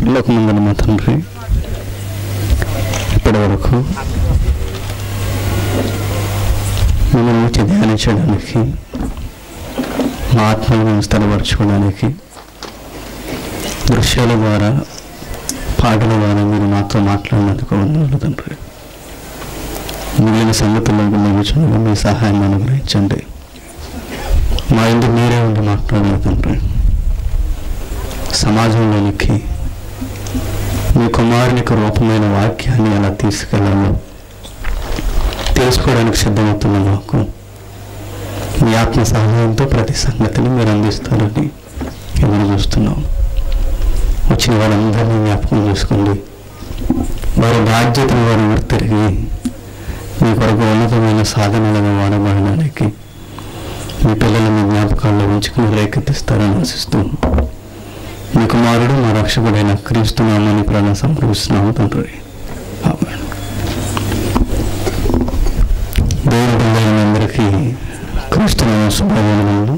పరలోకమందున మా తండ్రి, ఇప్పటి వరకు మిమ్మల్ని గురించి ధ్యానించడానికి, మా ఆత్మను మేము స్థిరపరచుకోవడానికి దృశ్యాల ద్వారా, పాటల ద్వారా మీరు మాతో మాట్లాడినందుకు వందనాలు తండ్రి. మిగిలిన సంగతులకు ముగించడంలో మీ సహాయం అనుగ్రహించండి. మా ఇంటి మీరే ఉండి మాట్లాడాలి తండ్రి. సమాజంలోనికి మీ కుమారునికి రూపమైన వాక్యాన్ని ఎలా తీసుకెళ్లాలో తెలుసుకోవడానికి సిద్ధమవుతున్న మాకు మీ ఆత్మ సహాయంతో ప్రతి సంగతిని మీరు అందిస్తారని ఎదురు చూస్తున్నాం. వచ్చిన వాళ్ళందరినీ జ్ఞాపకం చేసుకోండి. వారి బాధ్యతను వారు తిరిగి మీ కొరకు ఉన్నతమైన సాధనలను వాడబడడానికి మీ పిల్లలను జ్ఞాపకాల్లో ఉంచుకుని రేకెత్తిస్తారని ఆశిస్తూ మీ కుమారుడు మా రక్షకుడైన క్రీస్తు నామమున ప్రార్థన సమర్పిస్తున్నాము తండ్రి. ఆమేన్. దేవుని పిల్లలందరికీ క్రీస్తు నామ శుభాకాంక్షలు.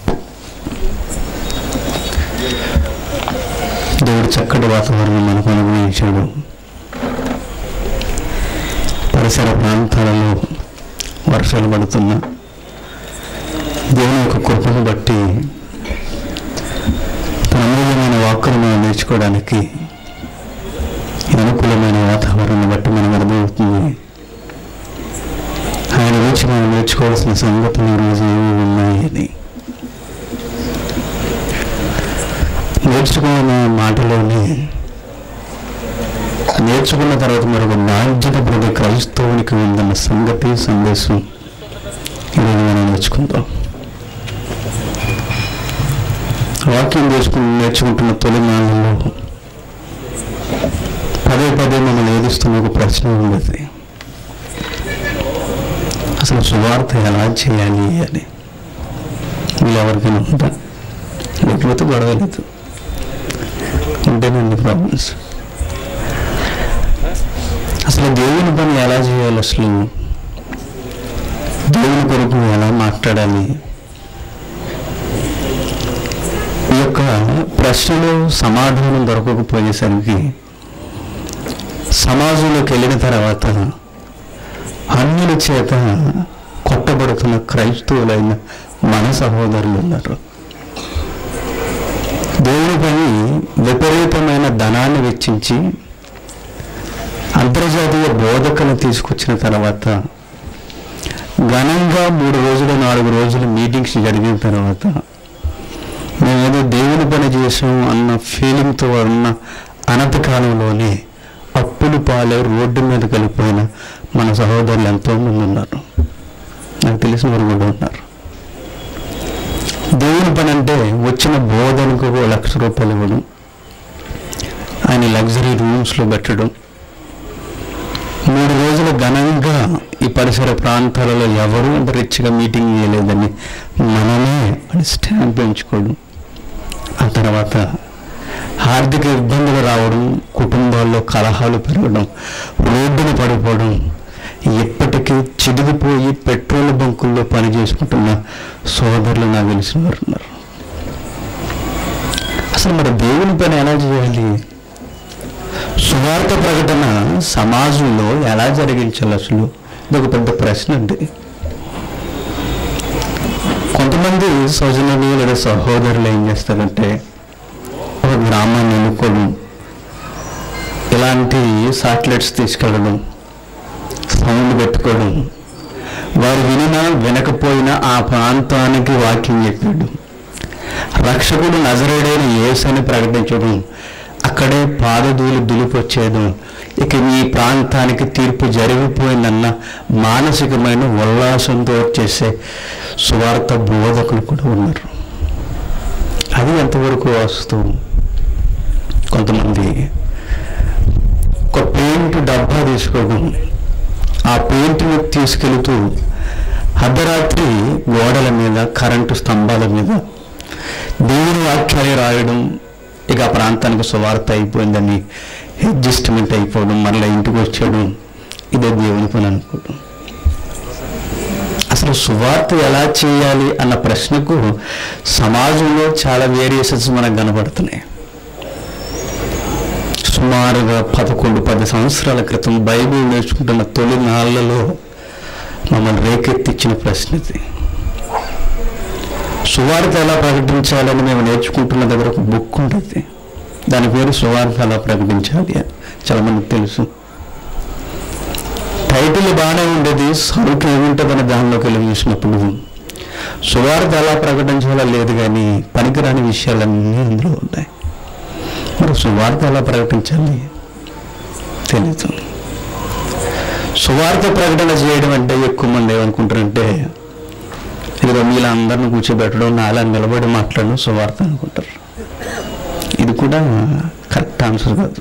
దేవుడు చక్కటి వాతావరణం మనకు అనుగ్రహించాడు. పరిసర ప్రాంతాలలో వర్షాలు పడుతున్న దేవుని యొక్క కృపను బట్టి తన అమూల్యమైన వాక్కును మనం నేర్చుకోవడానికి అనుకూలమైన వాతావరణం బట్టి మనం అర్థమవుతుంది. ఆయన గురించి మనం నేర్చుకోవాల్సిన సంగతులు ఈరోజు ఏమి ఉన్నాయని. నేర్చుకున్న మాటలోనే నేర్చుకున్న తర్వాత మరొక బాధ్యత ప్రతి క్రైస్తవునికి ఉందన్న సంగతి, సందేశం ఈరోజు మనం నేర్చుకుందాం. వాక్యం నేర్చుకుంటున్న తొలి నాళ్ళలో పదే పదే మమ్మల్ని ఏదిస్తున్న ఒక ప్రశ్న ఉండేది. అసలు సువార్త ఎలా చేయాలి అని. వీళ్ళు ఎవరికైనా ఉంటా, లేకపోతే గొడవలేదు, ఉంటేనండి ప్రాబ్లమ్స్. అసలు దేవుని పని ఎలా చేయాలి, అసలు దేవుని కొరకు ఎలా మాట్లాడాలి, ఈ యొక్క ప్రశ్నలో సమాధానం దొరకకపోయేసరికి సమాజంలోకి వెళ్ళిన తర్వాత అన్యుల చేత కొట్టబడుతున్న క్రైస్తవులైన మన సహోదరులు ఉన్నారు. దేవుని పని విపరీతమైన ధనాన్ని వెచ్చించి అంతర్జాతీయ బోధకులను తీసుకొచ్చిన తర్వాత ఘనంగా 3 రోజులు 4 రోజులు మీటింగ్స్ జరిగిన తర్వాత మేమేదో దేవుని పని చేసాం అన్న ఫీలింగ్తో ఉన్న అనతి కాలంలోనే అప్పులు పాలే రోడ్డు మీద కలిపోయిన మన సహోదరులు ఎంతోమంది ఉన్నారు. నాకు తెలిసిన వారు కూడా ఉన్నారు. దేవుని పని అంటే వచ్చిన బోధనకు ₹1,00,000 ఇవ్వడం, ఆయన లగ్జరీ రూమ్స్లో పెట్టడం, 3 రోజులు ఘనంగా ఈ పరిసర ప్రాంతాలలో ఎవరు అంత రిచ్గా మీటింగ్ చేయలేదని మనమే అని స్టాంప్ పెంచుకోవడం, ఆ తర్వాత ఆర్థిక ఇబ్బందులు రావడం, కుటుంబాల్లో కలహాలు పెరగడం, రోడ్డున పడిపోవడం, ఎప్పటికీ చిదిగిపోయి పెట్రోల్ బంకుల్లో పనిచేసుకుంటున్న సోదరులు నాకు తెలిసిన వారు ఉన్నారు. అసలు మరి దేవుని పని ఎలా చేయాలి, సువార్త ప్రకటన సమాజంలో ఎలా జరిగించాలి, అసలు ఇది ఒక పెద్ద ప్రశ్న అండి. కొంతమంది సౌజన్యులు లేదా సహోదరులు ఏం చేస్తారంటే ఒక గ్రామాన్ని ఎన్నుకోవడం, ఇలాంటి శాటిలైట్స్ తీసుకెళ్ళడం, సౌండ్ పెట్టుకోవడం, వారు వినినా వినకపోయినా ఆ ప్రాంతానికి వాక్యం చెప్పాడు, రక్షకుడు నజరేయుడైన యేసుని ప్రకటించడం, అక్కడే పాదధూళి దులిపొచ్చేయడం, ఇక ఈ ప్రాంతానికి తీర్పు జరిగిపోయిందన్న మానసికమైన ఉల్లాసంతో చేసే సువార్త బోధకులు కూడా ఉన్నారు. అది ఎంతవరకు వాస్తవం? కొంతమంది ఒక పెయింట్ డబ్బా తీసుకోవడం, ఆ పెయింట్ని తీసుకెళుతూ అర్ధరాత్రి గోడల మీద, కరెంటు స్తంభాల మీద దేవుని వాక్యాలు రాయడం, ఇక ఆ ప్రాంతానికి సువార్త అయిపోయిందని అడ్జస్ట్మెంట్ అయిపోవడం, మళ్ళీ ఇంటికి వచ్చేయడం, ఇదే దేవుని పని అనుకోవడం. అసలు సువార్త ఎలా చేయాలి అన్న ప్రశ్నకు సమాజంలో చాలా వేరియేషన్స్ మనకు కనబడుతున్నాయి. సుమారుగా 11-10 సంవత్సరాల క్రితం బైబిల్ నేర్చుకుంటున్న తొలి నాళ్లలో మమ్మల్ని రేకెత్తిచ్చిన ప్రశ్న ఇది. సువార్త ఎలా ప్రకటించాలని మేము నేర్చుకుంటున్న దగ్గర ఒక బుక్ ఉంటుంది. దాని పేరు సువార్త ఎలా ప్రకటించాలి అని చాలామందికి తెలుసు. టైటిల్ బాగానే ఉండేది, సరుకు ఏముంటుందని దానిలోకి వెళ్ళి చూసినప్పుడు సువార్త ఎలా ప్రకటించాలో లేదు, కానీ పనికిరాని విషయాలన్నీ అందులో ఉంటాయి. మరి సువార్త ఎలా ప్రకటించాలి తెలీదు. సువార్త ప్రకటన చేయడం అంటే ఎక్కువ మంది ఏమనుకుంటారంటే ఇదిగో మీలా అందరిని కూర్చోబెట్టడం, నాలా నిలబడి మాట్లాడడం సువార్త అనుకుంటారు. ఇది కూడా కరెక్ట్ ఆన్సర్ కాదు.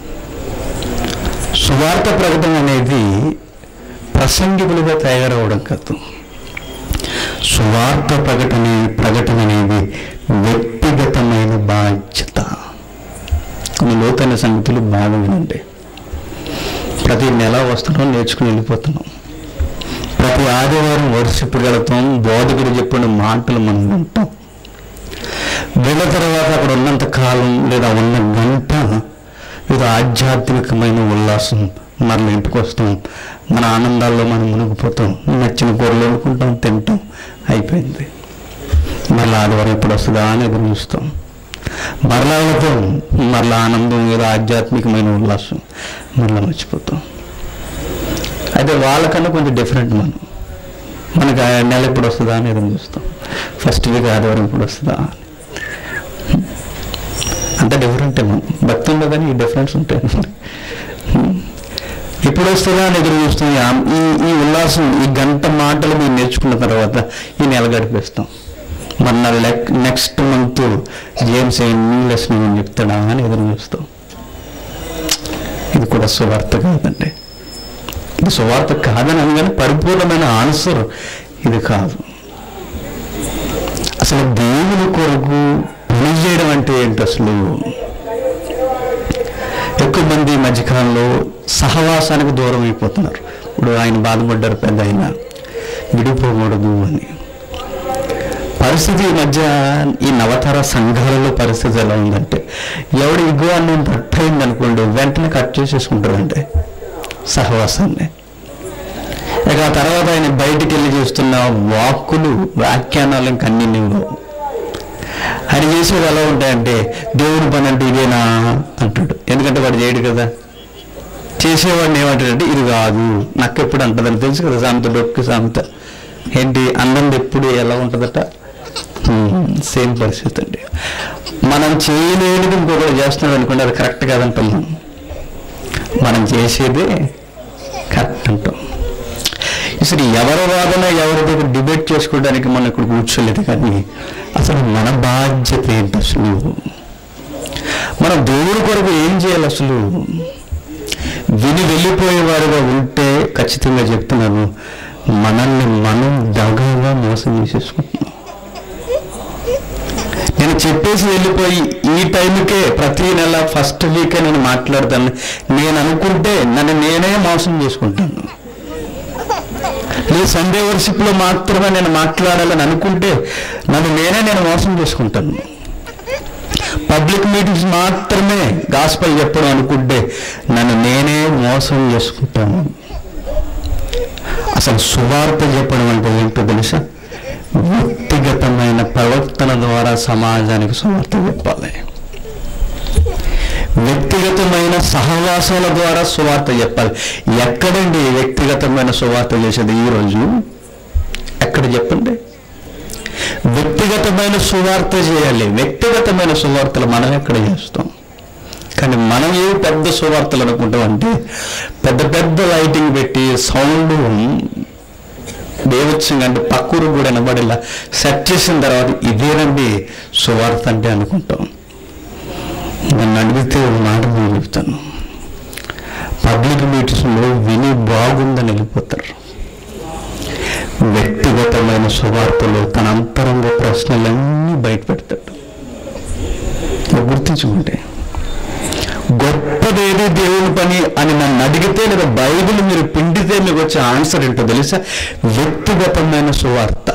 సువార్త ప్రకటన అనేది ప్రసంగికులుగా తయారవడం కాదు. సువార్త ప్రకటన అనేది వ్యక్తిగతమైన బాధ్యత. కొన్ని లోతైన సంగతులు బాగా వినండి. ప్రతి నెల వస్తున్నాం, నేర్చుకుని వెళ్ళిపోతున్నాం. ప్రతి ఆదివారం వర్షిప్కి వెళతాం, బోధకుడు చెప్పిన మాటలు మనం వింటాం. విన్న తర్వాత అక్కడ ఉన్నంత కాలం లేదా ఉన్న గంట ఏదో ఆధ్యాత్మికమైన ఉల్లాసం, మరల ఇంటికి వస్తాం, మన ఆనందాల్లో మనం మునిగిపోతాం, నచ్చిన కూరలు వండుకుంటాం, తింటాం, అయిపోయింది. మరలా ఆదివారం ఎప్పుడు వస్తుందా అని ఎదురు చూస్తాం. మరలా వెళ్తాం, మరలా ఆనందం, ఏదో ఆధ్యాత్మికమైన ఉల్లాసం, మరలా మర్చిపోతాం. అయితే వాళ్ళకన్నా కొంచెం డిఫరెంట్ మనకు ఆ నెల ఎప్పుడు వస్తుందా అని ఎదురు చూస్తాం. ఫస్ట్ వీక్ ఆదివారం ఎప్పుడు వస్తుందా అని. అంత డిఫరెంటే మనం. భక్తి ఉండదని ఈ డిఫరెన్స్ ఉంటాయి. ఎప్పుడు వస్తుందా అని ఎదురు చూస్తాం. ఈ ఉల్లాసం, ఈ గంట మాటలు మీరు నేర్చుకున్న తర్వాత ఈ నెల గడిపేస్తాం. మన next month James new lesson చెప్తాడా అని ఎదురు చూస్తాం. ఇది కూడా సువార్త కాదండి. ఇది సువార్త కాదని అనగానే పరిపూర్ణమైన ఆన్సర్ ఇది కాదు. అసలు దేవుని కొరకు పనిచేయడం అంటే ఏంటి? అసలు ఎక్కువ మంది ఈ మధ్యకాలంలో సహవాసానికి దూరం అయిపోతున్నారు. ఇప్పుడు ఆయన బాధపడ్డారు, పెద్ద ఆయన విడిపోకూడదు అని. పరిస్థితి ఈ మధ్య ఈ నవతర సంఘాలలో పరిస్థితి ఎలా ఉందంటే, ఎవడు ఇగో అన్నం తట్టయింది అనుకోండి, వెంటనే కట్ చేసేసుకుంటారంటే సహవాసాన్ని. ఇక ఆ తర్వాత ఆయన బయటికి వెళ్ళి చేస్తున్న వాక్కులు, వ్యాఖ్యానాలు ఇంకన్నీ నీవు ఆయన చేసేది ఎలా ఉంటాయంటే, దేవుడి పని అంటే ఇదేనా అంటాడు. ఎందుకంటే వాడు చేయడు కదా. చేసేవాడిని ఏమంటాడంటే ఇది కాదు, నాకు ఎప్పుడు అంటుందని తెలుసు కదా. సామెత, డొక్కు సామెత ఏంటి, అన్నం ఎప్పుడు ఎలా ఉంటుందట. సేమ్ పరిస్థితి అండి. మనం చేయలేనిది ఇంకొకటి చేస్తున్నాడు అనుకోండి, అది కరెక్ట్ కాదని పిల్లలు. మనం చేసేదే కరెక్ట్ అంటాం. అసలు ఎవరి వాదన ఎవరి దగ్గర డిబేట్ చేసుకోవడానికి మనం ఇక్కడ కూర్చోలేదు. కానీ అసలు మన బాధ్యత ఏంటి? అసలు మనం దేవుడి కొరకు ఏం చేయాలి? అసలు విని వెళ్ళిపోయేవారుగా ఉంటే ఖచ్చితంగా చెప్తున్నాను, మనల్ని మనం దగగా మోసం చేసేసుకుంటున్నాం. నేను చెప్పేసి వెళ్ళిపోయి ఈ టైంకే ప్రతి నెల ఫస్ట్ వీకే నేను మాట్లాడతాను నేను అనుకుంటే నన్ను నేనే మోసం చేసుకుంటాను. లేదు సండే వర్షిప్లో మాత్రమే నేను మాట్లాడాలని అనుకుంటే నేను మోసం చేసుకుంటాను. పబ్లిక్ మీటింగ్స్ మాత్రమే గాస్పల్ చెప్పడం అనుకుంటే నన్ను నేనే మోసం చేసుకుంటాను. అసలు సువార్త చెప్పడం అంటే ఏంటో తెలుసా? వ్యక్తిగతమైన ప్రవర్తన ద్వారా సమాజానికి సువార్త చెప్పాలి. వ్యక్తిగతమైన సహవాసాల ద్వారా సువార్త చెప్పాలి. ఎక్కడండి వ్యక్తిగతమైన సువార్త చేసేది ఈరోజు? ఎక్కడ చెప్పండి? వ్యక్తిగతమైన సువార్త చేయాలి. వ్యక్తిగతమైన సువార్తలు మనం ఎక్కడ చేస్తాం? కానీ మనం ఏ పెద్ద సువార్తలు అనుకుంటాం అంటే, పెద్ద పెద్ద లైటింగ్ పెట్టి సౌండ్ దేవోత్సవం అంటే పక్కూరు కూడా వినబడేలా సెట్ చేసిన తర్వాత ఇదేనండి సువార్త అంటే అనుకుంటాం. నన్ను అడిగితే ఒక మాట నేను చెప్తాను, పబ్లిక్ మీటింగ్స్లో విని బాగుందని వెళ్ళిపోతారు. వ్యక్తిగతమైన సువార్తలో తన అంతరంగ ప్రశ్నలన్నీ బయట పెడతాడు. గుర్తించుకుంటే గొప్పదేది దేవుని పని అని నన్ను అడిగితే, లేదా బైబిల్ మీరు పిండితే మీకు వచ్చే ఆన్సర్ ఏంటో తెలుసా? వ్యక్తిగతమైన సువార్త.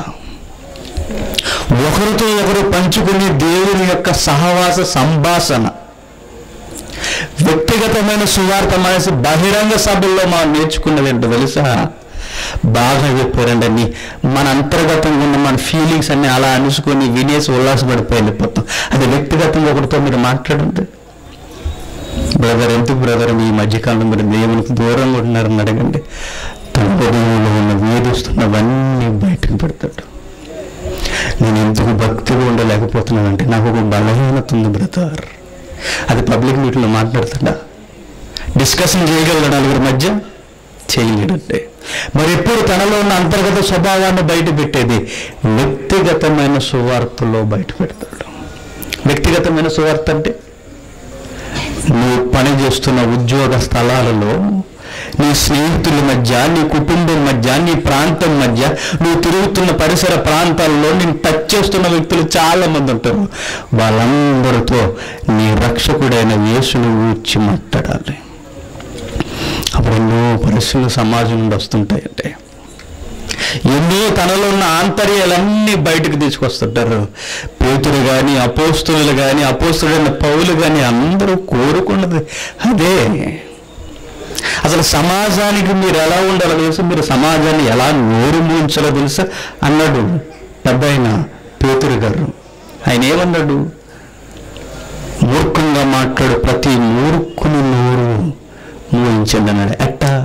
ఒకరితో ఒకరు పంచుకునే దేవుని యొక్క సహవాస సంభాషణ, వ్యక్తిగతమైన సువార్త మానేసి బహిరంగ సభల్లో మనం నేర్చుకున్నది ఏంటో తెలుసా? బాగా చెప్పారండి అని మన అంతర్గతంగా ఉన్న మన ఫీలింగ్స్ అన్ని అలా అనుసుకొని వినేసి ఉల్లాసపడిపోయి వెళ్ళిపోతాం. అది వ్యక్తిగతంగా ఒకరితో మీరు మాట్లాడండి, బ్రదర్ ఎందుకు బ్రదర్ ఈ మధ్యకాలంలో మీరు దేవునికి దూరంగా ఉంటున్నారని అడగండి. తన హృదయంలో ఉన్న వేధిస్తున్నవన్నీ బయటకు పెడతాడు. నేను ఎందుకు భక్తిగా ఉండలేకపోతున్నానంటే నాకు ఒక బలహీనత ఉంది బ్రదర్. అది పబ్లిక్ మీటింగ్లో మాట్లాడుతాడా? డిస్కషన్ చేయగలడు నలుగురి మధ్య? చేయలేడంటే. మరి ఎప్పుడు తనలో ఉన్న అంతర్గత స్వభావాన్ని బయట పెట్టేది వ్యక్తిగతమైన సువార్తలో బయట పెడతాడు. వ్యక్తిగతమైన సువార్త అంటే నువ్వు పని చేస్తున్న ఉద్యోగ స్థలాలలో, నీ స్నేహితుల మధ్య, నీ కుటుంబం మధ్య, నీ ప్రాంతం మధ్య, నువ్వు తిరుగుతున్న పరిసర ప్రాంతాల్లో నేను టచ్ చేస్తున్న వ్యక్తులు చాలా మంది ఉంటారు. వాళ్ళందరితో నీ రక్షకుడైన యేసును గూర్చి మాట్లాడాలి. అప్పుడు ఎన్నో పరిస్థితులు సమాజం నుండి వస్తుంటాయంటే ఎన్నో తనలో ఉన్న ఆంతర్యాలన్నీ బయటకు తీసుకొస్తుంటారు. పేతురు కానీ, అపోస్తులు కానీ, అపోస్తులైన పౌలు కానీ అందరూ కోరుకున్నది అదే. అసలు సమాజానికి మీరు ఎలా ఉండాలో తెలుసా? మీరు సమాజాన్ని ఎలా నోరు మూయించాలో తెలుసా అన్నాడు పెద్ద ఆయన పేతురు గారు. ఆయన ఏమన్నాడు? మూర్ఖంగా మాట్లాడు ప్రతి మూర్ఖుని నోరు మూయించండి అన్నాడు.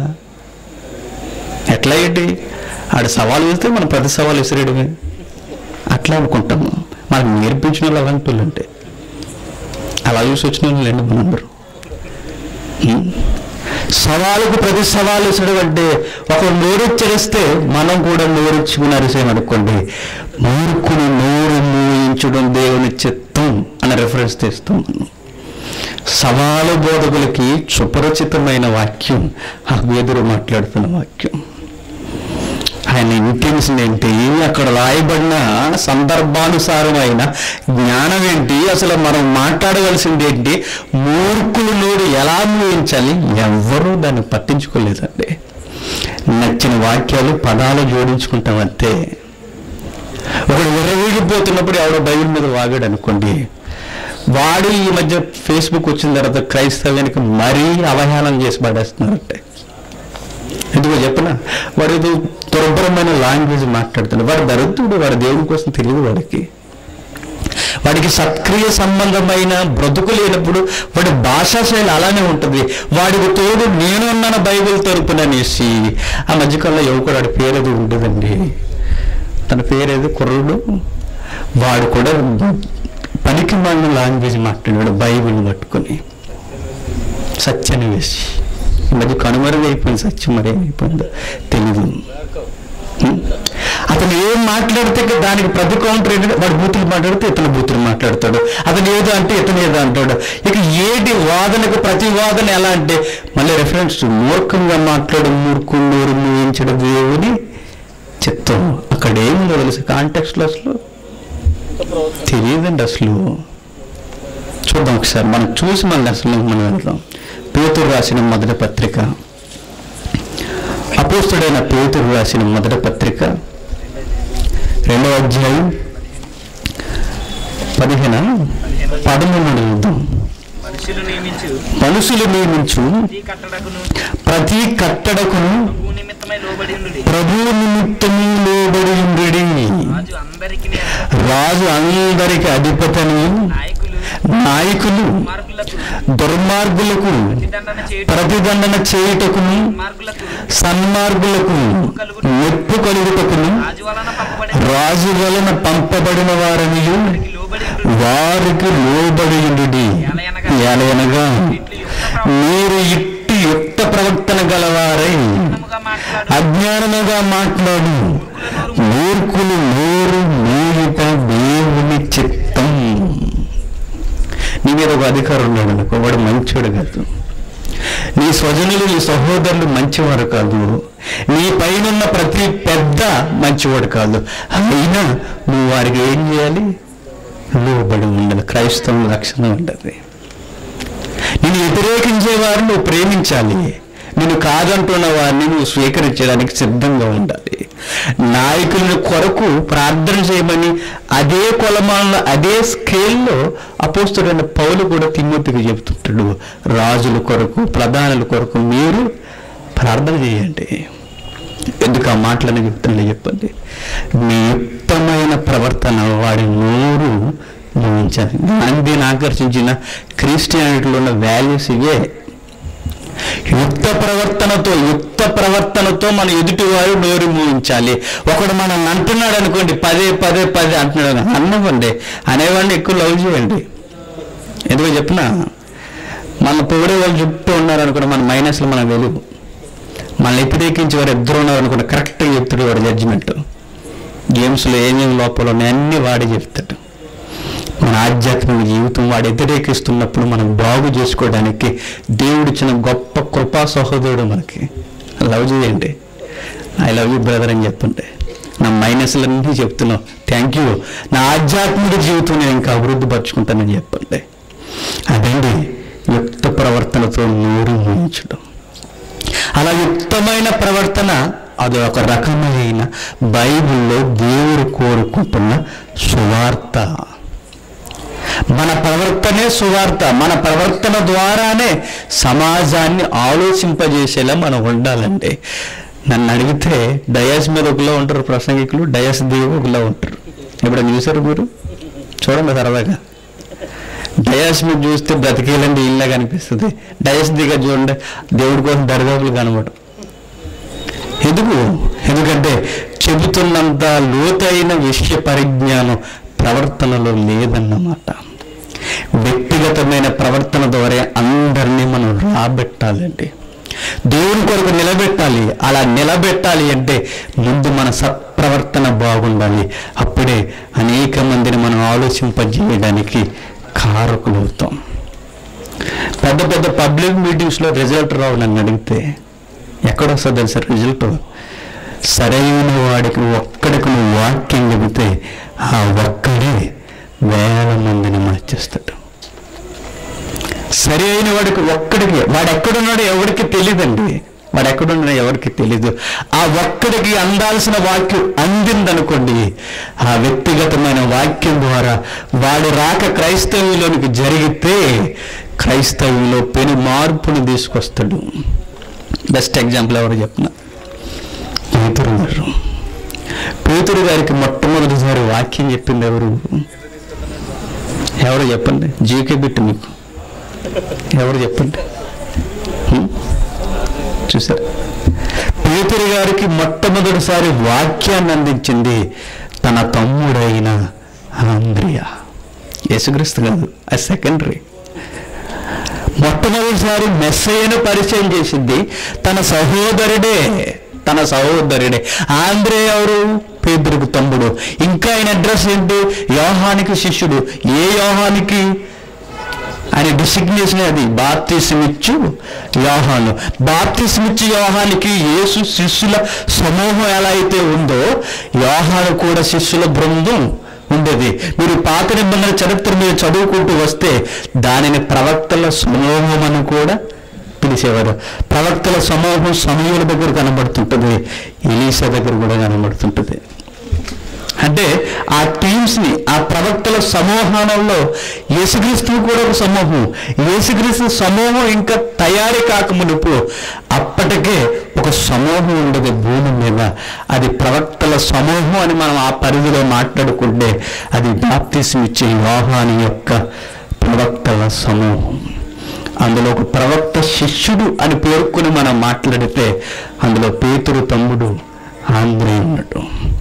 ఎట్లా ఏంటి? ఆడు సవాలు వేస్తే మనం ప్రతి సవాలు విసిరేయడమే అట్లా అనుకుంటాము. మనకు నేర్పించిన వాళ్ళు అలాంటి వాళ్ళు అంటే అలా చూసి వచ్చిన వాళ్ళు లేండి మనందరూ. సవాలుకు ప్రతి సవాలు విసరడం అంటే ఒక నోరెచ్చరిస్తే మనం కూడా నోరెచ్చుకుని అరిసేమనుకోండి. మూర్ఖుని నోరు మూయించడం దేవుని చిత్తం అనే రెఫరెన్స్ తెస్తాం మనం. సవాలు బోధకులకి సుపరిచితమైన వాక్యం ఆ పేతురు మాట్లాడుతున్న వాక్యం. ఆయన ఇంటెన్షన్ ఏంటి, అక్కడ రాయబడిన సందర్భానుసారమైన జ్ఞానం ఏంటి, అసలు మనం మాట్లాడవలసింది ఏంటి, మూర్ఖుల నోరు ఎలా మూయించాలి, ఎవ్వరూ దాన్ని పట్టించుకోలేదండి. నచ్చిన వాక్యాలు పదాలు జోడించుకుంటాం అంతే. ఒకడు విర్రవీగిపోతున్నప్పుడు ఎవడో బైబిల్ మీద వాగాడు అనుకోండి, వాడు ఈ మధ్య ఫేస్బుక్ వచ్చిన తర్వాత క్రైస్తవానికి మరీ అవహేళన చేసి పడేస్తున్నారంటే. ఎందుకో చెప్పనా? వాడు ఏదో దుర్భరమైన లాంగ్వేజ్ మాట్లాడుతున్నాడు. వాడు దరిద్రుడు, వాడు దేవుని కోసం తెలియదు. వాడికి సత్క్రియ సంబంధమైన బ్రతుకు లేనప్పుడు వాడి భాషా శైలి అలానే ఉంటుంది. వాడికి తోడు నేనున్నాను బైబిల్ తరపుననేసి ఆ మధ్యకాలంలో యువకుడు, వాడి పేరేది ఉండదండి, తన పేరేది కుర్రుడు, వాడు కూడా పనికి మాలిన లాంగ్వేజ్ మాట్లాడాడు బైబిల్ని పట్టుకొని. సత్యాన్ని వేసి ఈ మధ్య కనుమరుగైపోయింది. సత్యం మరి ఏమైపోయిందో తెలీదు. అతను ఏం మాట్లాడితే దానికి ప్రతి కౌంటర్ ఏంటంటే వాడు బూతులు మాట్లాడితే ఇతను బూతులు మాట్లాడతాడు, అతను ఏదో అంటే ఇతను ఏదో అంటాడు. ఇక ఏటి వాదనకు ప్రతి వాదన ఎలా అంటే మళ్ళీ రెఫరెన్స్ మూర్ఖంగా మాట్లాడు, మూర్ఖుడు నోరు మూయించడం దేవుని చిత్తం. అక్కడ ఏముందో తెలుసు కాంటెక్స్ట్లో అసలు తెలియదండి. అసలు చూద్దాం ఒకసారి, మనం చూసి మళ్ళీ అసలు మనం వెళ్దాం. పేతురు రాసిన మొదటి పత్రిక, అపోస్తుడైన పేతురు రాసిన మొదటి పత్రిక 2వ అధ్యాయం 15-13 వెళ్దాం. మనుషులు నియమించు ప్రతి కట్టడకును ప్రభు నిమిత్తము లోబడి ఉండుడి. రాజు అందరికి అధిపతిని, నాయకులు దుర్మార్గులకు ప్రతిదండన చేయుటకును, సన్మార్గులకు మెప్పు కలుగుటకును, రాజు వలన పంపబడిన వారిని వారికి లోబడి ఉండుడి. ఎలయనగా మీరు ఇట్టి యుక్త ప్రవర్తన గలవారై అజ్ఞానముగా మాట్లాడు మూర్ఖులు నోరు మూయుట దేవుని చిత్తం. నీ మీద ఒక అధికారం ఉన్నాడు అనుకో, వాడు మంచివాడు కాదు. నీ స్వజనులు, నీ సహోదరులు మంచివాడు కాదు. నీ పైన ప్రతి పెద్ద మంచివాడు కాదు. అయినా నువ్వు వారికి ఏం చేయాలి? లోబడి ఉండాలి. క్రైస్తవ లక్షణం ఉండదు. నిన్ను వ్యతిరేకించే వారిని నువ్వు ప్రేమించాలి. నేను కాదంటున్న వారిని నువ్వు స్వీకరించడానికి సిద్ధంగా ఉండాలి. నాయకుల కొరకు ప్రార్థన చేయమని అదే కొలమాలను, అదే స్కేల్లో అపోస్తలుడైన పౌలు కూడా తిమోతికి చెబుతుంటాడు, రాజుల కొరకు ప్రధానుల కొరకు మీరు ప్రార్థన చేయండి. ఎందుకు ఆ మాటలను చెప్తుండే చెప్పండి? మీ యుక్తమైన ప్రవర్తన వాడి నోరు మూయించాలి. గాంధీని ఆకర్షించిన క్రిస్టియానిటీలో ఉన్న వాల్యూస్ ఇవే. యుక్త ప్రవర్తనతో మన ఎదుటివారు నోరు మూయించాలి. ఒకడు మనల్ని అంటున్నాడు అనుకోండి, పదే అంటున్నాడు, అన్నవ్వండి, అనేవాడిని ఎక్కువ లవ్ చేయండి. ఎందుకో చెప్పిన మన పొగిడే వాళ్ళు చుట్టూ ఉన్నారు అనుకోండి, మన మైనస్లో మన వెలుగు. మనల్ని వ్యతిరేకించి వారు ఇద్దరు ఉన్నారు అనుకోండి, కరెక్ట్గా చెప్తాడు వాడు జడ్జిమెంట్. గేమ్స్లో ఏమేమి లోపల ఉన్నాయి అన్నీ వాడే చెప్తాడు. మన ఆధ్యాత్మిక జీవితం వాడు వ్యతిరేకిస్తున్నప్పుడు మనం బాగు చేసుకోవడానికి దేవుడిచ్చిన గొప్ప కృపా సహోదరుడు మనకి. లవ్ చేయండి, ఐ లవ్ యూ బ్రదర్ అని చెప్పండి. నా మైనస్లన్నీ చెప్తున్నావు, థ్యాంక్ యూ, నా ఆధ్యాత్మిక జీవితం నేను ఇంకా అభివృద్ధి పరుచుకుంటానని చెప్పండి. అదండి యుక్త ప్రవర్తనతో నోరు మూయించడం. అలా యుక్తమైన ప్రవర్తన అది ఒక రకమైన బైబిల్లో దేవుడు కోరుకుంటున్న సువార్త. మన ప్రవర్తనే సువార్త. మన ప్రవర్తన ద్వారానే సమాజాన్ని ఆలోచింపజేసేలా మనం ఉండాలండి. నన్ను అడిగితే డయాస్ మీద ఒకలా ఉంటారు ప్రసంగికులు, డయాస్ దిగి ఒకలా ఉంటారు. ఎప్పుడైనా చూసారు మీరు? చూడండి సరదాగా. డయాస్ మీద చూస్తే బ్రతికేలండి ఇల్లాగా అనిపిస్తుంది. డయాస్ దిగా చూడండి, దేవుడి కోసం దరిదాపులు కనబడరు. ఎందుకంటే చెబుతున్నంత లోతైన విషయ పరిజ్ఞానం ప్రవర్తనలో లేదన్నమాట. వ్యక్తిగతమైన ప్రవర్తన ద్వారా అందరినీ మనం రాబెట్టాలండి, దేవుని కొరకు నిలబెట్టాలి. అలా నిలబెట్టాలి అంటే ముందు మన సత్ప్రవర్తన బాగుండాలి. అప్పుడే అనేక మందిని మనం ఆలోచింపజేయడానికి కారకులవుతాం. పెద్ద పబ్లిక్ మీటింగ్స్లో రిజల్ట్ రావు నన్ను అడిగితే. ఎక్కడొస్తుంది తెలుసా రిజల్ట్? సరైన వాడికి ఒక్కడికి నువ్వు వాక్యం చెబితే ఆ ఒక్కడే వేల మందిని మార్చేస్తాడు. సరి అయిన వాడికి ఒక్కడికి, వాడు ఎక్కడున్నాడో ఎవరికి తెలియదండి. వాడు ఎక్కడున్నాడో ఎవరికి తెలీదు. ఆ ఒక్కడికి అందాల్సిన వాక్యం అందిందనుకోండి, ఆ వ్యక్తిగతమైన వాక్యం ద్వారా వాడు రాక క్రైస్తవ్యంలోనికి జరిగితే క్రైస్తవ్యంలో పెను మార్పును తీసుకొస్తాడు. బెస్ట్ ఎగ్జాంపుల్ ఎవరు చెప్పిన? పేతురు గారికి మొట్టమొదటిసారి వాక్యం చెప్పింది ఎవరు చెప్పండి? జీకే బిట్టు మీకు ఎవరు చెప్పండి? చూసారు? పేతురు గారికి మొట్టమొదటిసారి వాక్యాన్ని అందించింది తన తమ్ముడైన ఆంద్రియా. యేసుక్రీస్తు కాదు, అది సెకండరీ. మొట్టమొదటిసారి మెస్సయ్యను పరిచయం చేసింది తన సహోదరుడే. ఆంద్రే ఎవరు? పేతురుకు తమ్ముడు. ఇంకా ఆయన అడ్రస్ ఏంటి? యోహానికి శిష్యుడు. ఏ యోహానికి? ఆయన డిసిగ్నేషన్ అది, బాప్తిసమిచ్చు యోహాను. బాప్తిసమిచ్చు యోహానికి యేసు శిష్యుల సమూహం ఎలా అయితే ఉందో యోహాను కూడా శిష్యుల బృందం ఉండేది. మీరు పాత నిబంధన చరిత్ర మీద చదువుకుంటూ వస్తే దానిని ప్రవక్తల సమూహం అని కూడా పిలిచేవారు. ప్రవక్తల సమూహం సమూహుల దగ్గర కనబడుతుంటుంది, ఎలీసా దగ్గర కూడా కనబడుతుంటుంది. అంటే ఆ టీమ్స్ని, ఆ ప్రవక్తల సమూహాలలో యేసుక్రీస్తు కూడా ఒక సమూహం. యేసుక్రీస్తు సమూహం ఇంకా తయారీ కాకమునుపు అప్పటికే ఒక సమూహం ఉండదు భూమి మీద. అది ప్రవక్తల సమూహం అని మనం ఆ పరిధిలో మాట్లాడుకుంటే అది బాప్తిసం ఇచ్చే యోహాను యొక్క ప్రవక్తల సమూహం. అందులో ఒక ప్రవక్త శిష్యుడు అని పేర్కొని మనం మాట్లాడితే అందులో పేతురు తమ్ముడు ఆంద్రే ఉన్నట్టు.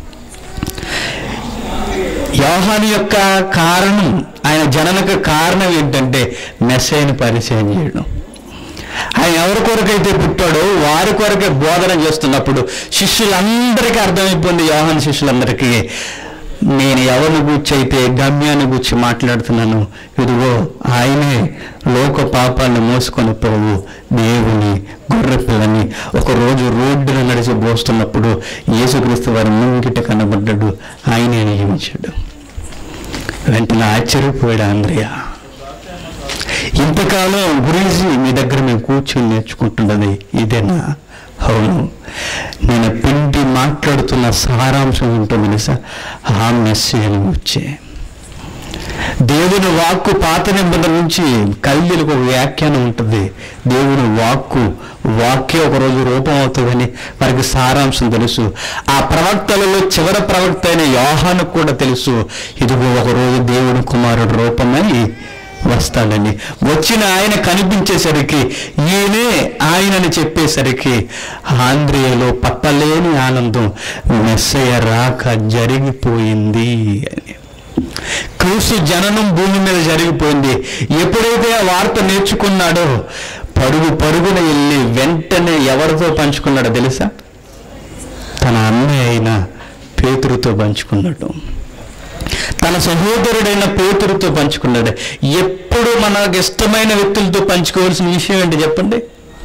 యోహాను యొక్క కారణం, ఆయన జననకు కారణం ఏంటంటే మెస్సయ్యను పరిచయం చేయడం. ఆయన ఎవరి కొరకైతే పుట్టాడో వారి కొరకే బోధన చేస్తున్నప్పుడు శిష్యులందరికీ అర్థమైపోయింది, యోహాను శిష్యులందరికీ, నేను ఎవరిని గూర్చి అయితే గమ్యాన్ని గూర్చి మాట్లాడుతున్నాను, ఇదిగో ఆయనే లోక పాపాలను మోసుకొని పోవు దేవుని గొర్రె పిల్లని. ఒకరోజు రోడ్డున నడిచి పోస్తున్నప్పుడు యేసుక్రీస్తు వారి ముంగిట కనబడ్డాడు, ఆయనే నియమించాడు. వెంటనే ఆశ్చర్యపోయాడు ఆంద్రియా. ఇంతకాలం గురించి మీ దగ్గర మేము కూర్చొని నేర్చుకుంటున్నది ఇదేనా? అవును, నేను పిండి మాట్లాడుతున్న సారాంశం ఏంటో తెలుసా? ఆ మెస్సయ్యను వచ్చే దేవుని వాక్కు పాత నిబంధన నుంచి కల్దీలకు ఒక వ్యాఖ్యానం ఉంటుంది. దేవుని వాక్కే ఒకరోజు రూపం అవుతుందని వారికి సారాంశం తెలుసు. ఆ ప్రవక్తలలో చివరి ప్రవక్త అయిన యోహానుకు కూడా తెలుసు, ఇదిగో ఒకరోజు దేవుని కుమారుడు రూపమై వస్తాడని. వచ్చిన ఆయన కనిపించేసరికి ఈయనే ఆయనని చెప్పేసరికి ఆంద్రియలో పట్టలేని ఆనందం, మెస్సయ్య రాక జరిగిపోయింది అని. క్రీస్తు జననం భూమి మీద జరిగిపోయింది. ఎప్పుడైతే ఆ వార్త నేర్చుకున్నాడో పరుగున వెళ్ళి వెంటనే ఎవరితో పంచుకున్నాడో తెలుసా? తన అన్నయ్య అయిన పేతురుతో పంచుకున్నాడు. తన సహోదరుడైన పేతురుతో పంచుకున్నాడు. ఎప్పుడు మనకు ఇష్టమైన వ్యక్తులతో పంచుకోవాల్సిన విషయం ఏంటి చెప్పండి?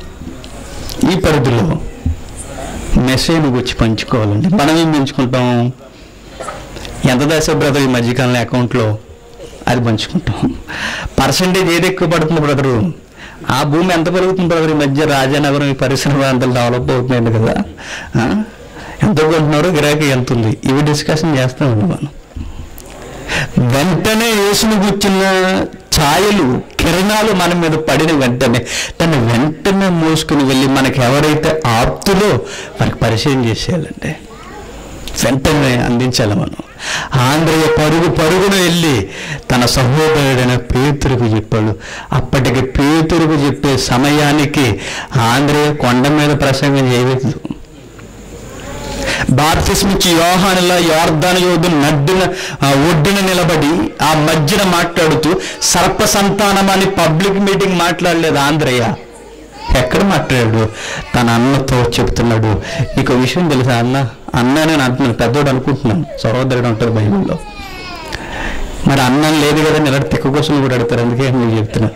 ఈ పరిధిలో మెసేజ్ గురించి పంచుకోవాలండి. మనం ఏం పంచుకుంటాం? ఎంత దాసే బ్రదర్ ఈ మధ్యకాలంలో అకౌంట్లో అది పంచుకుంటాం. పర్సంటేజ్ ఏది ఎక్కువ పడుతుంది బ్రదరు? ఆ భూమి ఎంత పెరుగుతుంది బ్రదర్? ఈ మధ్య రాజానగరం ఈ పరిశ్రమ ప్రాంతాలు డెవలప్ అవుతున్నాయండి కదా, ఎంత కొంటున్నారో, గిరాకీ ఎంత ఉంది, ఇవి డిస్కషన్ చేస్తామండి మనం. వెంటనే యేసును కూర్చున్న ఛాయలు, కిరణాలు మన మీద పడిన వెంటనే దాన్ని వెంటనే మోసుకుని వెళ్ళి మనకి ఎవరైతే ఆప్తులో వారికి పరిచయం చేసేయాలంటే వెంటనే అందించాలి మనం. ఆంధ్రయ్య పరుగున వెళ్ళి తన సహోదరుడైన పేతురుకు చెప్పాడు. అప్పటికి పేతురుకు చెప్పే సమయానికి ఆంధ్రయ్య కొండ మీద ప్రసంగం చేయలేదు. బాప్తిస్మిచ్చి యోహానులా యోర్దాను యోధుని ఒడ్డున నిలబడి ఆ మధ్యన మాట్లాడుతూ సర్ప సంతానం అని పబ్లిక్ మీటింగ్ మాట్లాడలేదు ఆంధ్రయ్య. ఎక్కడ మాట్లాడాడు? తన అన్నతో చెప్తున్నాడు. నీకు విషయం తెలుసా? అన్న నేను అంటున్నాను, పెద్దోడు అనుకుంటున్నాను, సహోదరుడు అంటారు బైబిల్లో. మరి అన్నం లేదు కదా, నిలబడి తెక్క కోసం కూడా అడుగుతారు. అందుకే నువ్వు చెప్తున్నాను.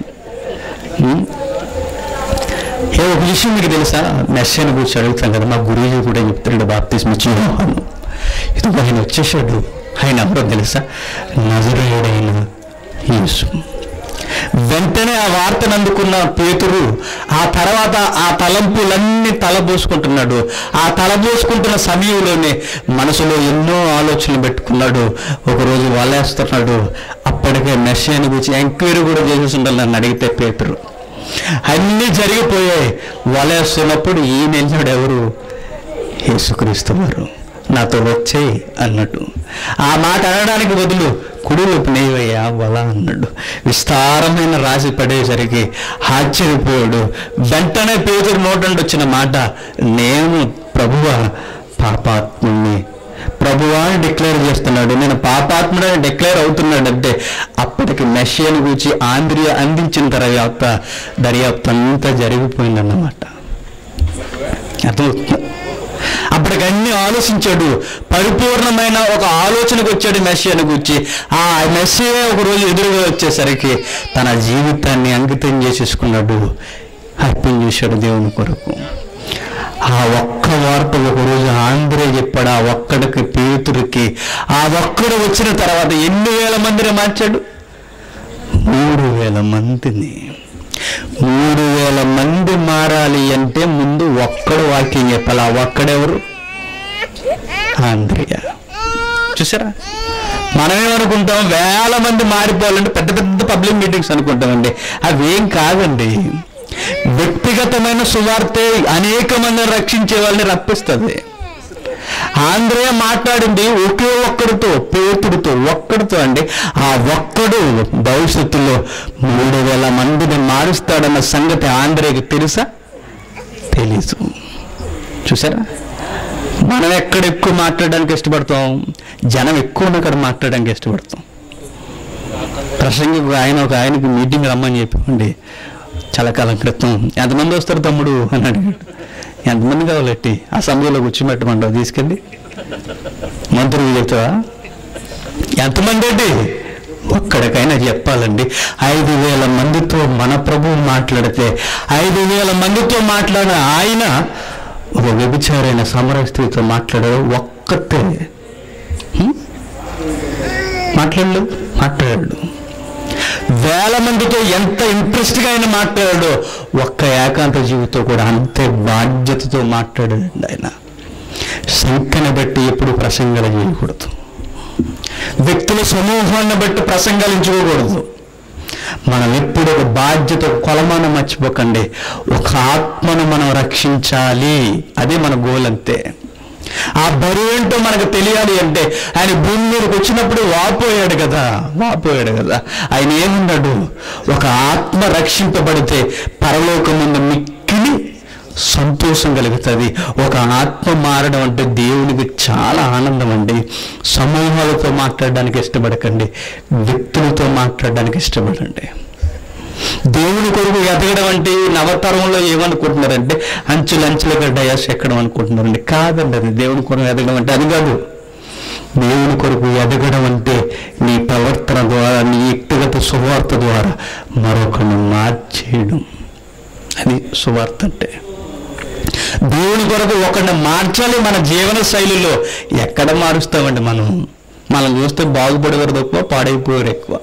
ఒక విషయం మీకు తెలుసా? మెస్సేను గురించి అడుగుతాం కదా, మా గురువు కూడా చెప్తున్నాడు బాప్తిస్మిచ్చి యోహాను. ఇది ఆయన వచ్చేసాడు. ఆయన ఎవరో తెలుసా? నజరేయుడైన యేసు. వెంటనే ఆ వార్తను అందుకున్న పేతురు ఆ తర్వాత ఆ తలంపులన్నీ తలబోసుకుంటున్నాడు. ఆ తలబోసుకుంటున్న సమయంలోనే మనసులో ఎన్నో ఆలోచనలు పెట్టుకున్నాడు. ఒకరోజు వలేస్తున్నాడు. అప్పటికే మెస్సేను గురించి ఎంక్వైరీ కూడా చేసేసి ఉండాలి నన్ను అడిగితే పేతురు. అన్నీ జరిగిపోయాయి. వలేస్తున్నప్పుడు ఈయన వెళ్ళాడు. ఎవరు? యేసుక్రీస్తు వారు. నాతో వచ్చేయి అన్నట్టు. ఆ మాట అనడానికి బదులు కుడివైపు నేవయ్యా వల అన్నాడు. విస్తారమైన రాశి పడేసరికి ఆశ్చర్యపోయాడు. వెంటనే పేతురు నోటండి వచ్చిన మాట, నేను ప్రభువా పాపాత్ముడిని, ప్రభువా అని డిక్లేర్ చేస్తున్నాడు. నేను పాపాత్ముడని డిక్లేర్ అవుతున్నాడంటే అప్పటికి మెస్సియాను గురించి ఆంద్రియ అందించిన తర్వాత దర్యాప్తు అంతా జరిగిపోయిందన్నమాట. అర్థమవుతుంది? అప్పటికి అన్ని ఆలోచించాడు. పరిపూర్ణమైన ఒక ఆలోచనకు వచ్చాడు మెస్సియాను గురించి. ఆ మెస్సియా ఒకరోజు ఎదురుగా వచ్చేసరికి తన జీవితాన్ని అంకితం చేసేసుకున్నాడు, అర్పించేశాడు దేవుని కొరకు. ఆ ఒక్క వార్త ఒకరోజు ఆంధ్రే చెప్పాడు. ఆ ఒక్కడికి పేతురికి. ఆ ఒక్కడు వచ్చిన తర్వాత ఎన్ని వేల మందిని మార్చాడు? 3,000 మందిని. 3,000 మంది మారాలి అంటే ముందు ఒక్కడు వాక్యం చెప్పాలి. ఆ ఒక్కడెవరు? ఆంద్రియా. చూసారా? మనమేమనుకుంటాం, వేల మంది మారిపోవాలంటే పెద్ద పెద్ద పబ్లిక్ మీటింగ్స్ అనుకుంటామండి. అవేం కాదండి. వ్యక్తిగతమైన సువార్తే అనేక మందిని రక్షించే వాళ్ళని రప్పిస్తుంది. ఆంద్రియా మాట్లాడింది ఒకే ఒక్కడితో, పేతుడితో, ఒక్కడితో అండి. ఆ ఒక్కడు భవిష్యత్తులో 3,000 మందిని మారుస్తాడన్న సంగతి ఆంద్రియకి తెలుసా? తెలీదు. చూసారా? మనం ఎక్కడ ఎక్కువ మాట్లాడడానికి ఇష్టపడతాం? జనం ఎక్కువ ఉన్న కాడ మాట్లాడడానికి ఇష్టపడతాం. ప్రసంగి ఒక ఆయనకి మీటింగ్ రమ్మని చెప్పండి చాలా కాలం క్రితం. ఎంతమంది వస్తారు తమ్ముడు అని అడిగాడు. ఎంతమంది కావాలట్టి? అసెంబ్లీలో కూర్చోబెట్టమంటావు తీసుకెళ్ళి? మంత్రులు చెప్తావా? ఎంతమంది అండి? ఒక్కడికైనా చెప్పాలండి. 5,000 మందితో మన ప్రభువు మాట్లాడితే 5,000 మందితో మాట్లాడిన ఆయన ఒక వ్యభిచారైన సమర స్త్రీతో మాట్లాడాడు. ఒక్కతే మాట్లాడాడు. వేల మందితో ఎంత ఇంట్రెస్ట్గా ఆయన మాట్లాడాడో ఒక్క ఏకాంత జీవితో కూడా అంతే బాధ్యతతో మాట్లాడాడండి ఆయన. సంఖ్యను బట్టి ఎప్పుడు ప్రసంగాలు చేయకూడదు. వ్యక్తుల సమూహాన్ని బట్టి ప్రసంగాలించుకోకూడదు. మనం ఎప్పుడు ఒక బాధ్యత, కొలమానం మర్చిపోకండి. ఒక ఆత్మను మనం రక్షించాలి, అదే మన గోల్ అంతే. ఆ బరువు ఏంటో మనకు తెలియాలి అంటే ఆయన భూమి మీదకి వచ్చినప్పుడు వాపోయాడు కదా. ఆయన ఏమున్నాడు? ఒక ఆత్మ రక్షింపబడితే పరలోకముందు మిక్కిలి సంతోషం కలుగుతుంది. ఒక ఆత్మ మారడం అంటే దేవునికి చాలా ఆనందం అండి. సమూహాలతో మాట్లాడడానికి ఇష్టపడకండి, వ్యక్తులతో మాట్లాడడానికి ఇష్టపడండి. దేవుని కొరకు ఎదగడం అంటే నవతరంలో ఏమనుకుంటున్నారంటే అంచులంచులుగా డయాస్ ఎక్కడం అనుకుంటున్నారండి. కాదండి, అది దేవుని కొరకు ఎదగడం అంటే అది కాదు. దేవుని కొరకు ఎదగడం అంటే నీ ప్రవర్తన ద్వారా, నీ వ్యక్తిగత సువార్త ద్వారా మరొకరిని మార్చేయడం. అది సువార్త అంటే. దేవుని కొరకు ఒకరిని మార్చాలి మన జీవన శైలిలో. ఎక్కడ మారుస్తామండి మనం చూస్తే బాగుపడేవారు తక్కువ, పాడైపోయారు ఎక్కువ.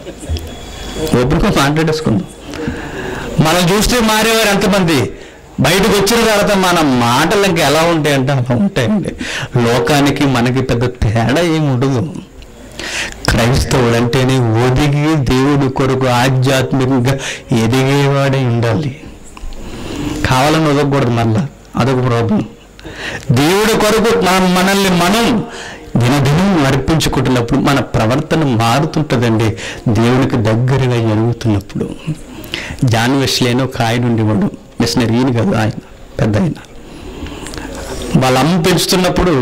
ఓపెన్గా మాట్లాడేసుకుందాం. మనం చూస్తే మారేవారు ఎంతమంది? బయటకు వచ్చిన తర్వాత మన మాటలు ఇంకా ఎలా ఉంటాయంటే అలా ఉంటాయండి. లోకానికి మనకి పెద్ద తేడా ఏమి ఉండదు. క్రైస్తవుడు అంటేనే ఒదిగి దేవుడి కొరకు ఆధ్యాత్మికంగా ఎదిగేవాడే ఉండాలి. కావాలని వదలకూడదు. మళ్ళా అదొక ప్రాబ్లం. దేవుడి కొరకు మనల్ని మనం దినదినం అర్పించుకుంటున్నప్పుడు మన ప్రవర్తన మారుతుంటుందండి. దేవునికి దగ్గరగా ఎరుగుతున్నప్పుడు. జాన్ వెస్లీ ఒక ఆయన ఉండేవాడు, మిషనరీని కదా, ఆయన పెద్ద ఆయన. వాళ్ళ అమ్మ పెంచుతున్నప్పుడు,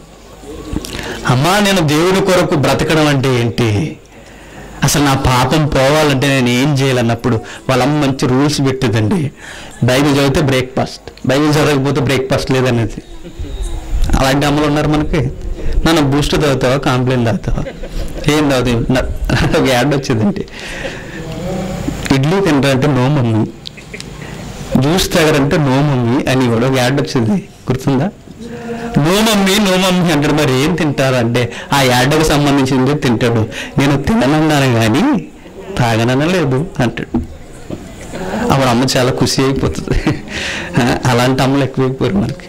అమ్మా నేను దేవుని కొరకు బ్రతకడం అంటే ఏంటి, అసలు నా పాపం పోవాలంటే నేను ఏం చేయాలన్నప్పుడు వాళ్ళ అమ్మ మంచి రూల్స్ పెట్టేదండి. బైబిల్ చదివితే బ్రేక్ఫాస్ట్, బైబిల్ చదవకపోతే బ్రేక్ఫాస్ట్ లేదనేది. అలాంటి అమ్మలు ఉన్నారు మనకి. నన్ను బూస్ట్ తాగుతావా, కాంప్లైన్ తాగుతావా, ఏం తాగుతావు? నాకు ఒక యాడ్ వచ్చిందండి. ఇడ్లీ తింటారంటే నో మమ్మీ, జ్యూస్ తాగారంటే నో మమ్మీ అని కూడా ఒక యాడ్ వచ్చింది, గుర్తుందా? నో మమ్మీ అంటాడు. మరి ఏం తింటారు అంటే ఆ యాడ్కి సంబంధించింది తింటాడు. నేను తిననన్నాను కానీ తాగనలేదు అంటాడు. అప్పుడు అమ్మ చాలా ఖుషి అయిపోతుంది. అలాంటి అమ్మలు ఎక్కువైపోయారు మనకి.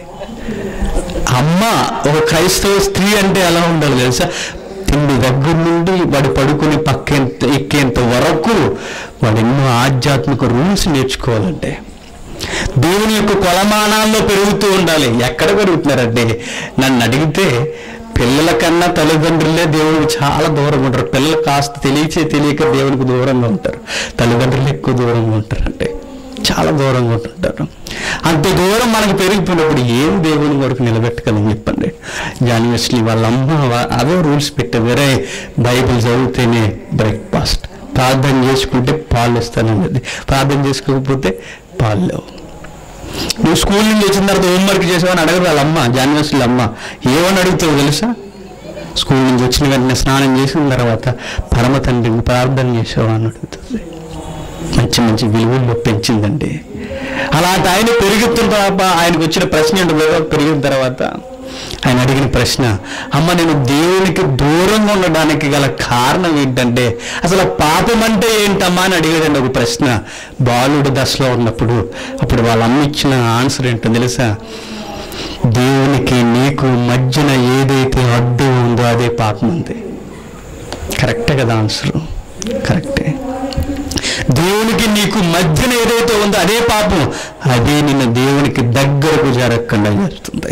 అమ్మ ఒక క్రైస్తవ స్త్రీ అంటే ఎలా ఉండాలి తెలుసా? తిండి దగ్గర నుండి వాడు పడుకుని ఎక్కేంత వరకు వాడు ఎన్నో ఆధ్యాత్మిక రూల్స్ నేర్చుకోవాలంటే దేవుని యొక్క కొలమానాల్లో పెరుగుతూ ఉండాలి. ఎక్కడ పెరుగుతున్నారంటే నన్ను అడిగితే పిల్లల కన్నా తల్లిదండ్రులే దేవునికి చాలా దూరంగా ఉంటారు. పిల్లలు కాస్త తెలియక దేవునికి దూరంగా ఉంటారు, తల్లిదండ్రులు ఎక్కువ దూరంగా ఉంటారు. అంటే చాలా దూరంగా ఉంటుంటారు. అంత దూరం మనకు పెరిగిపోయినప్పుడు ఏం దేవుని వరకు నిలబెట్టగలని చెప్పండి. జాన్ వెస్లీ వాళ్ళ అమ్మ అవే రూల్స్ పెట్టేది. బైబిల్ చదివితేనే బ్రేక్ఫాస్ట్, ప్రార్థన చేసుకుంటే పాలు ఇస్తానన్నది, ప్రార్థన చేసుకోకపోతే పాలు లేవు. నువ్వు స్కూల్ నుంచి వచ్చిన తర్వాత హోంవర్క్ చేసావని అడగదు వాళ్ళ అమ్మ. జాన్ వెస్లీ అమ్మ ఏమని అడుగుతావు తెలుసా? స్కూల్ నుంచి వచ్చిన వెంటనే స్నానం చేసిన తర్వాత పరమ తండ్రిని ప్రార్థన చేసావా అని అడుగుతుంది. మంచి మంచి విలువల్లో పెంచిందండి. అలాంటి ఆయన పెరుగుతున్న తర్వాత ఆయనకు వచ్చిన ప్రశ్న ఏంటో, పెరిగిన తర్వాత ఆయన అడిగిన ప్రశ్న, అమ్మ నేను దేవునికి దూరంగా ఉండడానికి గల కారణం ఏంటంటే అసలు పాపం అంటే ఏంటమ్మా అని అడిగాడండి ఒక ప్రశ్న. బాలుడు దశలో ఉన్నప్పుడు అప్పుడు వాళ్ళ అమ్మ ఇచ్చిన ఆన్సర్ ఏంటో తెలుసా? దేవునికి నీకు మధ్యన ఏదైతే అడ్డు ఉందో అదే పాపం ఉంది. కరెక్టే కదా ఆన్సరు? కరెక్టే. దేవునికి నీకు మధ్యన ఏదైతే ఉందో అదే పాపం, అదే నిన్ను దేవునికి దగ్గరకు జరగకుండా చేస్తుంది.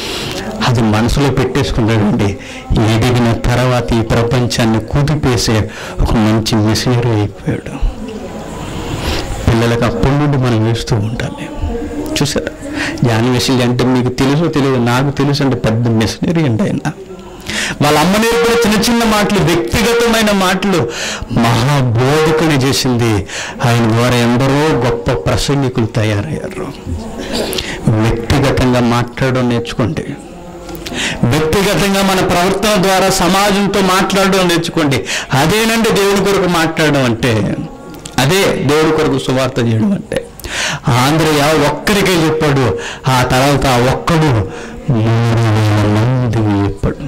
అది మనసులో పెట్టేసుకున్నాడండి. ఎదిగిన తర్వాత ఈ ప్రపంచాన్ని కుదిపేసే ఒక మంచి మిషనరీ అయిపోయాడు. పిల్లలకు అప్పటి నుండి మనం వేస్తూ ఉండాలి. చూసారా? జాన్ వెస్లీ అంటే మీకు తెలుసో తెలియదు, నాకు తెలుసు అంటే పెద్ద మిషనరీ అండి ఆయన. వాళ్ళ అమ్మ నేర్పిన చిన్న చిన్న మాటలు, వ్యక్తిగతమైన మాటలు మహాబోధకుని చేసింది. ఆయన ద్వారా ఎందరో గొప్ప ప్రసంగికులు తయారయ్యారు. వ్యక్తిగతంగా మాట్లాడడం నేర్చుకోండి. వ్యక్తిగతంగా మన ప్రవర్తన ద్వారా సమాజంతో మాట్లాడడం నేర్చుకోండి. అదేనండి దేవుడి కొరకు మాట్లాడడం అంటే, అదే దేవుడి కొరకు సువార్త చేయడం అంటే. ఆంధ్రయ్య ఒక్కడికే చెప్పాడు, ఆ తర్వాత ఆ ఒక్కడు 3,000 మందికి చెప్పాడు.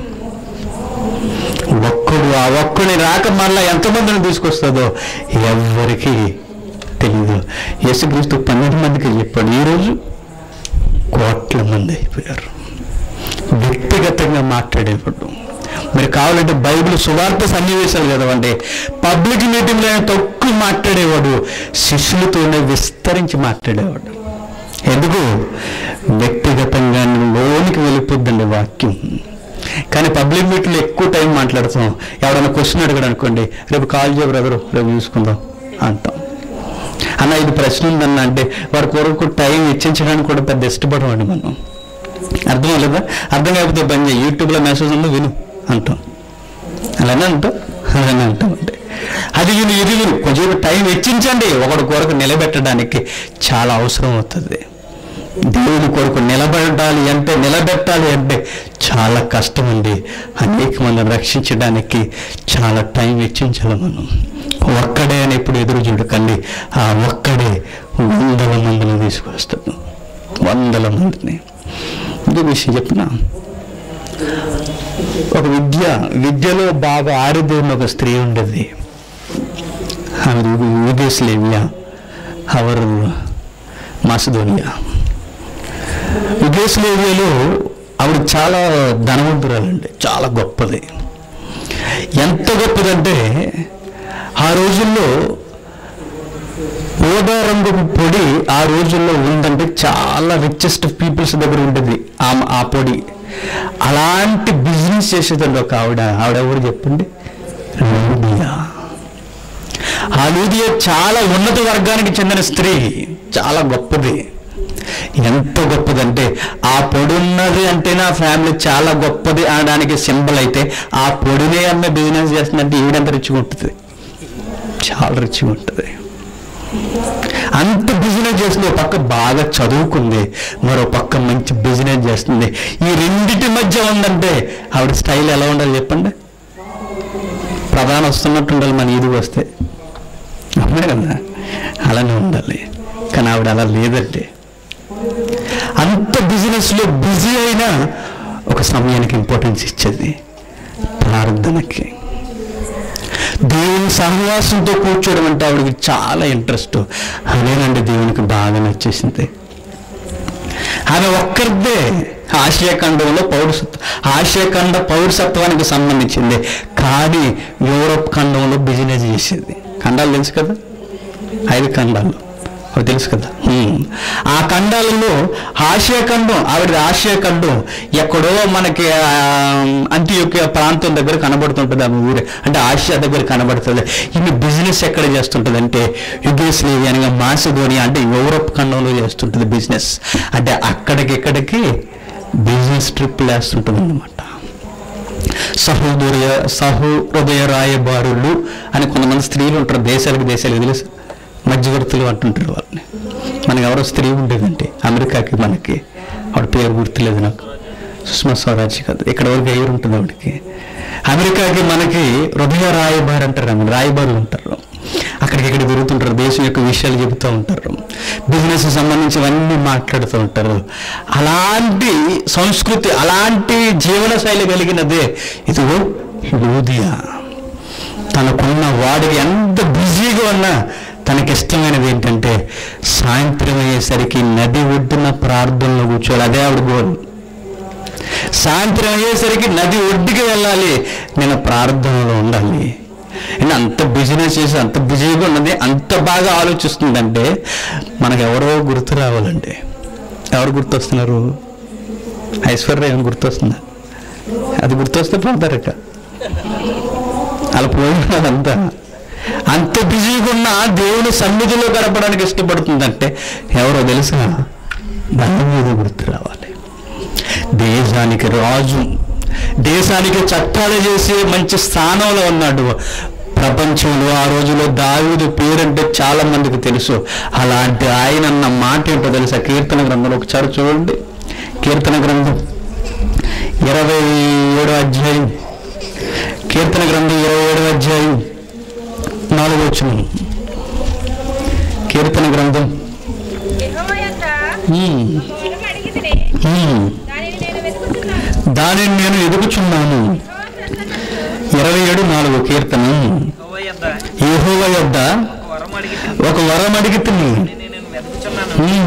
ఆ ఒక్కడిని రాక మళ్ళా ఎంతమందిని తీసుకొస్తుందో ఎవరికి తెలీదు. యేసుక్రీస్తు 12 మందికి చెప్పాడు, ఈరోజు కోట్ల మంది అయిపోయారు. వ్యక్తిగతంగా మాట్లాడేవాడు, మీరు కావాలంటే బైబిల్ సువార్త సన్నివేశాలు చదవండి. పబ్లిక్ మీటింగ్లో ఆయన తక్కువ మాట్లాడేవాడు, శిష్యులతోనే విస్తరించి మాట్లాడేవాడు. ఎందుకు? వ్యక్తిగతంగా లోనికి వెళ్ళిపోద్దండి వాక్యం. కానీ పబ్లిక్ మీటింగ్లో ఎక్కువ టైం మాట్లాడుతాం. ఎవరైనా క్వశ్చన్ అడిగాడు అనుకోండి, రేపు కాల్ చేయ బ్రదరు, రేపు చూసుకుందాం అంటాం. అన్న ఇది ప్రశ్న ఉందన్న అంటే వారి కొరకు టైం వెచ్చించడానికి కూడా పెద్ద ఇష్టపడమండి మనం. అర్థం అవ్వలేదా? అర్థం కాకపోతే పని చేయి, యూట్యూబ్లో మెసేజ్ ఉందో విను అంటాం. అలానే అంటాం అంటే అది విను ఇది విను, కొంచెం టైం వెచ్చించండి. ఒకటి కొరకు నిలబెట్టడానికి చాలా అవసరం అవుతుంది. దేవుని కొరకు నిలబడాలి అంటే నిలబెట్టాలి అంటే చాలా కష్టం అండి. అనేక మందిని రక్షించడానికి చాలా టైం వెచ్చించాలి మనం. ఒక్కడే అని ఎప్పుడు ఎదురు చూడకండి. ఆ ఒక్కడే 100 మందిని తీసుకొస్తాడు, 100 మందిని. ఇంకో విషయం చెప్పిన, ఒక విద్యలో బాగా ఆరిపోయిన ఒక స్త్రీ ఉండేది. ఆమె యూగోస్లేవియా అవర్ మాసిడోనియా. యూగోస్లేవియాలో ఆవిడ చాలా ధనవంతురాలండి, చాలా గొప్పది. ఎంత గొప్పదంటే ఆ రోజుల్లో ఊదా రంగు పొడి ఆ రోజుల్లో ఉందంటే చాలా రిచెస్ట్ పీపుల్స్ దగ్గర ఉండేది ఆ పొడి. అలాంటి బిజినెస్ చేసేదండి ఒక ఆవిడ ఎవరు చెప్పండి? లూదియా. ఆ లూదియా చాలా ఉన్నత వర్గానికి చెందిన స్త్రీ, చాలా గొప్పది. ఎంత గొప్పదంటే ఆ పొడి ఉన్నది అంటే నా ఫ్యామిలీ చాలా గొప్పది అనడానికి సింబల్ అయితే, ఆ పొడినే అమ్మే బిజినెస్ చేస్తుందంటే ఈవిడంత రిచ్గా ఉంటుంది, చాలా రిచ్గా ఉంటుంది. అంత బిజినెస్ చేస్తుంది. ఒక పక్క బాగా చదువుకుంది, మరో పక్క మంచి బిజినెస్ చేస్తుంది. ఈ రెండిటి మధ్య ఉందంటే ఆవిడ స్టైల్ ఎలా ఉండాలి చెప్పండి? ప్రధానం వస్తున్నట్టు ఉండాలి మన ఈదుగు వస్తే, అవునా కదా? అలానే ఉండాలి. కానీ ఆవిడ అలా లేదంటే, అంత బిజినెస్లో బిజీ అయినా ఒక సమయానికి ఇంపార్టెన్స్ ఇచ్చేది, ప్రార్థనకి. దేవుని సహవాసంతో కూర్చోవడం అంటే ఆవిడకి చాలా ఇంట్రెస్ట్. అదేనండి దేవునికి బాగా నచ్చేసింది. ఆమె ఒక్కరిదే ఆసియా ఖండంలో ఆసియా పౌరసత్వానికి సంబంధించింది. కానీ యూరోప్ ఖండంలో బిజినెస్ చేసేది. ఖండాలు తెలుసు కదా, 5 ఖండాలు అవి తెలుసు కదా. ఆ ఖండాలలో ఆసియా ఖండం ఎక్కడో మనకి అంత్యోక్య ప్రాంతం దగ్గర కనబడుతుంటుంది. ఆమె ఊరే అంటే ఆసియా దగ్గర కనబడుతుంది. ఈమె బిజినెస్ ఎక్కడ చేస్తుంటుంది అంటే యూగోస్లేవియా అనగా మాసిడోనియా అంటే యూరోప్ ఖండంలో చేస్తుంటుంది బిజినెస్. అంటే అక్కడికి బిజినెస్ ట్రిప్ వేస్తుంటుంది అన్నమాట. సహృదయ రాయబారులు అని కొంతమంది స్త్రీలు ఉంటారు, దేశాలకు తెలుసు, మధ్యవర్తులు అంటుంటారు వాళ్ళని. మనకి ఎవరో స్త్రీ ఉండేదంటే అమెరికాకి, మనకి ఆవిడ పేరు గుర్తులేదు నాకు, సుష్మా స్వరాజ్ కదా, ఇక్కడ వరకు ఎవరు ఉంటుంది ఆవిడకి. అమెరికాకి మనకి హృదయ రాయబారు అంటారు, రాయబారులు ఉంటారు. అక్కడికి ఇక్కడ తిరుగుతుంటారు, దేశం యొక్క విషయాలు చెబుతూ ఉంటారు, బిజినెస్ సంబంధించివన్నీ మాట్లాడుతూ ఉంటారు. అలాంటి సంస్కృతి, అలాంటి జీవన శైలి కలిగినదే ఇదిగో లూదియా. తనకున్న వాడికి ఎంత బిజీగా ఉన్నా తనకిష్టమైనది ఏంటంటే సాయంత్రం అయ్యేసరికి నది ఒడ్డున ప్రార్థనలో కూర్చోవాలి. అదే ఆవిడ గోల్. సాయంత్రం అయ్యేసరికి నది ఒడ్డుకి వెళ్ళాలి, నేను ప్రార్థనలో ఉండాలి. అంత బిజినెస్ చేసి అంత బిజీగా ఉన్నది, అంత బాగా ఆలోచిస్తుందంటే మనకు ఎవరో గుర్తు రావాలండి. ఎవరు గుర్తొస్తున్నారు? ఐశ్వర్యం గుర్తొస్తుందా? అది గుర్తొస్తే పోతారట, అలా పోయినదంతా. అంత బిజీగా ఉన్న దేవుని సన్నిధిలో గడపడానికి ఇష్టపడుతుందంటే ఎవరో తెలుసా? దాని మీద గుర్తు రావాలి. దేశానికి రాజు, దేశానికి చట్టాలు చేసి మంచి స్థానంలో ఉన్నాడు ప్రపంచంలో. ఆ రోజులో దావీదు పేరంటే చాలా మందికి తెలుసు. అలాంటి ఆయన అన్న మాట ఏంటో తెలుసా? కీర్తన గ్రంథంలో ఒకసారి చూడండి. కీర్తన గ్రంథం 27వ అధ్యాయం, కీర్తన గ్రంథం 27వ అధ్యాయం 4వ వచనం. కీర్తన గ్రంథం దానిని నేను ఎదుగుచున్నాను. 27:4 కీర్తన. యెహోవా యొద్ద ఒక వరం అడిగితిని,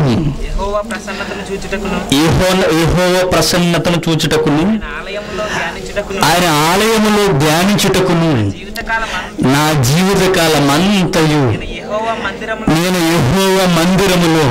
యెహోవా ప్రసన్నతను చూచుటకును ఆయన ఆలయములో ధ్యానించుటకును నా జీవితకాలం అంతయు నేను యెహోవా మందిరములో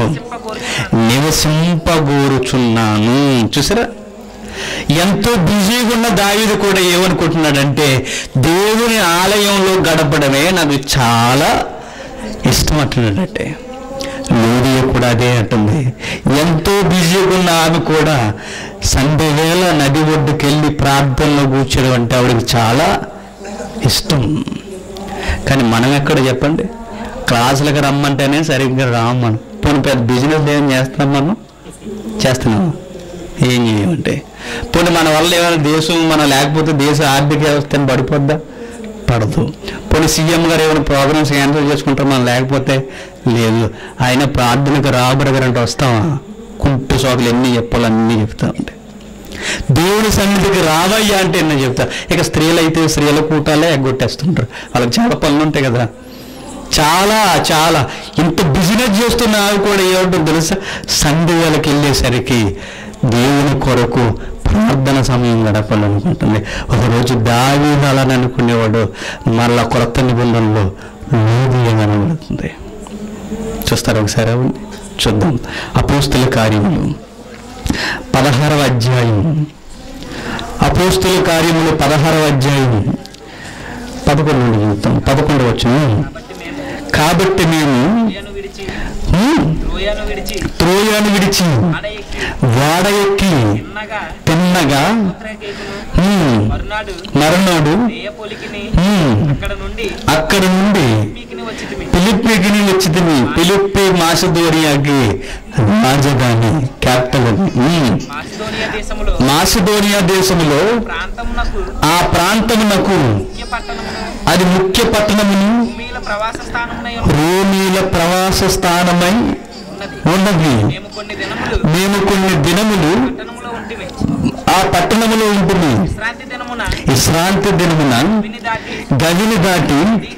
నివసింపగోరుచున్నాను. చూసారా, ఎంతో బిజీగా ఉన్న దావీదు కూడా ఏమనుకుంటున్నాడంటే దేవుని ఆలయంలో గడపడమే నాకు చాలా ఇష్టం అంటున్నాడంటే. లూదియ కూడా అదే అంటుంది. ఎంతో బిజీగా ఉన్న ఆమె కూడా సండే వేళ నది ఒడ్డుకి వెళ్ళి ప్రార్థనలో కూర్చోడం అంటే ఆవిడకి చాలా ఇష్టం. కానీ మనం ఎక్కడ చెప్పండి, క్లాసులకు రమ్మంటేనే సరిగ్గా రాము. మనం పోనీ పెద్ద బిజినెస్ ఏం చేస్తున్నాం, మనం చేస్తున్నాం ఏం చేయమంటే. పోనీ మన వల్ల ఏమైనా దేశం మనం లేకపోతే దేశ ఆర్థిక వ్యవస్థ పడిపోద్దా? పడదు. పోనీ సీఎం గారు ఏమైనా ప్రోగ్రామ్స్ క్యాన్సిల్ చేసుకుంటాం మనం లేకపోతే లేదు. ఆయన ప్రార్థనకు రాబడగారంటే వస్తామా? కుంటు సోకులు ఎన్ని చెప్పాలో అన్నీ చెప్తా ఉంటే. దేవుని సన్నిధికి రావయ్యా అంటే ఎన్నో చెప్తా. ఇక స్త్రీలు అయితే స్త్రీల కూటాలే ఎగ్గొట్టేస్తుంటారు. వాళ్ళకి చాలా పనులు ఉంటాయి కదా, చాలా చాలా. ఇంత బిజినెస్ చేస్తున్న ఆవి కూడా ఏమంటుంది తెలుసా, సండే వేళకి వెళ్ళేసరికి దేవుని కొరకు ప్రార్థన సమయం గడపాలనుకుంటుంది. ఒకరోజు దావీదు అలా అనుకునేవాడు, మళ్ళా కొత్త నిబంధనలో లూదియ కనబడుతుంది. చూస్తారు ఒకసారి, అవండి చూద్దాం. అపోస్తుల కార్యములు 16వ అధ్యాయం. అపోస్తుల కార్యములు 16వ అధ్యాయం 11 చూద్దాం. 11 వచనం. కాబట్టి మేము త్రోయను విడిచి వాడ ఎక్కి తిన్నగా మరునాడు అక్కడ నుండి ఫిలిప్పీకి వచ్చితిమి. ఫిలిప్పి మాసిదోనియాకి రాజధాని, క్యాపిటల్. మాసిదోనియా దేశములో ఆ ప్రాంతమునకు అది ముఖ్య పట్టణమును రోమీల ప్రవాస స్థానమై ఉన్నది. మేము కొన్ని దినములు ఆ పట్టణములో ఉంటుంది. విశ్రాంతి దినమున గదిని దాటి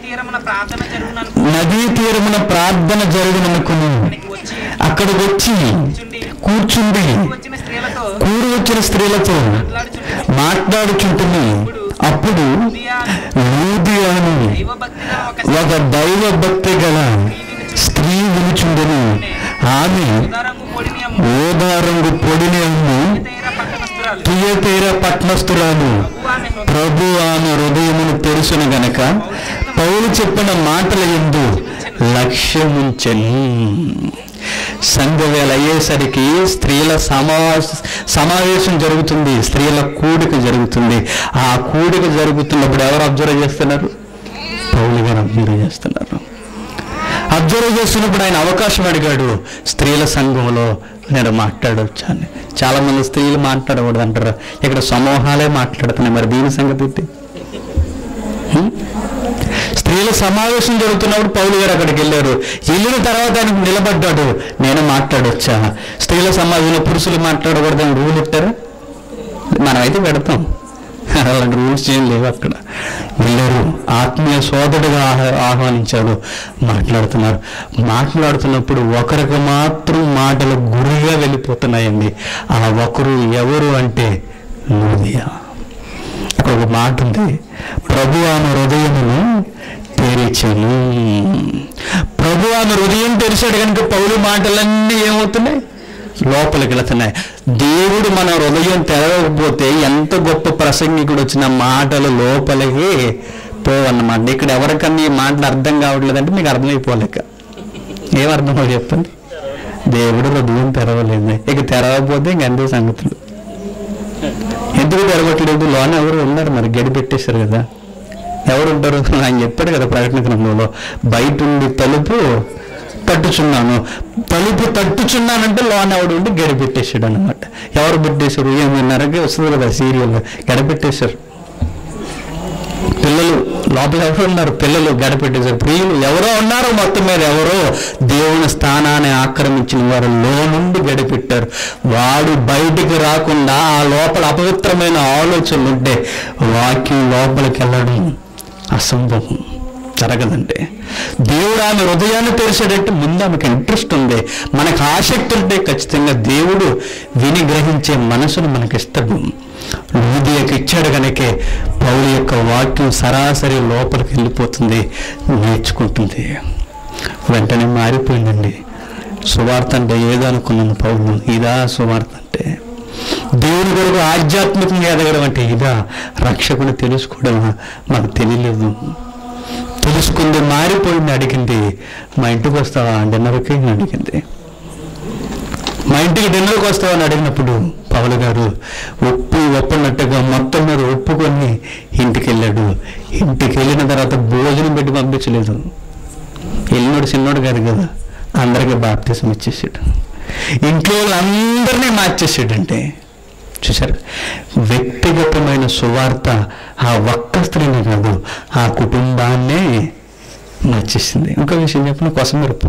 నదీ తీరమున ప్రార్థన జరుగుననుకుని అక్కడికి వచ్చి కూర్చుండి కూడి వచ్చిన స్త్రీలతో మాట్లాడుచుంటుంది. అప్పుడు లూదియను ఒక దైవ భక్తి గల స్త్రీ విలుచుండెను. ఆమె ఓదారంగు పొడిని అమ్ము తుయతైర పట్టణస్థురాలు. ప్రభు ఆమె హృదయమును తెరుసును గనక పౌలు చెప్పిన మాటల యందు లక్ష్యముంచెను. సంధ్యవేళ అయ్యేసరికి స్త్రీల సమావేశం జరుగుతుంది, స్త్రీల కూడిక జరుగుతుంది. ఆ కూడిక జరుగుతున్నప్పుడు ఎవరు అబ్జర్వ్ చేస్తున్నారు? పౌలు గారు అబ్జర్వ్ చేస్తున్నారు. అబ్జర్వ్ చేస్తున్నప్పుడు ఆయన అవకాశం అడిగాడు, స్త్రీల సంఘంలో నేను మాట్లాడవచ్చు అని. చాలా మంది స్త్రీలు మాట్లాడకూడదు అంటారు, ఇక్కడ సమూహాలే మాట్లాడుతున్నాయి. మరి దీని సంగతి స్త్రీల సమావేశం జరుగుతున్నప్పుడు పౌలు గారు అక్కడికి వెళ్ళారు. వెళ్ళిన తర్వాత ఆయనకు నిలబడ్డాడు, నేను మాట్లాడొచ్చా? స్త్రీల సమావేశంలో పురుషులు మాట్లాడకూడదని రూల్ పెట్టారు. మనమైతే పెడతాం, అలాంటి రూల్స్ ఏం లేవు. అక్కడ వెళ్ళారు, ఆత్మీయ సోదరుడుగా ఆహ్వానించాడు. మాట్లాడుతున్నప్పుడు ఒకరికి మాత్రం మాటలు గురిగా వెళ్ళిపోతున్నాయండి. ఆ ఒకరు ఎవరు అంటే లూదియ. అక్కడ ఒక మాట ఉంది, ప్రభు ఆమె హృదయమును తెరిచెను. ప్రభు ఆమె హృదయం తెరిచాడు కనుక పౌలు మాటలన్నీ ఏమవుతున్నాయి? లోపలికి వెళుతున్నాయి. దేవుడు మన హృదయం తెరవకపోతే ఎంత గొప్ప ప్రసంగికుడు వచ్చిన మాటలు లోపలికి పోవన్నమాట. ఇక్కడ ఎవరికన్నా ఈ మాటలు అర్థం కావట్లేదంటే మీకు అర్థమైపోలేక. ఏమర్థమో చెప్పండి, దేవుడు హృదయం తెరవలేదు. ఇక తెరవకపోతే ఇంక అంతే సంగతులు. ఎందుకు తెరవట్లేదు? లోన ఎవరు ఉన్నారు, మరి గడి పెట్టేశారు కదా. ఎవరు ఉంటారు? ఆయన చెప్పాడు కదా ప్రకటన గ్రంథంలో, బయట ఉండి తలుపు తట్టుచున్నానంటే లోన ఎవడు ఉండి గడి పెట్టేశాడు అనమాట. ఎవరు పెట్టేశారు? 8:30కి వస్తుంది కదా సీరియల్, గడపెట్టేశారు. పిల్లలు లోపల ఎవరు ఉన్నారు? పిల్లలు గడపెట్టేశారు. ప్రియులు ఎవరో ఉన్నారు, మొత్తం మీద ఎవరో దేవుని స్థానాన్ని ఆక్రమించిన వారు నుండి గడిపెట్టారు. వాడు బయటికి రాకుండా ఆ లోపల అపవిత్రమైన ఆలోచనలు ఉంటే వాక్యం లోపలికి వెళ్ళడం అసంభవం. జరగదండి. దేవుడు ఆమె హృదయాన్ని తెరిచాడంటే ముందు ఆమెకు ఇంట్రెస్ట్ ఉంది, మనకు ఆసక్తి ఉంటే ఖచ్చితంగా దేవుడు విని గ్రహించే మనసును మనకి ఇస్తాడు. లూదియకి ఇచ్చాడు కనుకే పౌలు యొక్క వాక్యం సరాసరి లోపలికి వెళ్ళిపోతుంది, నేర్చుకుంటుంది. వెంటనే మారిపోయిందండి. సువార్త అంటే ఏదో అనుకున్నాను పౌలు, ఇదా సువార్త అంటే? దేవుని కొరకు ఆధ్యాత్మికంగా ఎదగడం అంటే ఇదా? రక్షకుని తెలుసుకోవడమా? మాకు తెలియలేదు. తెలుసుకుంది, మారిపోయింది. అడిగింది, మా ఇంటికి వస్తావా డిన్నర్కి అడిగింది. మా ఇంటికి డిన్నర్కి వస్తావా అని అడిగినప్పుడు పౌలు గారు ఒప్పున్నట్టుగా మొత్తం మీద ఒప్పుకొని ఇంటికి వెళ్ళాడు. ఇంటికి వెళ్ళిన తర్వాత భోజనం పెట్టి పంపించలేదు. వెళ్ళినోడు చిన్నోడు కాదు కదా, అందరికీ బాప్తిసం ఇచ్చేసాడు. ఇంట్లో వాళ్ళందరినీ మార్చేసాడంటే చూసారు. వ్యక్తిగతమైన సువార్త ఆ ఒక్క స్త్రీని కాదు, ఆ కుటుంబాన్నే మార్చేసింది. ఇంకో విషయం చెప్పిన కొసమెరుపు,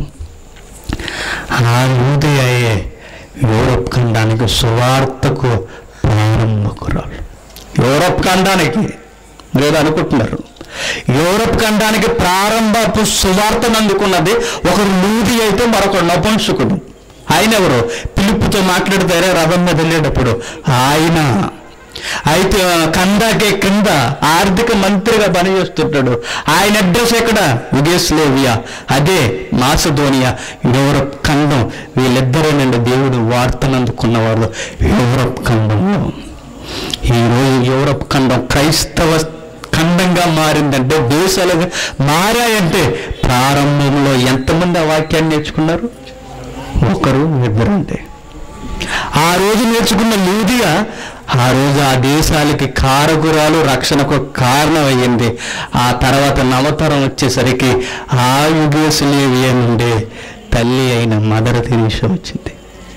ఆ యూదయయే యూరప్ ఖండానికి సువార్తకు ప్రారంభకురాలు. యూరప్ ఖండానికి మీరు అనుకుంటున్నారు, యూరప్ ఖండానికి ప్రారంభపు సువార్తను అందుకున్నది ఒకరు లూది అయితే మరొకరు నపుంసకుడు. ఆయన ఎవరు? పిలుపుతో మాట్లాడతారే రథం మీద వెళ్ళేటప్పుడు ఆయన. అయితే కందాకే కింద ఆర్థిక మంత్రిగా పనిచేస్తుంటాడు. ఆయన అడ్రస్ ఎక్కడ? యుగోస్లావియా, అదే మాసిదోనియా, యూరప్ ఖండం. వీళ్ళిద్దరేనండి దేవుడు వార్తను అందుకున్నవారు యూరప్ ఖండంలో. ఈరోజు యూరప్ ఖండం క్రైస్తవ ఖండంగా మారిందంటే, దేశాలుగా మారాయంటే ప్రారంభంలో ఎంతమంది ఆ వాక్యాన్ని నేర్చుకున్నారు? ఒకరు ఇద్దరు. అంటే ఆ రోజు నేర్చుకున్న లూదియా ఆ రోజు ఆ దేశాలకి కారకురాలు, రక్షణకు కారణం అయ్యింది. ఆ తర్వాత నవతరం వచ్చేసరికి ఆ యుగోస్లావియా నుండి తల్లి అయిన మదర్ తెరీసా వచ్చింది.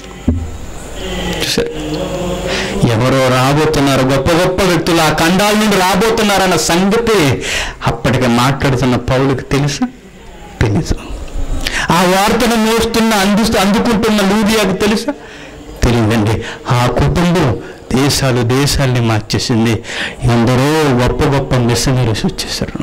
ఎవరో రాబోతున్నారు, గొప్ప గొప్ప వ్యక్తులు ఆ ఖండాల నుండి రాబోతున్నారన్న సంగతి అప్పటికి మాట్లాడుతున్న పౌలుకి తెలుసు. ఆ వార్తను మోస్తున్న అందుకుంటున్న లూదియాకు తెలుసా? తెలియదండి. ఆ కుటుంబం దేశాల్ని మార్చేసింది. ఎందరో గొప్ప గొప్ప మిషనరీస్ వచ్చేసారు.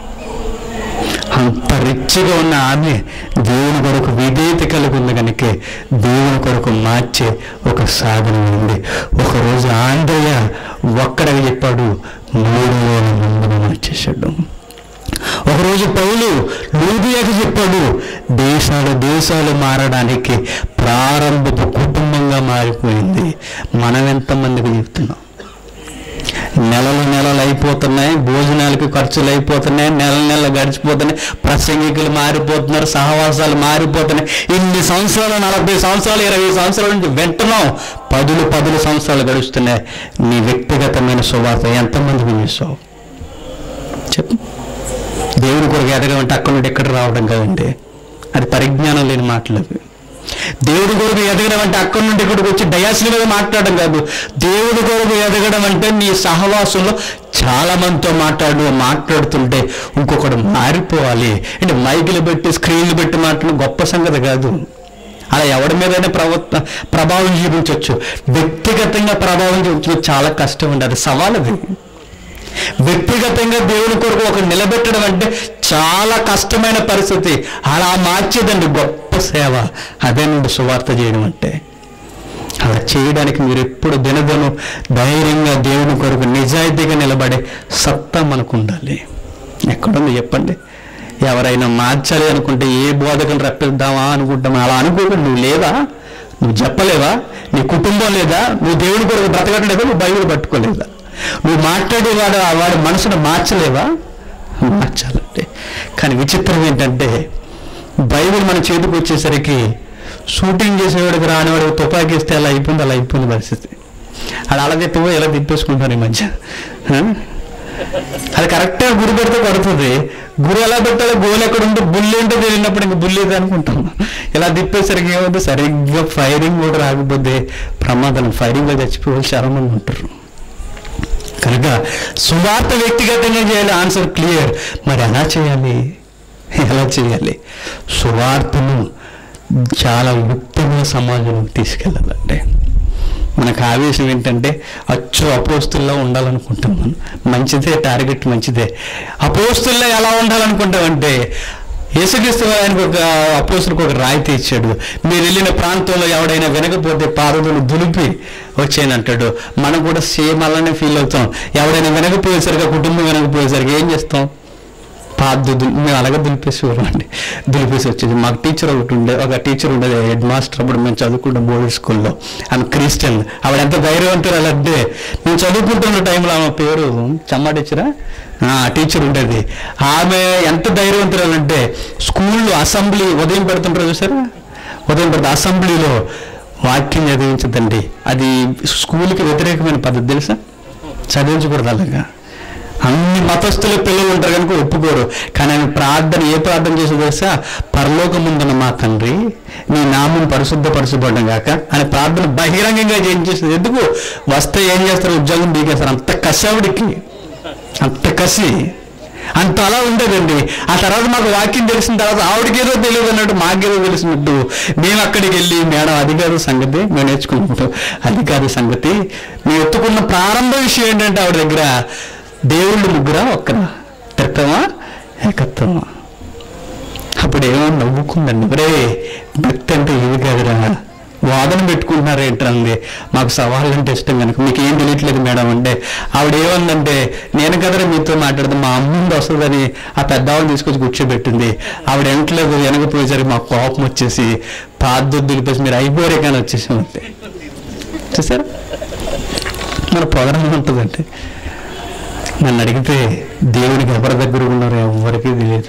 అంత రిచ్గా ఉన్న ఆమె దేవుని కొరకు విధేయత కలిగి ఉంది కనుక దేవుని కొరకు మార్చే ఒక సాధన ఉంది. ఒకరోజు ఆంధ్రయ్య ఒక్కడగా చెప్పాడు, 3,000 మందిని మార్చేశాడు. ఒకరోజు పౌలు లూదియాకి చెప్పాడు, దేశాలు మారడానికి ప్రారంభపు కుటుంబంగా మారిపోయింది. మనం ఎంతమందికి చెప్తున్నాం? నెలలు అయిపోతున్నాయి, భోజనాలకి ఖర్చులు అయిపోతున్నాయి, నెలలు గడిచిపోతున్నాయి, ప్రసంగికులు మారిపోతున్నారు, సహవాసాలు మారిపోతున్నాయి. ఇన్ని సంవత్సరాలు, 40 సంవత్సరాలు, 20 సంవత్సరాల నుంచి వింటున్నాం. 10 సంవత్సరాలు గడుస్తున్నాయి. నీ వ్యక్తిగతమైన సువార్త ఎంతమందికి చేసావు? చెప్పు. దేవుని కొరకు ఎదగమంటే అక్కడ నుండి ఎక్కడ రావడం కదండి, అది పరిజ్ఞానం లేని మాటలు అవి. దేవుడి కొరకు ఎదగడం అంటే అక్కడి నుండి ఇక్కడికి వచ్చి డయాస్ల మీద మాట్లాడడం కాదు. దేవుడి కొరకు ఎదగడం అంటే నీ సహవాసంలో చాలా మందితో మాట్లాడుతుంటే ఇంకొకడు మారిపోవాలి. అంటే మైకులు పెట్టి స్క్రీన్లు పెట్టి మాట్లాడడం గొప్ప సంగతి కాదు. అలా ఎవరి మీదైనా ప్రభావం చూపించవచ్చు. వ్యక్తిగతంగా ప్రభావం చూపించడం చాలా కష్టం అండి, అది సవాల్. అది వ్యక్తిగతంగా దేవుని కొరకు ఒక నిలబెట్టడం అంటే చాలా కష్టమైన పరిస్థితి. అలా మార్చేదండి గొప్ప సేవ. అదేనండి సువార్త చేయడం అంటే. అలా చేయడానికి మీరు ఎప్పుడు దినదినం ధైర్యంగా దేవుని కొరకు నిజాయితీగా నిలబడే సత్తా మనకు ఉండాలి. ఎక్కడుంది చెప్పండి? ఎవరైనా మార్చాలి అనుకుంటే ఏ బోధకుని రప్పిద్దామా అనుకుంటామా? అలా అనుకోకుండా నువ్వు లేదా? నువ్వు చెప్పలేవా? నీ కుటుంబం లేదా? నువ్వు దేవుని కొరకు బ్రతకట్లేదా? నువ్వు బైబిల్ పట్టుకోలేదా? నువ్వు మాట్లాడేవాడు వాడి మనసును మార్చలేవా? మార్చాలంటే. కానీ విచిత్రం ఏంటంటే, బైబిల్ మన చేతికి వచ్చేసరికి షూటింగ్ చేసేవాడికి రానివాడికి తుపాకీ ఇస్తే అలా అయిపోయింది పరిస్థితి. అలా తిప్పవో ఎలా తిప్పేసుకుంటారు ఈ మధ్య. అది కరెక్ట్గా గురి పెడితే పడుతుంది. గురి ఎలా పెట్టాలో, గోల్ ఎక్కడ ఉంటే బుల్లి ఉంటే తెలియనప్పుడు ఇంక బుల్లేదు అనుకుంటాం. ఇలా తిప్పేసరికి ఏమవుతుంది, సరిగ్గా ఫైరింగ్ కూడా రాకపోతే ప్రమాదం. ఫైరింగ్లో చచ్చిపోవాలి చాలా మంది ఉంటారు. కనుక సువార్త వ్యక్తిగతంగా చేయాలి. Answer clear. మరి ఎలా చేయాలి? సువార్తను చాలా యుక్తంగా సమాజంలోకి తీసుకెళ్ళాలంటే మనకు ఆవేశం ఏంటంటే అచ్చు అపోస్తుల్లో ఉండాలనుకుంటాం. మనం మంచిదే, టార్గెట్ మంచిదే. అపోస్తుల్లో ఎలా ఉండాలనుకుంటామంటే యేసుక్రీస్తు ఆయనకు ఒక అపోస్తులకు ఒక రాయితీ ఇచ్చాడు. మీరు వెళ్ళిన ప్రాంతంలో ఎవడైనా వినకపోతే పాదములు దులిపి వచ్చేయనంటాడు. మనం కూడా సేమ్ అలానే ఫీల్ అవుతాం. ఎవడైనా వినకపోయేసరికి, కుటుంబం వినకపోయేసరికి ఏం చేస్తాం? మేము అలాగే దులిపేసేవారు అండి. దులిపేసి వచ్చేది. మాకు ఒక టీచర్ ఉండేది, హెడ్ మాస్టర్. అప్పుడు మేము చదువుకుంటాం బోర్డర్ స్కూల్లో. ఆమె క్రిస్టియన్. ఆవిడ ఎంత ధైర్యవంతులు అలాంటే, మేము చదువుకుంటున్న టైంలో ఆమె పేరు చమ్మా టీచర్ ఉండేది. ఆమె ఎంత ధైర్యవంతురాలంటే స్కూల్లో అసెంబ్లీ ఉదయం పెడుతుంటారు చూసారా, ఉదయం పెడితే అసెంబ్లీలో వాక్యం చదివించదండి. అది స్కూల్కి వ్యతిరేకమైన పద్ధతి తెలుసా, చదివించకూడదు. అలాగా అన్ని మతస్థుల పిల్లలు ఉంటారు కనుక ఒప్పుకోరు. కానీ ఆమె ఏ ప్రార్థన చేసేది తెలుసా? పరలోకముందున్న మా తండ్రి, నీ నామం పరిశుద్ధపరచబడడం కాక అనే ప్రార్థన బహిరంగంగా చేసేది. ఎందుకు? వస్తే ఏం చేస్తారు? ఉద్యోగం దిగేస్తారు. అంత కసి ఆవిడికి, అంత కసి, అంత అలా ఉండేదండి. ఆ తర్వాత మాకు వాక్యం తెలిసిన తర్వాత ఆవిడకేదో తెలియదు అన్నట్టు మాకేదో తెలిసినట్టు మేము అక్కడికి వెళ్ళి, మేడం అది కాదు సంగతి, మేము నేర్చుకున్నట్టు అది కాదు సంగతి. మేము ఎత్తుకున్న ప్రారంభ విషయం ఏంటంటే ఆవిడ దగ్గర దేవుళ్ళు ముగ్గురా, ఒక్కరా, త్రిత్వమా, ఏకత్వమా? అప్పుడు ఏమో నవ్వుకుందండి. రే భక్తి అంటే ఇది కాదురా, వాదన పెట్టుకుంటున్నారు ఏంటండి, మాకు సవాళ్ళు అంటే ఇష్టం కనుక మీకు ఏం తెలియట్లేదు మేడం అంటే. ఆవిడ ఏమందంటే, నేను కదరా మీతో మాట్లాడితే మా అమ్ముంది వస్తుందని ఆ పెద్దవాళ్ళు తీసుకొచ్చి కూర్చోబెట్టింది. ఆవిడ ఎంటలేదు, వెనకపోయేసరికి మాకు కోపం వచ్చేసి పాద్దొద్దు దులిపేసి మీరు అయిపోరే కానీ వచ్చేసాం అంతే. చూసారా మన పొగరం ఉంటుందంటే. నన్ను అడిగితే దేవునికి ఎవరి దగ్గర ఉన్నారో ఎవరికీ తెలియదు.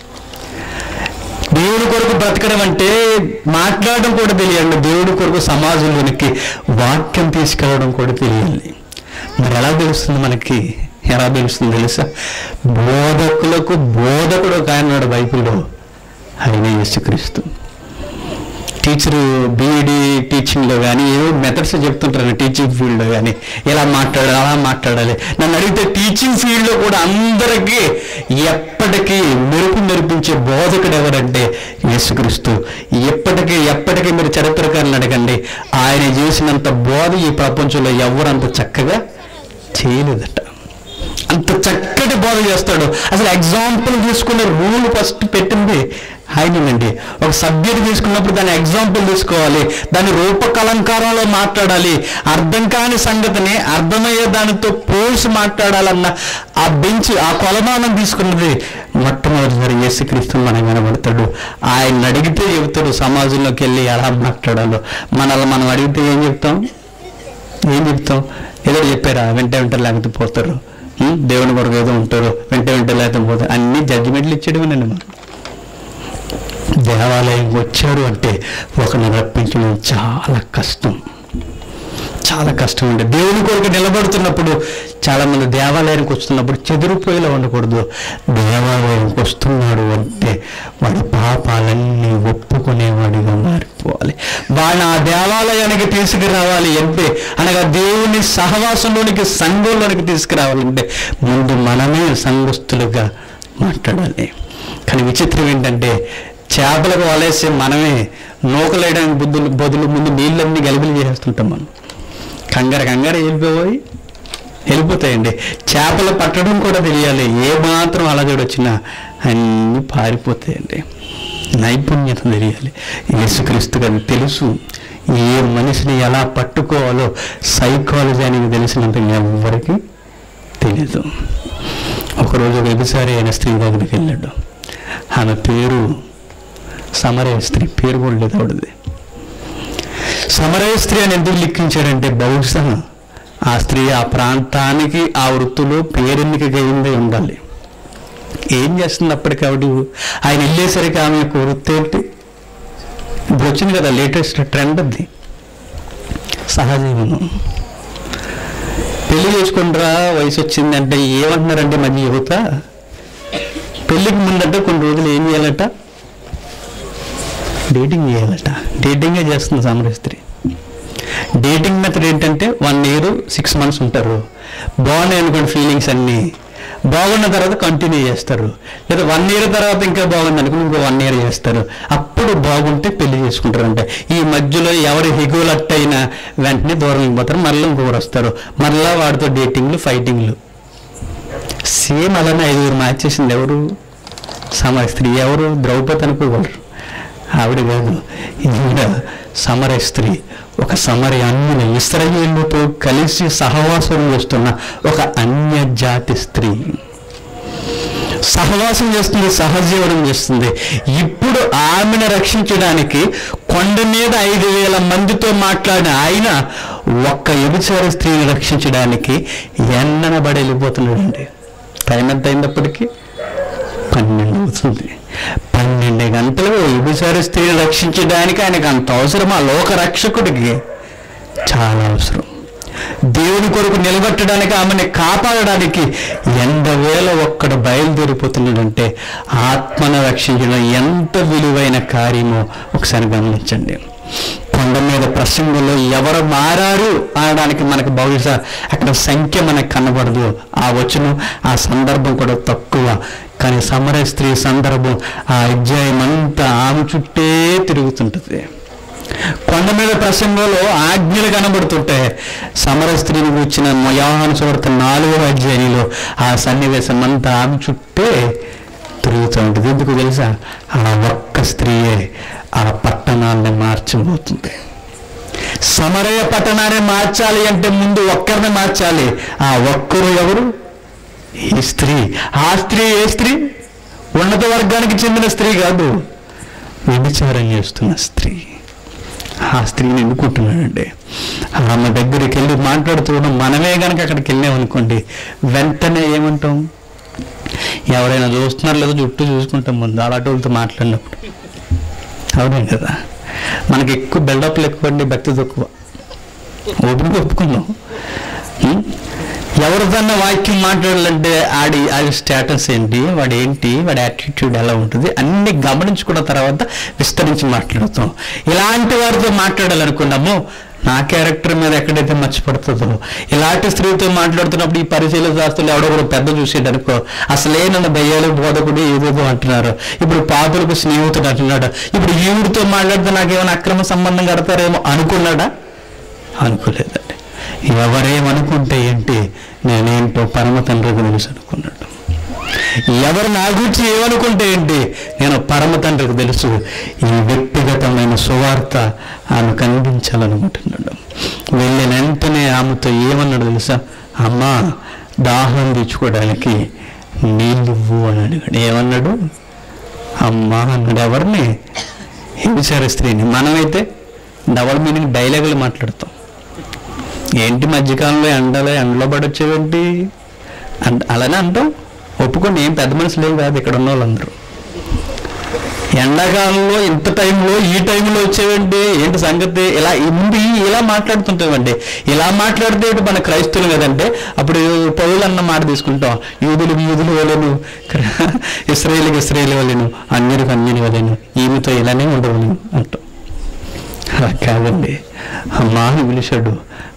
దేవుడి కొరకు బ్రతకడం అంటే మాట్లాడడం కూడా తెలియాలి. దేవుడి కొరకు సమాజంలోనికి వాక్యం తీసుకెళ్ళడం కూడా తెలియాలి. మరి ఎలా తెలుస్తుంది మనకి? ఎలా తెలుస్తుంది తెలుసా? బోధకులకు బోధకుడు ఒక ఆయన ఉన్నాడు బైబిల్లో, ఆయన యేసుక్రీస్తు. టీచరు బీఈడీ టీచింగ్లో కానీ ఏవో మెథడ్స్ చెప్తుంటారు టీచింగ్ ఫీల్డ్లో కానీ, ఎలా మాట్లాడాలి అలా మాట్లాడాలి. నన్ను అడిగితే టీచింగ్ ఫీల్డ్లో కూడా అందరికీ ఎప్పటికీ మెరిపించే బోధకుడు ఎవరంటే యేసుక్రీస్తు. ఎప్పటికీ మీరు చరిత్రకారులను అడగండి, ఆయన చేసినంత బోధ ఈ ప్రపంచంలో ఎవరు అంత చక్కగా చేయలేదట. అంత చక్కటి బోధ చేస్తాడు. అసలు ఎగ్జాంపుల్ తీసుకునే రూల్ ఫస్ట్ పెట్టింది ఆయనండి. ఒక సబ్జెక్ట్ తీసుకున్నప్పుడు దాని ఎగ్జాంపుల్ తీసుకోవాలి, దాని రూపకలంకారంలో మాట్లాడాలి, అర్థం కాని సంగతిని అర్థమయ్యే దానితో పోల్చి మాట్లాడాలన్న ఆ కొలమానం తీసుకున్నది మొట్టమొదటిసారి యేసుక్రీస్తు మనకు కనబడతాడు. ఆయన అడిగితే చెబుతాడు సమాజంలోకి వెళ్ళి ఎలా మాట్లాడాలో. మనం అడిగితే ఏం చెప్తాం? ఏదో చెప్పారా, వెంట లేకపోతే పోతారు, దేవుని కొరకు ఏదో ఉంటారు, వెంట లేకపోతే పోతారు, అన్ని జడ్జిమెంట్లు ఇచ్చేయడమేనండి. మనం దేవాలయం వచ్చారు అంటే ఒకరిని రప్పించడం చాలా కష్టం అండి. దేవుని కొరకు నిలబడుతున్నప్పుడు చాలామంది దేవాలయానికి వస్తున్నప్పుడు చెదిరిపోయేలా ఉండకూడదు. దేవాలయానికి వస్తున్నాడు అంటే వాడి పాపాలన్నీ ఒప్పుకునేవాడిగా మారిపోవాలి. వాడిని ఆ దేవాలయానికి తీసుకురావాలి అంటే, అనగా దేవుని సహవాసంలోనికి, సంఘంలోనికి తీసుకురావాలంటే ముందు మనమే సంఘస్థులుగా మాట్లాడాలి. కానీ విచిత్రం ఏంటంటే, చేపలకు వలేసి మనమే నూకలేయడానికి బదులు ముందు నీళ్ళన్నీ గలిబిలి చేసేస్తుంటాం. మనం కంగారు వెళ్ళిపోతాయండి. చేపలు పట్టడం కూడా తెలియాలి. ఏమాత్రం అలజడి వచ్చినా అన్నీ పారిపోతాయండి. నైపుణ్యత తెలియాలి. యేసుక్రీస్తు గారికి తెలుసు ఏ మనిషిని ఎలా పట్టుకోవాలో. సైకాలజీ అనేది తెలిసినంత ఎవరికి తెలియదు. ఒకరోజు వ్యభిచారి అయిన స్త్రీ దగ్గరికి వెళ్ళాడు. ఆమె పేరు సమరయ స్త్రీ. పేరు కూడా లేదు ఆవిడది. సమరయ స్త్రీ అని ఎందుకు లిఖించాడంటే, బహుశా ఆ స్త్రీ ఆ ప్రాంతానికి ఆ వృత్తిలో పేరెన్నిక అయిందే ఉండాలి. ఏం చేస్తుంది అప్పటికి ఆవిడ? ఆయన వెళ్ళేసరికి ఆమె యొక్క వృత్తి ఏంటి? ఇప్పుడు వచ్చింది కదా లేటెస్ట్ ట్రెండ్, అది సహజీవనం. పెళ్లి చేసుకుంటారా వయసు వచ్చిందంటే ఏమంటున్నారంటే మధ్య యువత, పెళ్ళికి ముందంటే కొన్ని రోజులు ఏం చేయాలట? డేటింగ్ చేయాలట. డేటింగే చేస్తుంది సమరయ స్త్రీ. డేటింగ్ మెథడ్ ఏంటంటే 1 year 6 months ఉంటారు. బాగున్నాయి అనుకోండి ఫీలింగ్స్ అన్నీ, బాగున్న తర్వాత కంటిన్యూ చేస్తారు. లేదా 1 year తర్వాత ఇంకా బాగుంది అనుకుని ఇంకో 1 year చేస్తారు. అప్పుడు ఎప్పుడు బాగుంటే పెళ్లి చేసుకుంటారంటే, ఈ మధ్యలో ఎవరు హెగులట్టయినా వెంటనే దూరం అయిపోతారు, మళ్ళీ ఇంకొకరు వస్తారు, మళ్ళీ వాడితో డేటింగ్లు ఫైటింగ్లు. సేమ్ అలానే 5 మార్చేసింది ఎవరు? సమర స్త్రీ. ఎవరు? ద్రౌపది అనుకోగలరు, ఆవిడ కాదు, ఈవిడ సమర స్త్రీ. ఒక సమర అన్యుల ఇశ్రాయేలుతో కలిసి సహవాసం చేస్తున్న ఒక అన్య జాతి స్త్రీ. సహవాసం చేస్తుంది, సహజీవనం చేస్తుంది. ఇప్పుడు ఆమెను రక్షించడానికి కొండ మీద 5,000 మందితో మాట్లాడిన ఆయన ఒక్క వ్యభిచార స్త్రీని రక్షించడానికి ఎన్ననబడి వెళ్ళిపోతున్నాడండి. టైం ఎంత అయినప్పటికీ 12 అవుతుంది. 12 గంటలు వ్యభిచార స్త్రీని రక్షించడానికి ఆయనకు అంత అవసరం. ఆ లోక రక్షకుడికి చాలా అవసరం. దేవుని కొరకు నిలబెట్టడానికి, ఆమెను కాపాడడానికి ఎండవేళ ఒక్కడు బయలుదేరిపోతున్నాడంటే ఆత్మను రక్షించడం ఎంత విలువైన కార్యమో ఒకసారి గమనించండి. కొండ మీద ప్రసంగంలో ఎవరు మారారు అనడానికి మనకు బహుశా అక్కడ సంఖ్య మనకు కనబడదు. ఆ వచనం, ఆ సందర్భం కూడా తక్కువ. కానీ సమర స్త్రీ సందర్భం ఆ అధ్యాయం అంతా ఆమె చుట్టే తిరుగుతుంటుంది. కొండ మీద ప్రసంగంలో ఆజ్ఞలు కనబడుతుంటాయి. సమర స్త్రీని కూర్చిన యోహాను సువార్త 4వ అధ్యాయంలో ఆ సన్నివేశం అంతా ఆమె చుట్టే తిరుగుతూ ఉంటుంది. ఎందుకు తెలుసా? ఆ ఒక్క స్త్రీయే ఆ పట్టణాన్ని మార్చబోతుంది. సమరయ పట్టణాన్ని మార్చాలి అంటే ముందు ఒక్కరిని మార్చాలి. ఆ ఒక్కరు ఎవరు? ఈ స్త్రీ. ఆ స్త్రీ ఏ స్త్రీ? ఉన్నత వర్గానికి చెందిన స్త్రీ కాదు, వ్యభిచారం చేస్తున్న స్త్రీ. ఆ స్త్రీని ఎన్నుకుంటున్నాడండి. ఆమె దగ్గరికి వెళ్ళి మాట్లాడుతూ మనమే కనుక అక్కడికి వెళ్ళామనుకోండి, వెంటనే ఏమంటాం? ఎవరైనా చూస్తున్నారు లేదో చుట్టూ చూసుకుంటాం ముందు అలాంటి వాళ్ళతో మాట్లాడినప్పుడు. అవునే కదా? మనకి ఎక్కువ బిల్డప్లు ఎక్కువ అండి, భక్తి తక్కువ. ఓపెన్గా ఒప్పుకుందాం. ఎవరిదన్నా వాక్యం మాట్లాడాలంటే ఆడి స్టేటస్ ఏంటి, వాడు ఏంటి, వాడి యాటిట్యూడ్ ఎలా ఉంటుంది అన్ని గమనించుకున్న తర్వాత విస్తరించి మాట్లాడుతాం. ఇలాంటి వారితో మాట్లాడాలనుకున్నాము, నా క్యారెక్టర్ మీద ఎక్కడైతే మర్చిపడుతుందో, ఇలాంటి స్త్రీతో మాట్లాడుతున్నప్పుడు ఈ పరిశీలన శాస్త్రులు ఎవడో కూడా పెద్ద చూసేటనుకో, అసలే నన్ను దయ్యాలు బోధకుడు ఏదేదో అంటున్నారు, ఇప్పుడు పాపులకు స్నేహితుడు అంటున్నాడు, ఇప్పుడు ఈవిడితో మాట్లాడితే నాకేమైనా అక్రమ సంబంధం కడతారేమో అనుకున్నాడా? అనుకోలేదండి. ఎవరేమనుకుంటే ఏంటి, నేనేంటో పరమ తండ్రికి తెలుసు అనుకున్నాడు. ఎవరు నా గురించి ఏమనుకుంటే ఏంటి, నేను పరమ తండ్రికి తెలుసు. ఈ వ్యక్తిగతమైన సువార్త ఆమెకు అందించాలనుకుంటున్నాడు. వెళ్ళిన వెంటనే ఆమెతో ఏమన్నాడు తెలుసా? అమ్మా, దాహం తీర్చుకోవడానికి నీళ్ళివ్వు అని అడిగాడు. ఏమన్నాడు? అమ్మా అన్నాడు. ఎవరిని? వ్యభిచార స్త్రీని. మనమైతే డబల్ మీనింగ్ డైలాగులు మాట్లాడతాం. ఏంటి మధ్యకాలంలో ఎండలో పడొచ్చేవేంటి అలానే అంటాం. ఒప్పుకోండి, ఏం పెద్ద మనుషులు ఏం కాదు ఇక్కడ ఉన్న వాళ్ళందరూ. ఎండాకాలంలో ఇంత టైంలో ఈ టైంలో వచ్చేవండి, ఏంటి సంగతి, ఇలా ముందు ఇలా మాట్లాడుతుంటామండి. ఇలా మాట్లాడితే మన క్రైస్తవులు కదంటే అప్పుడు పౌలు అన్న మాట తీసుకుంటాం. యూదులు వలేను, ఇశ్రాయేలుకి వలేను, అన్యుని వలేను, ఈమెతో ఇలానే ఉండవలేను అంటాం. అలా కాదండి. అమ్మా అని పిలిచాడు,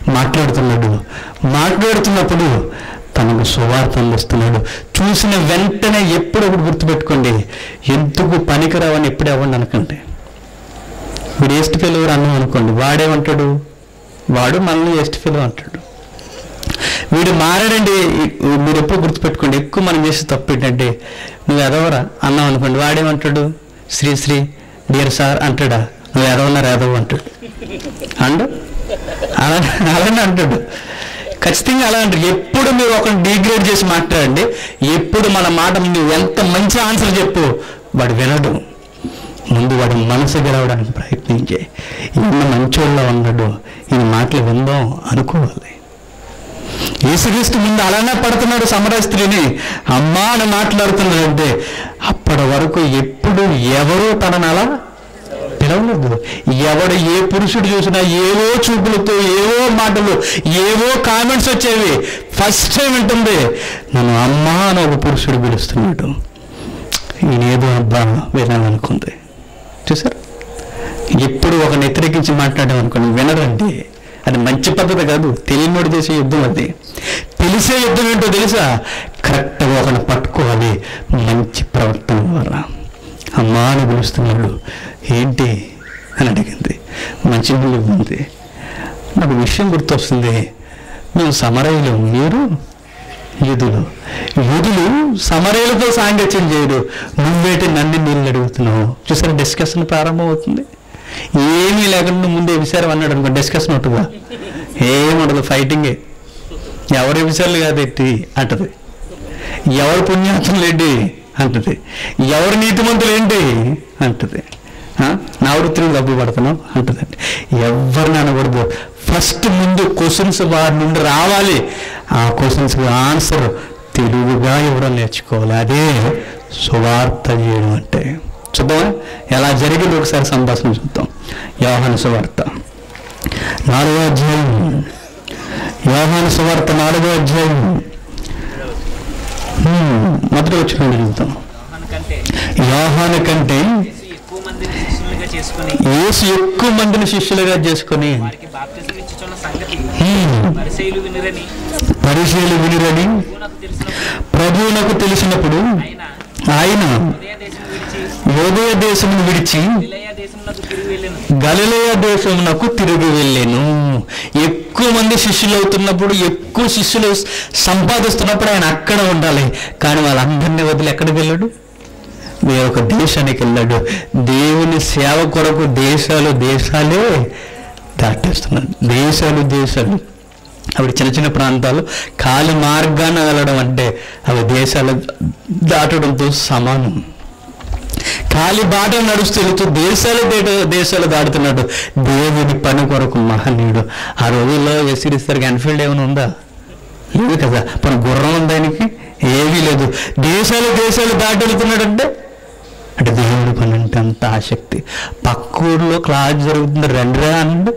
మాట్లాడుతున్నప్పుడు తనకు సువార్త అందిస్తున్నాడు. చూసిన వెంటనే ఎప్పుడు ఒకటి గుర్తుపెట్టుకోండి, ఎందుకు పనికిరావని ఎప్పుడు ఇవ్వండి అనకండి. వీడు ఎస్ట్ ఫెలో అన్నాం అనుకోండి, వాడేమంటాడు? వాడు మనల్ని ఎస్ట్ ఫెలో అంటాడు. వీడు మారాడండి. మీరు ఎప్పుడు గుర్తుపెట్టుకోండి, ఎక్కువ మనం చేసే తప్పు ఏంటంటే, నువ్వు ఎదవరా అన్నాం అనుకోండి, వాడేమంటాడు? శ్రీ డియర్ సార్ అంటాడా? నువ్వు ఎదవన్నారు ఎదవ అంటాడు. అలానే అంటాడు. ఖచ్చితంగా అలా అంటారు. ఎప్పుడు మీరు ఒకరిని డిగ్రేడ్ చేసి మాట్లాడండి, ఎప్పుడు మన మాట నువ్వు ఎంత మంచి ఆన్సర్ చెప్పు, వాడు వినడు. ముందు వాడి మనసు గెలవడానికి ప్రయత్నించే, ఈయన మంచోళ్ళ ఉన్నాడు, ఈ మాటలు విందాం అనుకోవాలి. యేసుక్రీస్తు ముందు అలానే పడుతున్నాడు సమర స్త్రీని, అమ్మా అని మాట్లాడుతున్నాడంటే అప్పటి వరకు ఎప్పుడు ఎవరో తనని అలా పిలవలేదు. ఎవడు ఏ పురుషుడు చూసినా ఏవో చూపులతో, ఏవో మాటలు, ఏవో కామెంట్స్ వచ్చేవి. ఫస్ట్ టైం వింటుంది, నన్ను అమ్మా అని ఒక పురుషుడు పిలుస్తున్నాడు. ఈయనేదో అబ్బా వినాలనుకుంది. చూసారు? ఎప్పుడు ఒక వ్యతిరేకించి మాట్లాడామనుకోండి వినరండి. అది మంచి పద్ధతి కాదు, తెలియనోడు చేసే యుద్ధం అది. తెలిసే యుద్ధం ఏంటో తెలుసా? కరెక్ట్గా ఒకరిని పట్టుకోవాలి మంచి ప్రవర్తన ద్వారా. అమ్మా అని పిలుస్తున్నాడు. ఏంటి అని అడిగింది. మంచినీళ్ళు ఉంది. నాకు విషయం గుర్తొస్తుంది. మేము సమరయులు, మీరు యూదులు. యూదులు సమరయులతో సాంగత్యం చేయరు, నువ్వేటి నన్ను నీళ్ళు అడుగుతున్నావు. చూసారా, డిస్కషన్ ప్రారంభం అవుతుంది. ఏమీ లేకుండా ముందే విచారం అన్నాడు అనుకో, డిస్కషన్ ఉంటుందా? ఏముండదు, ఫైటింగే. ఎవరి విషయాలు కాదెట్టి అంటది, ఎవరు పుణ్యాత్ములు ఏంటి అంటది, ఎవరు నీతిమంతులు ఏంటి అంటది, నా వృత్తిని డబ్బు పడుతున్నావు అంటదండి. ఎవరిని అనకూడదు. ఫస్ట్ ముందు క్వశ్చన్స్ వారి నుండి రావాలి. ఆ క్వశ్చన్స్కి ఆన్సర్ తెలుగుగా ఇవ్వడం నేర్చుకోవాలి. అదే సువార్త చేయడం అంటే. చూద్దాం ఎలా జరిగింది ఒకసారి సంభాషణ చూద్దాం. యోహాను సువార్త 4వ అధ్యాయం. యోహాను సువార్త 4వ అధ్యాయం మొదటి వచనం చూద్దాం. యోహాను కంటే యేసు ఎక్కువ మందిని శిష్యులుగా చేసుకుని పరిచయులు వినిరని ప్రభువునకు తెలిసినప్పుడు ఆయన యోదయ దేశమును విడిచి గలిలయ దేశమునకు తిరిగి వెళ్ళాను. ఎక్కువ మంది శిష్యులు అవుతున్నప్పుడు, ఎక్కువ శిష్యులు సంపాదిస్తున్నప్పుడు ఆయన అక్కడ ఉండాలి. కానీ వాళ్ళందరినీ వదిలి ఎక్కడికి వెళ్ళాడు? వేరొక దేశానికి వెళ్ళాడు. దేవుని సేవ కొరకు దేశాలే దాటేస్తున్నాడు. దేశాలు అవి చిన్న చిన్న ప్రాంతాలు. కాలి మార్గాన వెళ్ళడం అంటే అవి దేశాలు దాటడంతో సమానం. కాలి బాట నడుస్తూ వెళుతూ దేశాలు దాటుతున్నాడు. దేవుని పని కొరకు మహనీయుడు. ఆ రోజుల్లో ఎసిరిస్తారు ఎన్ఫీల్డ్ ఏమైనా ఉందా? లేదు కదా. మన గుర్రం ఉంది, దానికి ఏమీ లేదు. దేశాలు దాటి వెళుతున్నాడంటే దేవుడి పని అంటే అంత ఆసక్తి. పక్క ఊళ్ళో క్లాస్ జరుగుతుంది, రండిరా అనండి.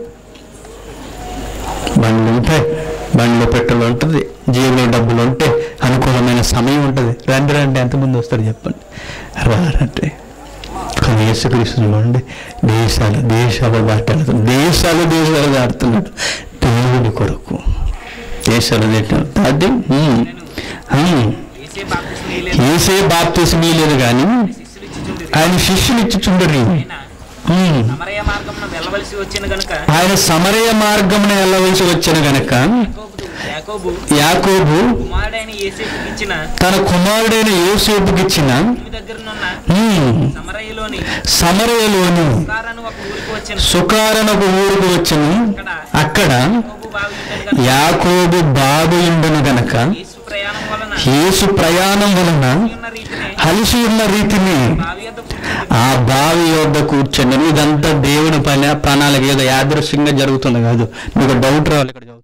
బండ్లు ఉంటాయి, బండిలో పెట్రోల్ ఉంటుంది, జేబులో డబ్బులు ఉంటాయి, అనుకూలమైన సమయం ఉంటుంది. రండి ఎంతమంది వస్తారు చెప్పండి? రారంటే. కానీ యేసుక్రీస్తులో ఉండి దేశాలు దాటాడుతున్నాడు. దేశాలు దాటుతున్నాడు దేవుడి కొరకు. దేశాలు దాటి ఏసే బాప్తిస్మం లేదు కానీ ఆయన శిష్యులు ఇచ్చుచుండరు. ఆయన సమరయ మార్గమున వెళ్ళవలసి వచ్చిన గనక యాకోబు తన కుమారుడైన యోసేపుకిచ్చిన సమరయలోని సుకారనకు ఊరికి వచ్చను. అక్కడ యాకోబు బాగుండును గనక యేసు ప్రయాణం వలన అలసి ఉన్న రీతిని ఆ బావి యొద్ద కూర్చొని. ఇదంతా దేవుని పని, ప్రణాళిక. ఏదో యాదృశ్యంగా జరుగుతుంది కాదు. మీకు డౌట్ రావాలి ఇక్కడ చదువుతున్నా.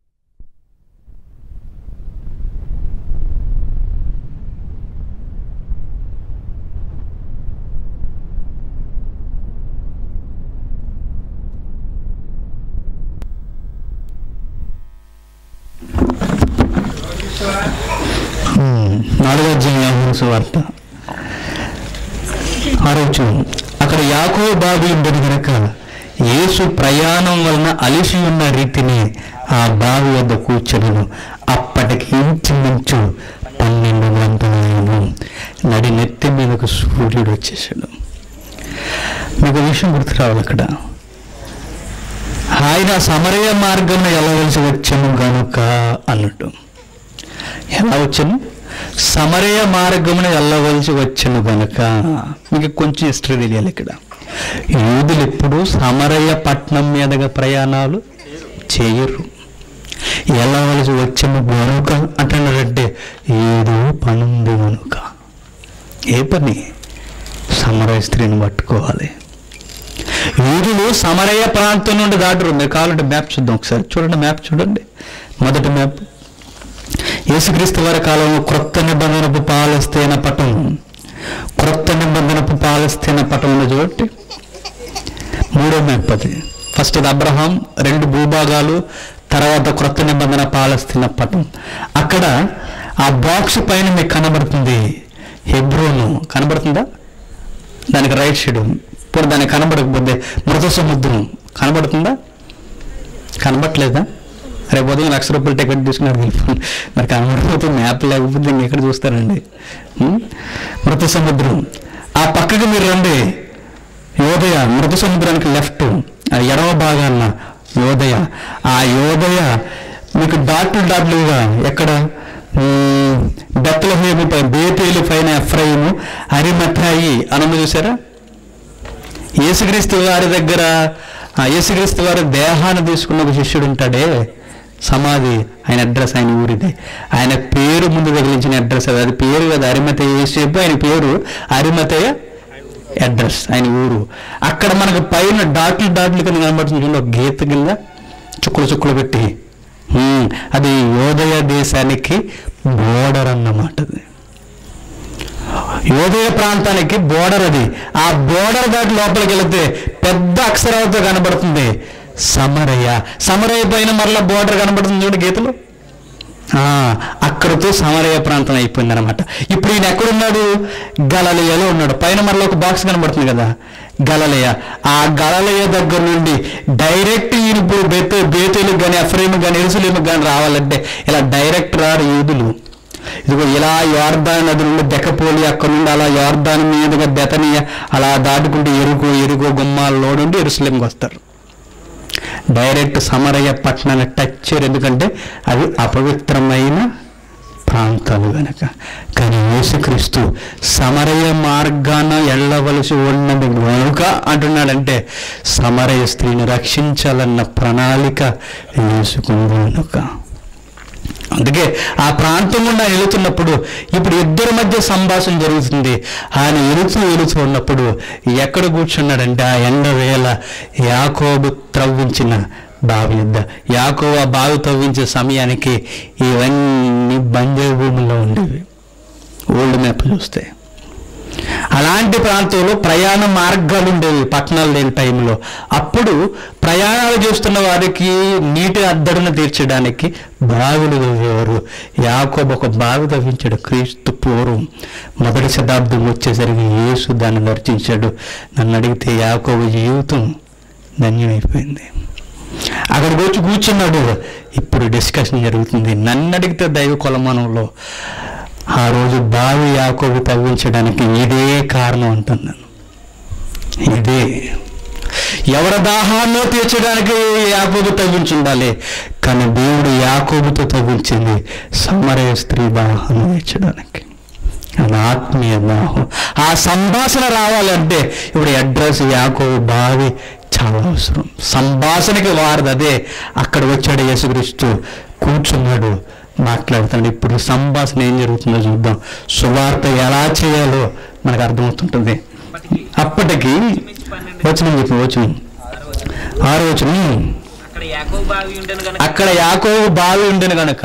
వార్త 6వ. అక్కడ యాకోబు బావి ఉండదు కనుక యేసు ప్రయాణం వలన అలిసి ఉన్న రీతిని ఆ బావి వద్ద కూర్చొని. అప్పటికి ఇంచుమించు 12 గంటలు నడి నెత్తి మీదకు సూర్యుడు వచ్చేసాడు. మీకు విషయం గుర్తు రావాలి అక్కడ. ఆయన సమరయ మార్గం వెళ్ళవలసి వచ్చాను కనుక అన్నట్టు. ఎలా వచ్చాను? సమరయ మార్గమున వెళ్ళవలసి వచ్చాను కనుక. మీకు కొంచెం హిస్టరీ తెలియాలి ఇక్కడ. యూదులు ఎప్పుడు సమరయ పట్టణం మీదగా ప్రయాణాలు చేయరు. వెళ్ళవలసి వచ్చాను గనుక అంటున్నారంటే ఏదో పని ఉంది కనుక. ఏ పని? సమరయ స్త్రీని పట్టుకోవాలి. యూదులు సమరయ ప్రాంతం నుండి దాటరు. మీరు కావాలంటే మ్యాప్ చూద్దాం ఒకసారి. చూడండి, మ్యాప్ చూడండి. మొదటి మ్యాప్ యేసుక్రీస్తు వారి కాలంలో క్రొత్త నిబంధనపు పాలస్తీన పట్టణంలో చూడండి. 3వ మ్యాప్ అది. ఫస్ట్ అది అబ్రహాం, 2 భూభాగాలు, తర్వాత క్రొత్త నిబంధన పాలస్తీన పట్టణం. అక్కడ ఆ బాక్స్ పైన మీకు కనబడుతుంది హెబ్రోను. కనబడుతుందా? దానికి రైట్ సైడ్. ఇప్పుడు దానికి కనబడకపోతే మృత సముద్రం కనబడుతుందా? కనబడట్లేదా? రేపు ఉదయం ₹1,00,000 టికెట్ తీసుకున్నారు వెళ్ళిపోండి. మరి కనబడిపోతే మ్యాప్ లేకపోతే ఇంకెక్కడ చూస్తారండి? మృత సముద్రం. ఆ పక్కకి మీరు రండి, యోదయ మృత సముద్రానికి లెఫ్ట్ ఎడమ భాగాన్న యోదయ. ఆ యోదయ మీకు డాట్లుగా ఎక్కడ బెత్లెహేము పై, బేతేలు పైన ఎఫ్రాయిము, అరిమథాయి అనము చూసారా? యేసుక్రీస్తు వారి దగ్గర, యేసుక్రీస్తు వారి దేహాన్ని తీసుకున్న ఒక శిష్యుడు ఉంటాడే, సమాధి, ఆయన అడ్రస్, ఆయన ఊరిదే. ఆయన పేరు ముందు తగిలించిన అడ్రస్ అది. అది పేరు కదా, అరిమథాయి యేసేపు, ఆయన పేరు అరిమథాయ అడ్రస్, ఆయన ఊరు. అక్కడ మనకు పైన డాట్లు కింద కనబడుతుంది, ఒక గీత కింద చుక్కలు పెట్టి, అది యోదయ దేశానికి బోర్డర్ అన్నమాట. అది యోదయ ప్రాంతానికి బోర్డర్. అది ఆ బోర్డర్ దాటి లోపలికి వెళితే పెద్ద అక్షరాలతో కనబడుతుంది సమరయ. సమరయ పైన మరలా బోర్డర్ కనబడుతుంది చూడండి గీతలు. అక్కడితో సమరయ ప్రాంతం అయిపోయింది అనమాట. ఇప్పుడు ఈయన ఎక్కడున్నాడు? గలిలయలో ఉన్నాడు. పైన మరలా ఒక బాక్స్ కనబడుతుంది కదా, గలిలయ. ఆ గలిలయ దగ్గర నుండి డైరెక్ట్ ఈయన ఇప్పుడు బేతేలుకు కానీ, ఎఫ్రాయిముకు కానీ, యెరూషలేముకు కానీ రావాలంటే ఇలా డైరెక్ట్ రారు యూదులు. ఇదిగో ఇలా యోర్దాను నది నుండి దెకపోలి, అక్కడ నుండి అలా యోర్దాను మీదుగా బెతనియ అలా దాటుకుంటూ ఎరుకో గుమ్మాల్లో నుండి యెరూషలేముకి వస్తారు. డైరెక్ట్ సమరయ పట్టణాన్ని టచ్ చేయరు, ఎందుకంటే అవి అపవిత్రమైన ప్రాంతాలు కనుక. కానీ యేసుక్రీస్తు సమరయ మార్గాన వెళ్ళవలసి ఉన్నది కనుక అంటున్నాడంటే సమరయ స్త్రీని రక్షించాలన్న ప్రణాళిక యేసుకుంది కనుక. అందుకే ఆ ప్రాంతం గుండా వెళుతున్నప్పుడు ఇప్పుడు ఇద్దరి మధ్య సంభాషణ జరుగుతుంది. ఆయన వెళుతూ ఉన్నప్పుడు ఎక్కడ కూర్చున్నాడంటే ఆ ఎండ వేళ యాకోబు త్రవ్వించిన బావి యొద్ద. యాకోబు ఆ బావి త్రవ్వించే సమయానికి ఇవన్నీ బంజరు భూముల్లో ఉండేవి, ఓల్డ్ మ్యాప్ చూస్తే. అలాంటి ప్రాంతంలో ప్రయాణ మార్గాలు ఉండేవి, పట్టణాలు లేని టైంలో. అప్పుడు ప్రయాణాలు చేస్తున్న వారికి నీటి అద్దడిని తీర్చడానికి బావిలు తవ్వేవారు. యాకోబు ఒక బావి తవ్వించాడు. క్రీస్తు పూర్వం 1వ శతాబ్దం వచ్చేసరికి యేసు దాన్ని దర్శించాడు. నన్ను అడిగితే యాకోబు జీవితం ధన్యమైపోయింది. అక్కడికి వచ్చి కూర్చున్నాడు. ఇప్పుడు డిస్కషన్ జరుగుతుంది. నన్ను అడిగితే దైవ కొలమానంలో ఆ రోజు బావి యాకోబు తవ్వించడానికి ఇదే కారణం అంటున్నాను. ఇదే ఎవరి దాహాన్నో తీర్చడానికి యాకోబు తవ్వించుండాలి. కానీ దేవుడు యాకోబుతో తవ్వించింది సమరయ స్త్రీ దాహాన్ని తీర్చడానికి. అది ఆత్మీయ దాహం. ఆ సంభాషణ రావాలంటే ఇప్పుడు అడ్రస్ యాకోబు బావి చాలా అవసరం. సంభాషణకి వారది అదే. అక్కడ వచ్చాడు యేసుక్రీస్తు, కూర్చున్నాడు, మాట్లాడుతాడు. ఇప్పుడు సంభాషణ ఏం జరుగుతుందో చూద్దాం. సువార్త ఎలా చేయాలో మనకు అర్థమవుతుంటుంది. అప్పటికి వచనం చెప్పి, వచనం 6వ వచనం, అక్కడ యాకోబు బావి ఉండెను గనక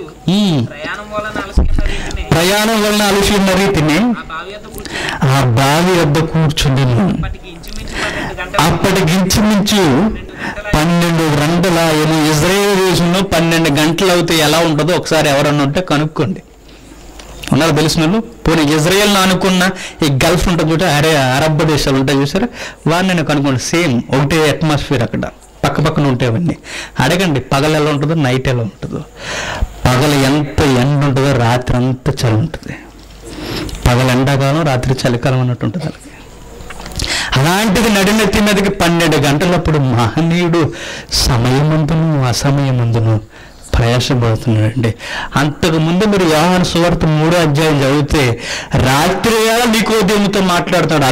ప్రయాణం వలన అలసిన రీతిని ఆ బావి వద్ద కూర్చుండెను. అప్పటికి ఇంచుమించు 12 గంటల. ఇజ్రాయేల్ దేశంలో 12 గంటలు అవుతే ఎలా ఉంటుందో ఒకసారి ఎవరన్నా ఉంటే కనుక్కోండి. ఉన్నారు తెలిసిన వాళ్ళు. పోనీ ఇజ్రాయేల్ అనుకున్న ఈ గల్ఫ్ ఉంటుంది చూడ, అరబ్ దేశాలు ఉంటాయి చూసారా, వారిని కనుక్కోండి. సేమ్ ఒకటే అట్మాస్ఫియర్ అక్కడ, పక్కన ఉంటాయవన్నీ. అడగండి పగలు ఎలా ఉంటుందో, నైట్ ఎలా ఉంటుందో. పగలు ఎంత ఎండ ఉంటుందో, రాత్రి అంత చలి ఉంటుంది. పగలు ఎండాకాలం, రాత్రి చలికాలం అన్నట్టు ఉంటుంది అలాగే. అలాంటిది నడినెత్తి మీదకి 12 గంటలప్పుడు మహనీయుడు సమయమందును అసమయమందును ప్రయాసపడుతున్నాడండి. అంతకుముందు మీరు యోహాను సువార్త 3వ అధ్యాయం చదివితే రాత్రి వేళ నికోదేముతో మాట్లాడుతున్నాడు.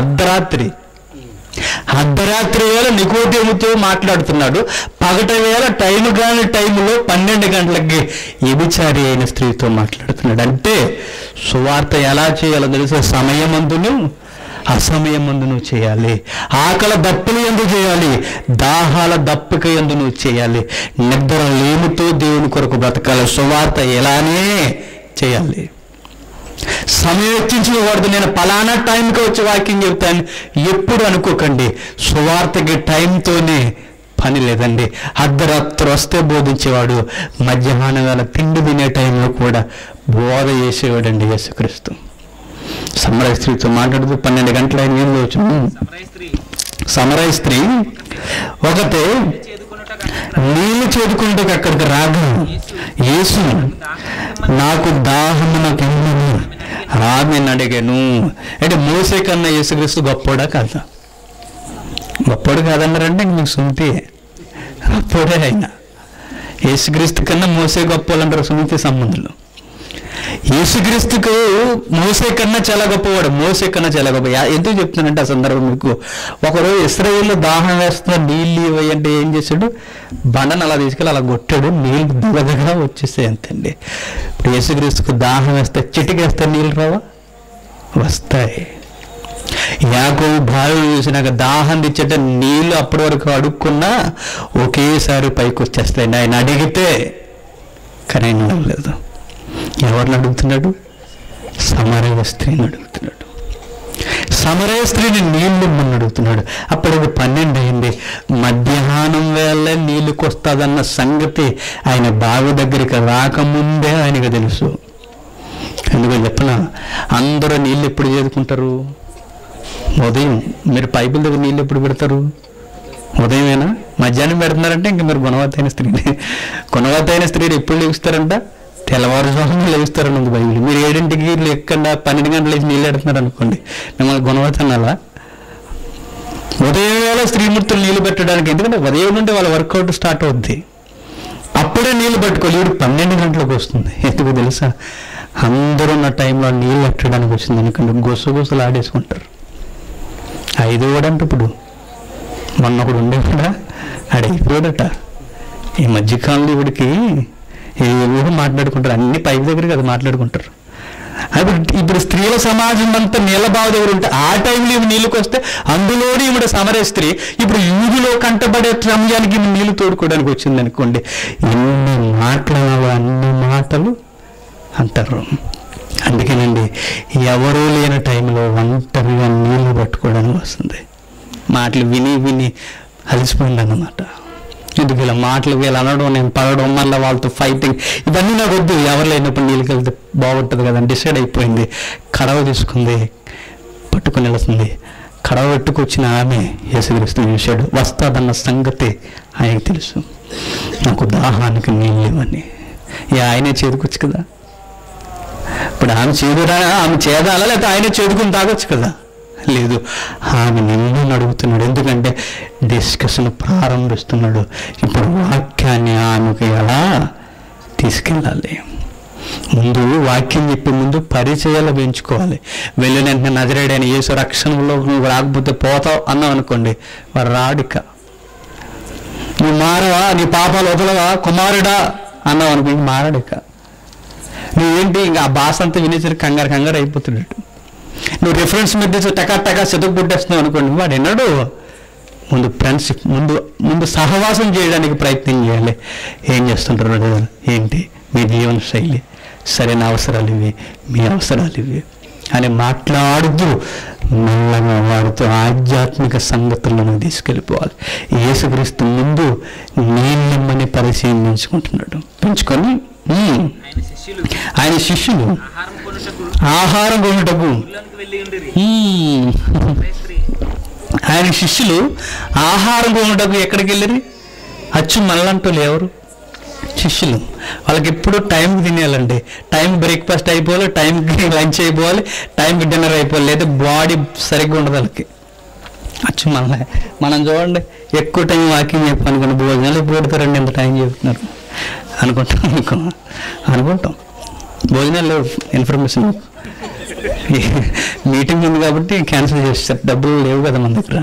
అర్ధరాత్రి వేళ నికోదేముతో మాట్లాడుతున్నాడు. పగటి వేళ టైంలో 12 గంటలకి వ్యభిచారి అయిన స్త్రీతో మాట్లాడుతున్నాడు. అంటే సువార్త ఎలా చేయాలో తెలిసే సమయమందును అసమయమందును చేయాలి. ఆకలి దప్పులు ఎందు చేయాలి, దాహాల దప్పిక ఎందు నువ్వు చేయాలి. నిద్ర లేముతో దేవుని కొరకు బ్రతకాలి. సువార్త ఎలానే చేయాలి. సమయం వెచ్చించకూడదు. నేను పలానా టైంకి వచ్చి వాకింగ్ చెప్తాను ఎప్పుడు అనుకోకండి. సువార్తకి టైంతోనే పని లేదండి. అర్ధరాత్రి వస్తే బోధించేవాడు, మధ్యాహ్నం వేళ తిండి తినే టైంలో కూడా బోధ చేసేవాడండి యేసుక్రీస్తు. సమరయ స్త్రీతో మాట్లాడుతూ 12 గంటల ఏం వచ్చింది. సమరయ స్త్రీ ఒకటే నీళ్లు చేదుకుంటే అక్కడికి రాగా యేసు నాకు దాహము నాకు ఎందని ఆమెను అడిగాను. అంటే మోసే కన్నా యేసుక్రీస్తు గొప్పోడా కాదా? గొప్పోడు కాదన్నారంటే ఇంక మీకు సుమతి గొప్పోడే. అయినా యేసుక్రీస్తు కన్నా మోసే గొప్పోళ్ళంటారు సుమతి సంబంధులు. యేసుక్రీస్తుకు మోసే కన్నా చాలా గొప్పవాడు, మోసే కన్నా చాలా గొప్ప. ఎందుకు చెప్తున్నానంటే ఆ సందర్భం మీకు, ఒకరోజు ఇశ్రాయేలు దాహం వేస్తున్న నీళ్ళు ఇవ్వంటే ఏం చేశాడు, బండను అలా తీసుకెళ్ళి అలా కొట్టాడు, నీళ్ళు దిగదగా వచ్చేసాయి అంతండి. ఇప్పుడు యేసుక్రీస్తుకు దాహం వేస్తే చిటికేస్తే నీళ్ళు రావా? వస్తాయి. యాకోబు బావి చూసినాక దాహం తెచ్చేట నీళ్ళు అప్పటి వరకు అడుక్కున్నా ఒకేసారి పైకి వచ్చేస్తాయి. ఆయన అడిగితే కానీ ఆయన అడగలేదు. ఎవరిని అడుగుతున్నాడు? సమరయ స్త్రీని అడుగుతున్నాడు. సమరయ స్త్రీని నీళ్ళు ఇమ్మని అడుగుతున్నాడు. అప్పటికి 12 అయింది. మధ్యాహ్నం వేళ నీళ్ళకి వస్తుందన్న సంగతి ఆయన బావి దగ్గరికి రాకముందే ఆయనకు తెలుసు. ఎందుకని చెప్పిన, అందరూ నీళ్ళు ఎప్పుడు చేదుకుంటారు? ఉదయం. మీరు పైపుల దగ్గర నీళ్ళు ఎప్పుడు పెడతారు? ఉదయమేనా? మధ్యాహ్నం పెడుతున్నారంటే ఇంక మీరు గుణవత్తైన స్త్రీని ఎప్పుడు లేస్తారంట? తెల్లవారుజామున లేస్తారని ఉంది బైబిల్. మీరు 7ంటికి లేకుండా 12 గంటలు లేచి నీళ్ళు పెడుతున్నారు అనుకోండి, మిమ్మల్ని గుణవత్తనాలా? ఉదయం వేళ స్త్రీమూర్తులు నీళ్ళు పెట్టడానికి, ఎందుకంటే ఉదయం నుండి వాళ్ళ వర్కౌట్ స్టార్ట్ అవుద్ది. అప్పుడే నీళ్ళు పట్టుకోవాలి. ఇప్పుడు 12 గంటలకు వస్తుంది. ఎందుకు తెలుసా? అందరూ ఉన్న టైంలో నీళ్ళు పెట్టడానికి వచ్చింది అనుకోండి, గుసగుసలు ఆడేసుకుంటారు. 5 కూడా అంటే ఇప్పుడు మొన్న ఒకడు ఉండే కూడా ఆడైపోయాడట. ఈ మధ్యకాలంలో ఇవిడికి ఏవో మాట్లాడుకుంటారు, అన్ని పైపు దగ్గర కదా మాట్లాడుకుంటారు. ఇప్పుడు స్త్రీల సమాజం అంతా నీళ్ళ బావి దగ్గర ఉంటే ఆ టైంలో ఇవి నీళ్ళకి వస్తే అందులోనే ఇవిడ సమరయ స్త్రీ ఇప్పుడు యూదులో కంటబడే సమయానికి నీళ్లు తోడుకోవడానికి వచ్చింది అనుకోండి. ఎన్ని మాటలు, అన్ని మాటలు అంటారు. అందుకేనండి ఎవరూ లేని టైంలో ఒంటరిగా నీళ్లు పట్టుకోవడానికి వస్తుంది. మాటలు విని విని అలసిపోయింది అన్నమాట. ఎందుకు ఇలా మాటలు వీళ్ళు అనడం, నేను పడడం, మళ్ళీ వాళ్ళతో ఫైటింగ్, ఇవన్నీ నాకు వద్దు. ఎవరు లేనప్పుడు నీళ్ళకి వెళ్తే బాగుంటుంది కదా అని డిసైడ్ అయిపోయింది. కడవ తీసుకుంది, పట్టుకుని వెళ్తుంది. కడవ పెట్టుకొచ్చిన ఆమె యేసుక్రీస్తుని చూశాడు. వస్తాదన్న సంగతి ఆయనకు తెలుసు. నాకు దాహానికి నీళ్ళు ఇవ్వని ఆయనే చేదుకోవచ్చు కదా. ఇప్పుడు ఆమె చేదాలా లేకపోతే ఆయనే చేదుకుని తాగొచ్చు కదా? లేదు, ఆమె నిన్ను అడుగుతున్నాడు. ఎందుకంటే డిస్కషన్ ప్రారంభిస్తున్నాడు. ఇప్పుడు వాక్యాన్ని ఆమెకు ఎలా తీసుకెళ్ళాలి? ముందు వాక్యం చెప్పే ముందు పరిచయాలు పెంచుకోవాలి. వెళ్ళిన వెంటనే నజరేయుడైన యేసు రక్షణలో నువ్వు రాకపోతే పోతావు అన్నావు అనుకోండి, వాడు రాడిక. నువ్వు మారవా, నీ పాపాలు వదలవా కుమారుడా అన్నావు అనుకోండి, మారడిక. నువ్వేంటి ఇంకా ఆ భాష అంతా వినేసరికి కంగారు అయిపోతున్నాడు. నువ్వు రిఫరెన్స్ మీద టకా సెతుకు పుట్టేస్తున్నావు అనుకోండి, వాడు ఎన్నడు. ముందు ఫ్రెండ్షిప్, ముందు సహవాసం చేయడానికి ప్రయత్నం చేయాలి. ఏం చేస్తుంటారు, ఏంటి మీ జీవన శైలి, సరైన అవసరాలు ఇవి, మీ అవసరాలు ఇవి అని మాట్లాడుతూ మెల్లగా వాడితో ఆధ్యాత్మిక సంగతులను తీసుకెళ్ళిపోవాలి. యేసుక్రీస్తు ముందు నీళ్ళమ్మని పరిశీలించుకుంటున్నాడు. పెంచుకొని ఆయన శిష్యులు ఆహారం కొనుటకు, ఆయన శిష్యులు ఆహారం కొనుటకు ఎక్కడికి వెళ్ళారు? అచ్చు మనలంటూ ఎవరు? శిష్యులు. వాళ్ళకి ఎప్పుడు టైంకి తినేయాలండి. టైం బ్రేక్ఫాస్ట్ అయిపోవాలి, టైంకి లంచ్ అయిపోవాలి, టైంకి డిన్నర్ అయిపోవాలి, లేదా బాడీ సరిగ్గా ఉండదు వాళ్ళకి. అచ్చు మనలే. మనం చూడండి, ఎక్కువ టైం వాకింగ్ చెప్పనుకున్న భోజనాలు ఎప్పుడు పెడతారండి, ఎంత టైం చెప్తున్నారు అనుకుంటాం. భోజనాలు లేవు, ఇన్ఫర్మేషన్ మీటింగ్ ఉంది కాబట్టి క్యాన్సిల్ చేస్తారు. డబ్బులు లేవు కదా మన దగ్గర.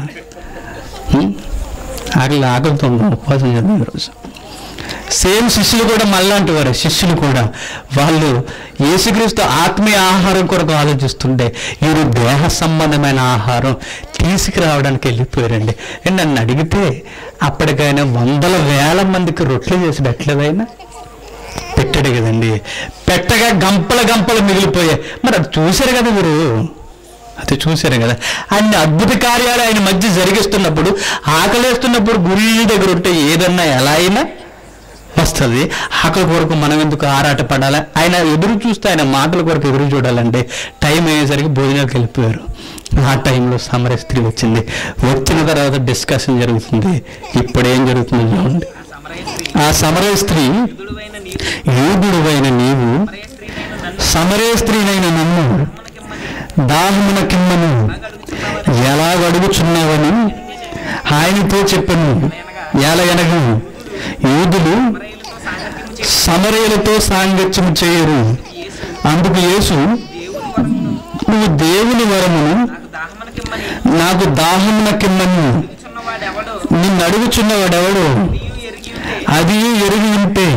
ఆకలితో ఉన్నాం, ఉపవాసం చేద్దాం ఈరోజు. సేమ్ శిష్యులు కూడా మళ్ళాంటి వారు. శిష్యులు కూడా వాళ్ళు యేసుక్రీస్తు ఆత్మీయ ఆహారం కొరకు ఆలోచిస్తుంటే వీరు దేహ సంబంధమైన ఆహారం తీసుకురావడానికి వెళ్ళిపోయారండి. నన్ను అడిగితే అప్పటికైనా 100,000 మందికి రొట్టెలు చేసి పెట్టలేదైనా పెట్టాడు కదండి. పెట్టగా గంపలు మిగిలిపోయాయి. మరి అది చూశారు కదా మీరు, అది చూశారు కదా. అన్ని అద్భుత కార్యాలు ఆయన మధ్య జరిగిస్తున్నప్పుడు, ఆకలేస్తున్నప్పుడు గురి దగ్గర ఉంటే ఏదన్నా ఎలా అయినా వస్తుంది. ఆకలి కొరకు మనం ఎందుకు ఆరాట పడాలి? ఆయన ఎదురు చూస్తే, ఆయన మాటల కొరకు ఎదురు చూడాలంటే టైం అయ్యేసరికి భోజనాలకు వెళ్ళిపోయారు. ఆ టైంలో సమరయ స్త్రీ వచ్చింది. వచ్చిన తర్వాత డిస్కషన్ జరుగుతుంది. ఇప్పుడు ఏం జరుగుతుందో చూడండి. ఆ సమరయ స్త్రీ, యూదుడవైన నీవు సమరయ స్త్రీనైన నన్ను దాహమున కిమ్మను ఎలాగడుగుచున్నావని ఆయనతో చెప్పను. ఎలాగనగా యూదులు సమరయులతో సాంగత్యం చేయరు. అందుకు యేసు, నువ్వు దేవుని వరమును నాకు దాహమున కిమ్మను నిన్ను అడుగుచున్నవాడెవడో అది ఎరిగి ఉంటే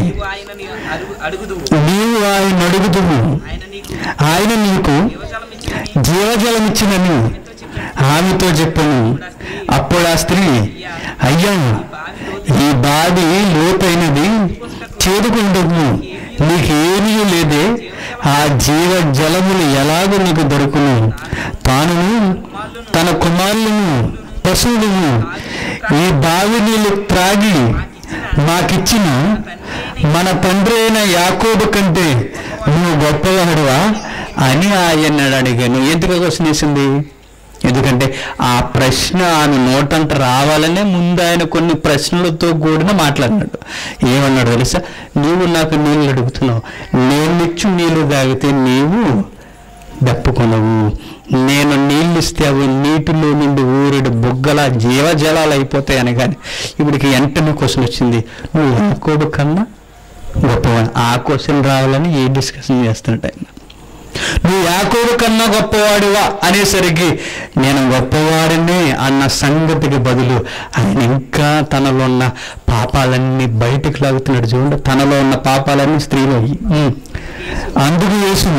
నీవు ఆయన అడుగుదువు, ఆయన నీకు జీవజలమిచ్చినని ఆమెతో చెప్పను. అప్పుడు ఆ స్త్రీ, అయ్యా, ఈ బావి లోతైనది, చేదుకుంటుంది, నీకేమీ లేదే, ఆ జీవ జలములు ఎలాగో నీకు దొరుకును? తానును తన కుమారులను పశువులను ఈ బావి నీళ్ళు త్రాగి మాకిచ్చిన మన తండ్రి అయిన యాకోబు కంటే నువ్వు గొప్పవాడువా అని ఆయన అడిగాను. ఎందుకు క్వశ్చన్ వేసింది? ఎందుకంటే ఆ ప్రశ్న ఆమె నోటంట రావాలనే ముందు ఆయన కొన్ని ప్రశ్నలతో కూడిన మాట్లాడినాడు. ఏమన్నాడు తెలుసా? నీవు నాకు నీళ్ళు అడుగుతున్నావు, నేనిచ్చు నీళ్ళు తాగితే నీవు దప్పుకొనవు, నేను నీళ్ళు ఇస్తే అవి నీటిలో నుండి ఊరిడు బుగ్గల జీవజలాలు అయిపోతాయని. కానీ ఇప్పటికి వెంటనే క్వశ్చన్ వచ్చింది, నువ్వు యాకోబు కన్నా గొప్పవాడు. ఆ క్వశ్చన్ రావాలని ఏ డిస్కషన్ చేస్తున్నట్టు ఆయన. నువ్వు యాకోబు కన్నా గొప్పవాడివా అనేసరికి నేను గొప్పవాడిని అన్న సంగతికి బదులు ఆయన ఇంకా తనలో ఉన్న పాపాలన్నీ బయటికి లాగుతున్నాడు. చూడండి, తనలో ఉన్న పాపాలన్నీ స్త్రీలో. అందుకు యేసు,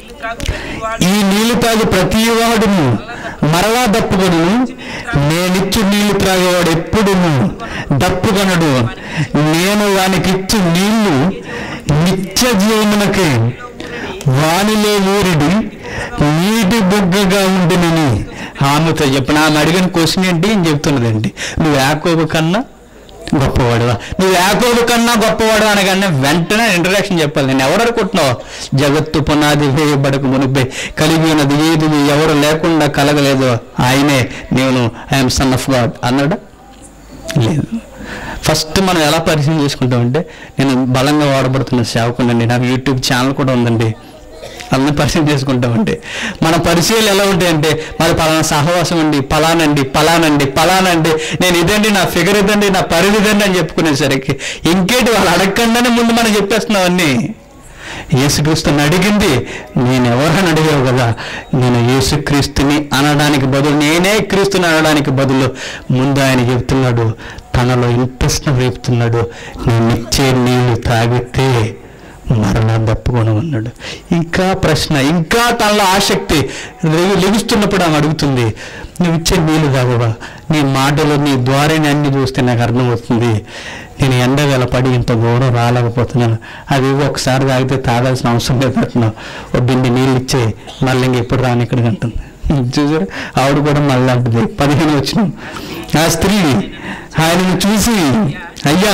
ఈ నీళ్లు తాగి ప్రతి వాడును మరలా దప్పుకొను, నేనిచ్చు నీళ్లు త్రాగేవాడు ఎప్పుడు దప్పుకొనడు, నేను వానికిచ్చు నీళ్లు నిత్య జీవమునకే, వానిలో ఊరిడి నీటి బుగ్గగా ఉండినని ఆమెతో చెప్పిన. ఆమె అడిగిన క్వశ్చన్ ఏంటి అని చెప్తున్నదండి, నువ్వు యాకోబు కన్నా గొప్పవాడువా, నువ్వు యాకోబు కన్నా గొప్పవాడు అనగానే వెంటనే ఇంట్రడక్షన్ చెప్పాలి. నేను ఎవరు అనుకుంటున్నావు? జగత్తు పునాది వేయబడక మునిపే కలిగి ఉన్నది ఏది ఎవరు లేకుండా కలగలేదు, ఆయనే నేను ఐఎమ్ సన్ ఆఫ్ గాడ్ అన్నాడా? లేదు. ఫస్ట్ మనం ఎలా పరిచయం చేసుకుంటామంటే, నేను బలంగా వాడబడుతున్న సేవకునండి, నాకు యూట్యూబ్ ఛానల్ కూడా ఉందండి, అన్నీ పరిచయం చేసుకుంటామండి. మన పరిచయాలు ఎలా ఉంటాయంటే, మరి పలానా సహవాసం అండి, పలానండి, నేను ఇదండి, నా ఫిగర్ ఇదండి, నా పరిధి ఇదండి అని చెప్పుకునేసరికి ఇంకేంటి వాళ్ళు అడగకుండానే ముందు మనం చెప్పేస్తున్నాం అన్నీ. యేసుక్రీస్తుని అడిగింది నేను ఎవరని అడిగావు కదా, నేను యేసుక్రీస్తుని అనడానికి బదులు, నేనే క్రీస్తుని అనడానికి బదులు ముందు ఆయన చెప్తున్నాడు, తనలో ఇంట్రెస్ట్ రేపుతున్నాడు, నేను ఇచ్చే నీళ్ళు తాగితే మరలా దప్పుకొని ఉన్నాడు. ఇంకా ప్రశ్న, ఇంకా తనలో ఆసక్తి లెగుస్తున్నప్పుడు ఆమె అడుగుతుంది, నువ్వు ఇచ్చే నీళ్ళు తాగవా? నీ మాటలు, నీ ద్వారానే అన్ని చూస్తే నాకు అర్థమవుతుంది, నేను ఎండవేళ పడి ఇంత దూరం రాలేకపోతున్నాను, అది ఒకసారి తాగితే తాగాల్సిన అవసరం లేదంటున్నావు, ఓ బింది నీళ్ళు ఇచ్చే, మళ్ళీ ఇంకెప్పుడు రాని ఇక్కడికి అంటుంది. చూసారు, ఆవిడ కూడా మళ్ళీ అంటుంది. 15 వచ్చిన ఆ స్త్రీ ఆయనను చూసి, అయ్యా,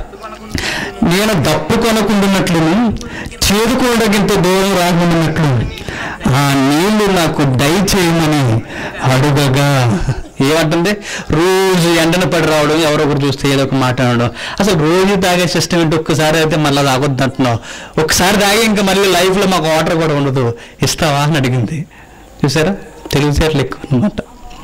నేను దప్పు కొనకుండాన్నట్లును చేదుకోవడానికి దూరం రాకుండాన్నట్లు ఆ నీళ్లు నాకు దయచేయమని అడుగగా, ఏమంటుంది? రోజు ఎండన పడి రావడం, ఎవరో ఒకరు చూస్తే ఏదో ఒక మాట అనడం. అసలు రోజు తాగే సిస్టమ్ ఏంటి? ఒక్కసారి అయితే మళ్ళీ తాగొద్దు అంటున్నావు, ఒక్కసారి తాగి ఇంకా మళ్ళీ లైఫ్లో మాకు వాటర్ కూడా ఉండదు, ఇస్తావా అని అడిగింది. చూసారా, తెలివితేటలు ఎక్కువ అనమాట.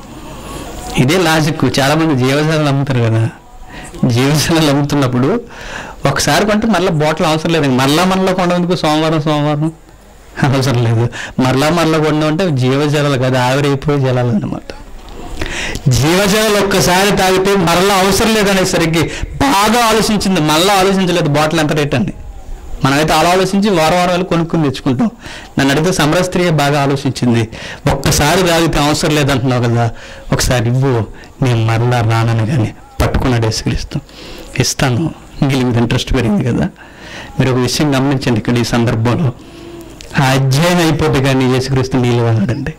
ఇదే లాజిక్. చాలామంది జీవజాలను అమ్ముతారు కదా, జీవజాలను అమ్ముతున్నప్పుడు ఒకసారి కొంటే మళ్ళీ బాటిల్ అవసరం లేదండి, మళ్ళా కొండేందుకు సోమవారం అవసరం లేదు, మళ్ళా కొండమంటే జీవజలాలు కదా, ఆవిరైపోయే జలాలు అన్నమాట. జీవజలాలు ఒక్కసారి తాగితే మరలా అవసరం లేదనేసరికి బాగా ఆలోచించింది, మళ్ళీ ఆలోచించలేదు బాటిల్ ఎంత రేట్ అని. మనమైతే అలా ఆలోచించి వారాలు కొనుక్కుని తెచ్చుకుంటాం. నన్ను అడిగితే సమర స్త్రీ బాగా ఆలోచించింది, ఒక్కసారి తాగితే అవసరం లేదంటున్నావు కదా, ఒకసారి ఇవ్వు, నేను మరలా రానని కానీ పట్టుకున్నాడు యేసుక్రీస్తు. ఇస్తాను, ఇంగిలి మీద ఇంట్రెస్ట్ పెరిగింది కదా. మీరు ఒక విషయం గమనించండి, ఇక్కడ ఈ సందర్భంలో ఆ అధ్యాయం అయిపోతే కానీ యేసుక్రీస్తు నీళ్ళు అన్నాడండి.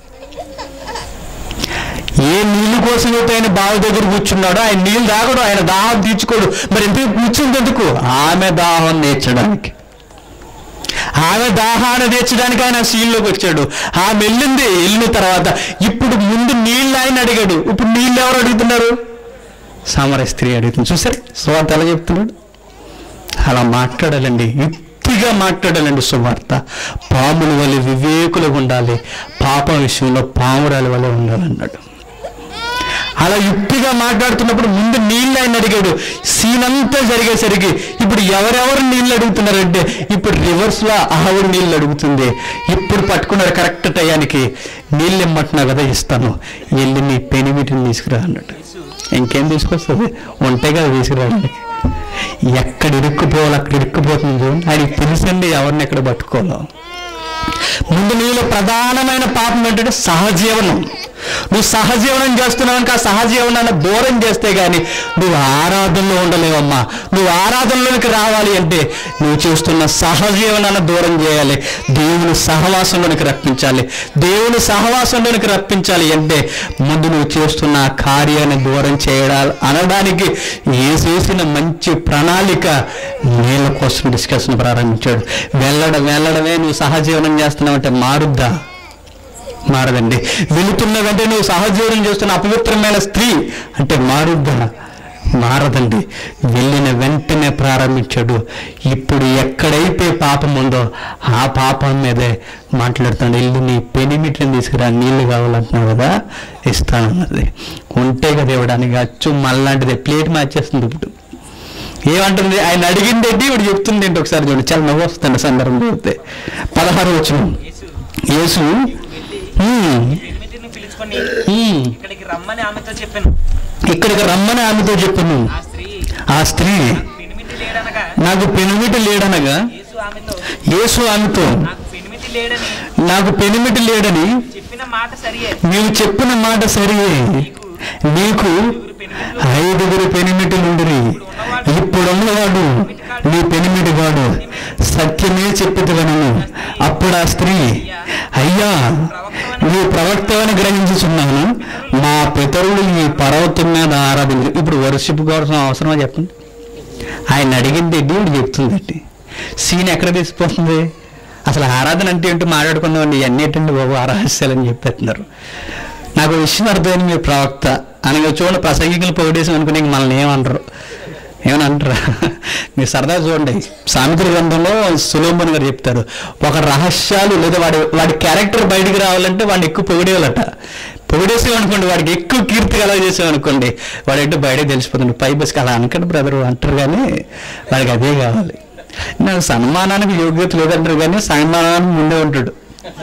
ఏ నీళ్ళు కోసం అయితే ఆయన బావి దగ్గర కూర్చున్నాడో ఆయన నీళ్ళు తాగడు, ఆయన దాహం తీర్చుకోడు. మరి ఎందుకు కూర్చుంది? ఎందుకు? ఆమె దాహం తీర్చడానికి, ఆమె దాహాన్ని తీర్చడానికి ఆయన సీల్లోకి వచ్చాడు. ఆమె వెళ్ళిన తర్వాత ఇప్పుడు ముందు నీళ్ళు ఆయన అడిగాడు, ఇప్పుడు నీళ్ళు ఎవరు అడుగుతున్నారు? సమరయ స్త్రీ అడుగుతుంది. చూసారు స్వార్థ ఎలా చెప్తున్నాడు? అలా మాట్లాడాలండి, యుక్తిగా యుక్తిగా మాట్లాడాలండి సువార్త. పాముల వల్ల వివేకులుగా ఉండాలి, పాపం విషయంలో పావురాల వల్ల ఉండాలన్నాడు. అలా యుక్తిగా మాట్లాడుతున్నప్పుడు ముందు నీళ్ళు ఆయన అడిగాడు. సీన్ అంతా జరిగేసరికి ఇప్పుడు ఎవరెవరు నీళ్ళు అడుగుతున్నారంటే ఇప్పుడు రివర్స్లో ఆవిడ నీళ్ళు అడుగుతుంది. ఇప్పుడు పట్టుకున్నారు కరెక్ట్ టయానికి. నీళ్ళు ఇమ్మంటున్నా కదా, ఇస్తాను, వెళ్ళి నీ పెనిమిటిని తీసుకురా అన్నాడు. ఇంకేం తీసుకొస్తుంది, ఉంటాయి కదా తీసుకురావడానికి. ఎక్కడ ఇరుక్కుపోవాలి అక్కడ ఇరుక్కుపోతుంది చూడండి. ఆయనకి తెలిసింది ఎవరిని ఎక్కడ పట్టుకోవాలో. ముందు నీలో ప్రధానమైన పాపం ఏంటంటే సహజీవనం. నువ్వు సహజీవనం చేస్తున్నావు, ఆ సహజీవనాన్ని దూరం చేస్తే కానీ నువ్వు ఆరాధనలో ఉండలేవమ్మా. నువ్వు ఆరాధనలోకి రావాలి అంటే నువ్వు చేస్తున్న సహజీవనాన్ని దూరం చేయాలి. దేవుని సహవాసంలోనికి రప్పించాలి. దేవుని సహవాసంలోనికి రప్పించాలి అంటే ముందు నువ్వు చేస్తున్న ఆ కార్యాన్ని దూరం చేయాలి అనడానికి చేసిన మంచి ప్రణాళిక నీళ్ళ కోసం డిస్కషన్ ప్రారంభించాడు. వెళ్ళడమే నువ్వు సహజీవనం చేస్తున్నావంటే మారుద్దా? మారదండి. వెళుతున్నదంటే నువ్వు సహజీవనం చేస్తున్న అపవిత్రమైన స్త్రీ అంటే మారుద్దా? మారదండి. వెళ్ళిన వెంటనే ప్రారంభించాడు. ఇప్పుడు ఎక్కడైతే పాపం ఉందో ఆ పాపం మీదే మాట్లాడుతాడు. ఇల్లు నీ పెనిమిటిని తీసుకురా, నీళ్ళు కావాలంటున్నావు కదా, ఇస్తానన్నది. ఉంటే కదా ఇవ్వడానికి. అచ్చు మళ్ళాంటిది ప్లేట్ మార్చేస్తుంది. ఇప్పుడు ఏమంటుంది, ఆయన అడిగింది ఏంటి, ఇప్పుడు చెప్తుంది ఏంటి ఒకసారి చూడండి. చాలా నవ్వు వస్తుంది సందర్భం చెప్తే. 16 వచనం. యేసు ఇక్కడికి రమ్మని ఆమెతో చెప్పాను. ఆ స్త్రీ నాకు పెనిమిటి లేడనగా యేసు ఆమెతో నాకు పెనిమిటి లేడని నీవు చెప్పిన మాట సరియే. నీకు 5 పెనిమిటిలుండిరి, ఇప్పుడున్నవాడు నీ పెనిమిటి వాడు, సత్యమే చెప్పుతువనను. అప్పుడు ఆ స్త్రీ, అయ్యా నీ ప్రవక్తవని గ్రహించుచున్నాను, మా పితరులు ఈ పర్వతం మీద ఆరాధించు. ఇప్పుడు వర్షిప్ కోసం అవసరమా చెప్పండి? ఆయన అడిగింది దేవుడు చెప్తుందండి. సీన్ ఎక్కడ తీసిపోతుంది? అసలు ఆరాధన అంటే ఏంటో మాట్లాడుకుందామండి. అన్నిటండి బాబు ఆరాధిస్తాలని చెప్పేస్తున్నారు. నాకు విషయం అర్థమైంది. మీరు ప్రవక్త అనగా చూడండి, ప్రసంగికులు పొగిడేసి అనుకుని మనల్ని ఏమంటారు, ఏమని అంటారా? మీరు సరదా చూడండి. సామెతల గ్రంథంలో సొలొమోను గారు చెప్తారు, ఒక రహస్యాలు లేదా వాడి క్యారెక్టర్ బయటికి రావాలంటే వాడిని ఎక్కువ పొగిడేవాళ్ళట. పొగిడేసేమనుకోండి, వాడికి ఎక్కువ కీర్తి అలా చేసామనుకోండి, వాడు ఏంటో బయటకు తెలిసిపోతుంది. పై బస్కి అలా అనకండి బ్రదర్ అంటారు, కానీ వాడికి అదే కావాలి. నాకు సన్మానానికి యోగ్యత లేదంటారు, కానీ సన్మానానికి ముందే ఉంటాడు.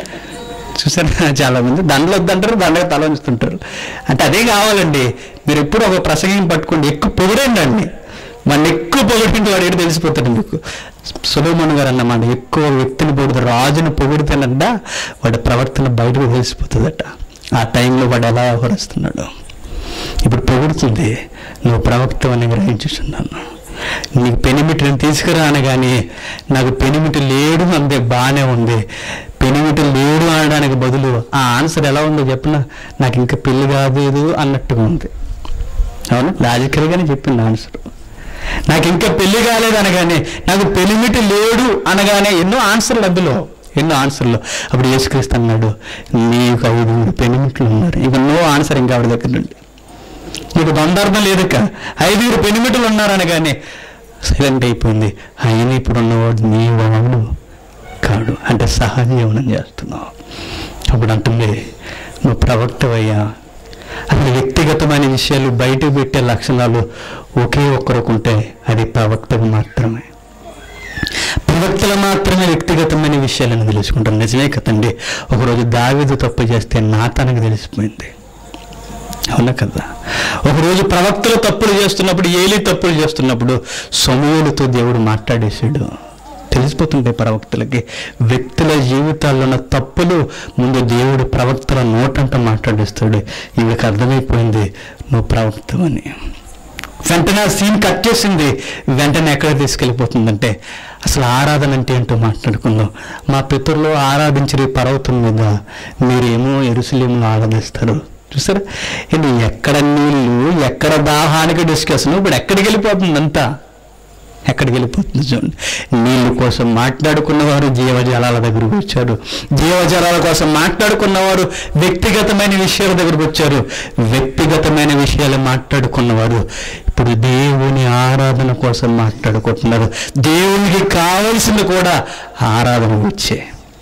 చూసారు చాలా మంది దండలు వద్దంటారు, దండగా తల ఉంచుతుంటారు. అంటే అదే కావాలండి. మీరు ఎప్పుడు ఒక ప్రసంగం పట్టుకోండి, ఎక్కువ పొగిడండి అండి. వాడిని ఎక్కువ పొగిడితే వాడు ఏంటి తెలిసిపోతాడు మీకు. సొలొమోను గారు అన్నమాట, ఎక్కువ వ్యక్తిని పొగిడితే, రాజును పొగిడితేనంట వాడి ప్రవర్తన బయటకు తెలిసిపోతుందట. ఆ టైంలో వాడు ఎలా వ్యవహరిస్తున్నాడు. ఇప్పుడు పొగుడుతుంది, నువ్వు ప్రవక్త అని గ్రహించుచున్నాను, నీకు పెనిమిటిని తీసుకురా అనగానే నాకు పెనిమిటి లేడు అంతే, బాగానే ఉంది. పెనిమిటి లేడు అనడానికి బదులు ఆ ఆన్సర్ ఎలా ఉందో చెప్పిన, నాకు ఇంకా పెళ్లి కాదు అన్నట్టుగా ఉంది. అవును, లాజికల్గానే చెప్పింది ఆన్సర్. నాకు ఇంకా పెళ్లి కాలేదు అనగానే, నాకు పెనిమిటి లేడు అనగానే ఎన్నో ఆన్సర్లు, అందులో ఎన్నో ఆన్సర్లు. అప్పుడు యేసుక్రీస్తు అన్నాడు, నీకు 5 పెనిమిట్లు ఉన్నారు. ఇంకా నో ఆన్సర్ ఇంకా ఆవిడ దగ్గర నుండి. నీకు దొందర్థం లేదక్క, 5 పెనిమిట్లు ఉన్నారనగానే సైలెంట్ అయిపోయింది. ఆయన ఇప్పుడు ఉన్నవాడు నీ వాడు కాడు అంటే సహజీవనం చేస్తున్నావు. అప్పుడు అంటుంది, నువ్వు ప్రవక్తవయ్యా. అసలు వ్యక్తిగతమైన విషయాలు బయటకు పెట్టే లక్షణాలు ఒకే ఒక్కరికి ఉంటే అది ప్రవక్తకు మాత్రమే. ప్రవక్తలు మాత్రమే వ్యక్తిగతమైన విషయాలను తెలుసుకుంటారు. నిజమే కదండి. ఒకరోజు దావీదు తప్పు చేస్తే నాతానికి తెలిసిపోయింది. అవునా కదా? ఒకరోజు ప్రవక్తలు తప్పులు చేస్తున్నప్పుడు, ఏలీ తప్పులు చేస్తున్నప్పుడు సమూయేలుతో దేవుడు మాట్లాడేశాడు. తెలిసిపోతుంటాయి ప్రవక్తలకి. వ్యక్తుల జీవితాల్లో ఉన్న తప్పులు ముందు దేవుడు ప్రవక్తల నోటంట మాట్లాడిస్తాడు. వీళ్ళకి అర్థమైపోయింది నువ్వు ప్రవక్తవని. వెంటనే ఆ సీన్ కట్ చేసింది. వెంటనే ఎక్కడ తీసుకెళ్ళిపోతుందంటే, అసలు ఆరాధన అంటే ఏంటో మాట్లాడుకుందాం. మా పితరులు ఆరాధించే పర్వతం మీద మీరేమో యెరూషలేములో ఆరాధిస్తారు. చూసారా, ఇది ఎక్కడ నీళ్ళు, ఎక్కడ దాహానికి డిస్కషన్. ఇప్పుడు ఎక్కడికి వెళ్ళిపోతుంది అంతా, ఎక్కడికి వెళ్ళిపోతుంది చూడండి. నీళ్ళు కోసం మాట్లాడుకున్నవారు జీవజలాల దగ్గరకు వచ్చారు. జీవజలాల కోసం మాట్లాడుకున్నవారు వ్యక్తిగతమైన విషయాల దగ్గరకు వచ్చారు. వ్యక్తిగతమైన విషయాలు మాట్లాడుకున్నవారు ఇప్పుడు దేవుని ఆరాధన ఆరాధన కోసం మాట్లాడుకుంటున్నారు. దేవునికి కావలసింది కూడా ఆరాధన వచ్చే,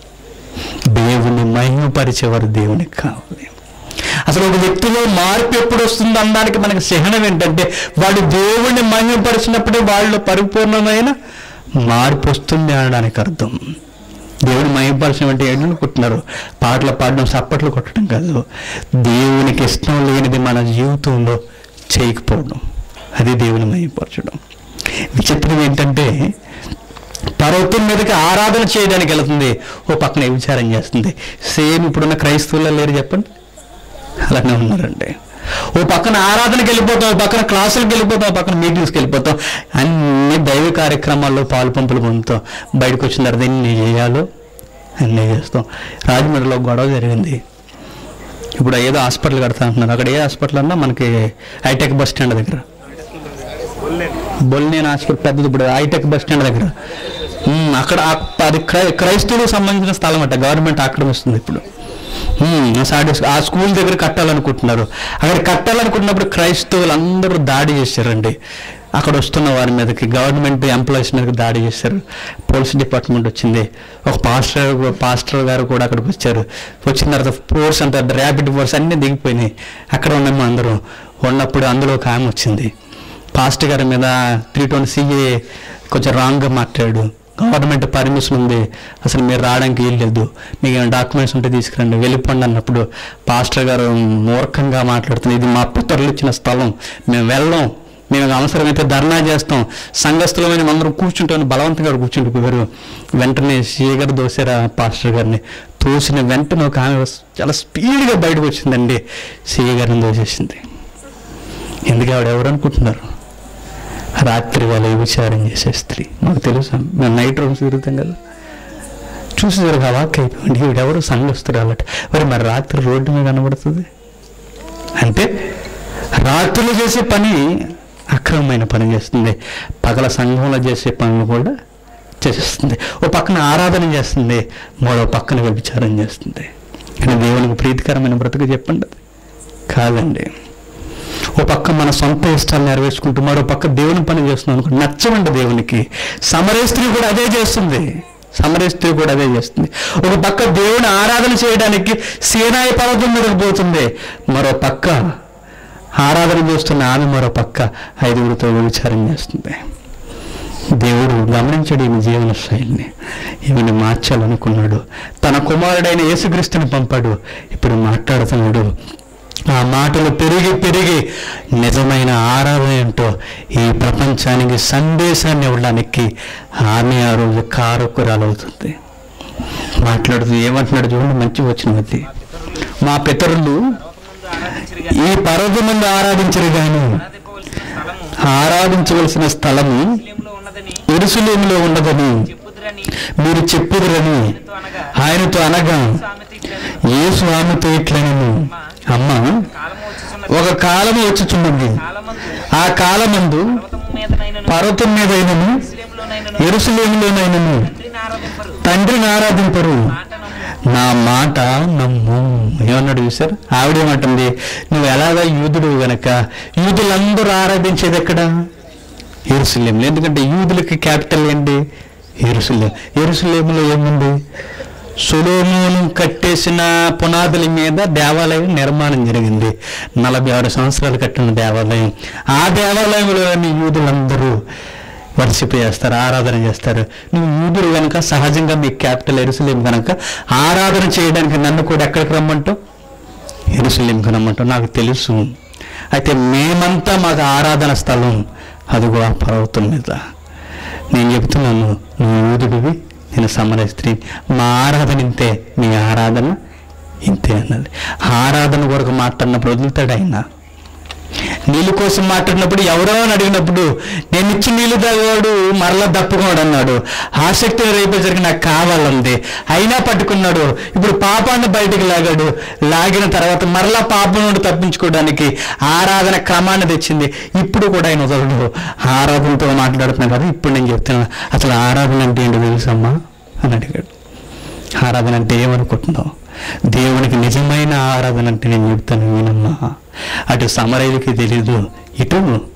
దేవుని మహిమపరిచేవారు దేవునికి కావాలి. అసలు ఒక వ్యక్తిలో మార్పు ఎప్పుడు వస్తుంది అనడానికి మనకు చిహ్నం ఏంటంటే, వాడు దేవుణ్ణి మహిమపరిచినప్పుడే వాళ్ళు పరిపూర్ణమైన మార్పు వస్తుంది అనడానికి అర్థం. దేవుని మహిమపరచడం అంటే ఏంటనుకుంటున్నారు? పాటలు పాడడం, చప్పట్లు కొట్టడం కాదు. దేవునికి ఇష్టం లేనిది మన జీవితంలో చేయకపోవడం, అది దేవుని మహిమపరచడం. విచిత్రం ఏంటంటే, పర్వతం మీదకి ఆరాధన చేయడానికి వెళుతుంది, ఓ పక్కన విచారం చేస్తుంది. సేమ్ ఇప్పుడున్న క్రైస్తవుల్లో లేరు చెప్పండి, అలానే ఉన్నారండి. ఓ పక్కన ఆరాధనకి వెళ్ళిపోతాం, ఓ పక్కన క్లాసులకు వెళ్ళిపోతాం, ఓ పక్కన మీటింగ్స్కి వెళ్ళిపోతాం, అన్ని దైవ కార్యక్రమాల్లో పాలు పంపులు పొందుతాం. బయటకు వచ్చిన తర్వాత ఎన్ని చేయాలో అన్నీ చేస్తాం. రాజమండ్రిలో గొడవ జరిగింది. ఇప్పుడు ఏదో హాస్పిటల్ కడతా అంటున్నారు. అక్కడ ఏ హాస్పిటల్ అన్నా మనకి హైటెక్ బస్ స్టాండ్ దగ్గర, బొల్నేని హాస్పిటల్ పెద్దది, ఇప్పుడు హైటెక్ బస్ స్టాండ్ దగ్గర. అక్కడ అది క్రైస్తవులకు సంబంధించిన స్థలం అంట, గవర్నమెంట్ ఆక్రమిస్తుంది ఇప్పుడు. ఆ స్కూల్ దగ్గర కట్టాలనుకుంటున్నారు. అక్కడ కట్టాలనుకుంటున్నప్పుడు క్రైస్తవులు అందరూ దాడి చేశారండి. అక్కడ వస్తున్న వారి మీదకి, గవర్నమెంట్ ఎంప్లాయీస్ మీదకి దాడి చేశారు. పోలీస్ డిపార్ట్మెంట్ వచ్చింది. ఒక పాస్టర్ గారు కూడా అక్కడికి వచ్చారు. వచ్చిన తర్వాత ఫోర్స్ అంతా, ర్యాపిడ్ ఫోర్స్ అన్నీ దిగిపోయినాయి. అక్కడ ఉన్నాము అందరూ ఉన్నప్పుడు అందులో ఒక ఆమె వచ్చింది. పాస్టర్ గారి మీద 320 CA కొంచెం రాంగ్గా మాట్లాడు. గవర్నమెంట్ పర్మిషన్ ఉంది, అసలు మీరు రావడానికి వీల్లేదు, మీకు ఏమైనా డాక్యుమెంట్స్ ఉంటే తీసుకురండి, వెళ్ళిపోండి అన్నప్పుడు పాస్టర్ గారు మూర్ఖంగా మాట్లాడుతుంది. ఇది మా పితరులు ఇచ్చిన స్థలం, మేము వెళ్ళాం, మేము అవసరమైతే ధర్నా చేస్తాం, సంఘస్థులమైన అందరం కూర్చుంటామని బలవంతంగా కూర్చుంటుపోయారు. వెంటనే CA గారు దోశారు పాస్టర్ గారిని. తోసిన వెంటనే ఒక ఆమె చాలా స్పీడ్గా బయటకు వచ్చిందండి, CA గారిని దోసేసింది. ఎందుకు ఆవిడ ఎవరు అనుకుంటున్నారు? రాత్రి వేళ విచారం చేసే స్త్రీ. మాకు తెలుసా, మేము నైట్ రూమ్స్ తిరుగుతాం కదా, చూసేసరికి ఆ వాక్ అయిపోయింది. వీడెవరు సంఘస్తులు అన్నట్టు. మరి రాత్రి రోడ్డు మీద కనబడుతుంది అంటే, రాత్రులు చేసే పని అక్రమమైన పని చేస్తుంది, పగల సంఘంలో చేసే పనులు కూడా చేసేస్తుంది. ఓ పక్కన ఆరాధన చేస్తుంది, మరో పక్కన వ్యభిచారం చేస్తుంది. కానీ దేవునికి ప్రీతికరమైన బ్రతుకు చెప్పండి, అది కాదండి. ఓ పక్క మన సొంత ఇష్టాలు నెరవేర్చుకుంటూ మరో పక్క దేవుని పని చేస్తున్నాం అనుకో, నచ్చమండి దేవునికి. సమరయ స్త్రీ కూడా అదే చేస్తుంది, సమరయ స్త్రీ కూడా అదే చేస్తుంది. ఒక పక్క దేవుని ఆరాధన చేయడానికి సీనాయి పర్వతం మీదకి పోతుంది, మరో పక్క ఆరాధన చేస్తున్న ఆమె మరో పక్క 5గురితో విచారం చేస్తుంది. దేవుడు గమనించాడు ఈమె జీవన శైలిని, ఈమెను మార్చాలనుకున్నాడు. తన కుమారుడైన యేసుక్రీస్తుని పంపాడు. ఇప్పుడు మాట్లాడుతున్నాడు. ఆ మాటలు పెరిగి పెరిగి నిజమైన ఆరాధన ఏంటో ఈ ప్రపంచానికి సందేశాన్ని ఇవ్వడానికి ఆమె ఆ రోజు కారకురాలవుతుంది. మాట్లాడుతూ ఏమంటున్నాడు చూడండి, మంచి వచ్చినది. మా పితరులు ఈ పర్వతమందు ఆరాధించరు గాని ఆరాధించవలసిన స్థలము యెరూషలేములో ఉండదని మీరు చెప్పుదురని ఆయనతో అనగా, యేసు ఆమెతో ఇట్లనెను, అమ్మ, ఒక కాలము వచ్చుచున్నది, ఆ కాలమందు పర్వతం మీదైనను యెరూషలేములోనైనను తండ్రిని ఆరాధింపరు, నా మాట నమ్ము. ఏమన్నాడు చూసారు? ఆవిడేమంటుంది, నువ్వు ఎలాగా యూదుడు గనక యూదులందరూ ఆరాధించేది ఎక్కడ? యెరూషలేములో. ఎందుకంటే యూదులకి క్యాపిటల్ ఏంటి? యెరూషలేం. యెరూషలేములో ఏముంది? సొలొమోను కట్టేసిన పునాదుల మీద దేవాలయం నిర్మాణం జరిగింది. 46 సంవత్సరాలు కట్టిన దేవాలయం. ఆ దేవాలయంలోని యూదులందరూ వర్షిప్ చేస్తారు, ఆరాధన చేస్తారు. నువ్వు యూదులు కనుక సహజంగా మీ క్యాపిటల్ యెరూషలేం కనుక ఆరాధన చేయడానికి నన్ను కూడా ఎక్కడికి రమ్మంటావు? యెరూషలేంకి రమ్మంటావు. నాకు తెలుసు. అయితే మేమంతా మాకు ఆరాధన స్థలం అదిగో ఆ పర్వతం మీద. నేను చెప్తున్నాను, నువ్వు యూదుడివి, నేను సమరయ స్త్రీ, మా ఆరాధన ఇంతే, మీ ఆరాధన ఇంతే అన్నది. ఆరాధన కొరకు మాట్లాడినప్పుడు వదులుతాడు ఆయన. నీళ్ళు కోసం మాట్లాడినప్పుడు ఎవరో అని అడిగినప్పుడు నేను ఇచ్చి నీళ్ళు తాగేవాడు మరలా దప్పుకోడు అన్నాడు. ఆసక్తి రేపేసరికి నాకు కావాలంది, అయినా పట్టుకున్నాడు. ఇప్పుడు పాపాన్ని బయటికి లాగాడు. లాగిన తర్వాత మరలా పాపం నుండి తప్పించుకోవడానికి ఆరాధన క్రమాన్ని తెచ్చింది. ఇప్పుడు కూడా ఆయన వదలడు. ఆరాధనతో మాట్లాడుతున్నాను కదా, ఇప్పుడు నేను చెప్తున్నాను, అసలు ఆరాధన అంటే ఏంటో తెలుసమ్మా అని అడిగాడు. ఆరాధన అంటే ఏమనుకుంటున్నావు? దేవునికి నిజమైన ఆరాధన అంటే నేను చెప్తాను వినమ్మా. అటు సమరయులకి తెలీదు, ఇటు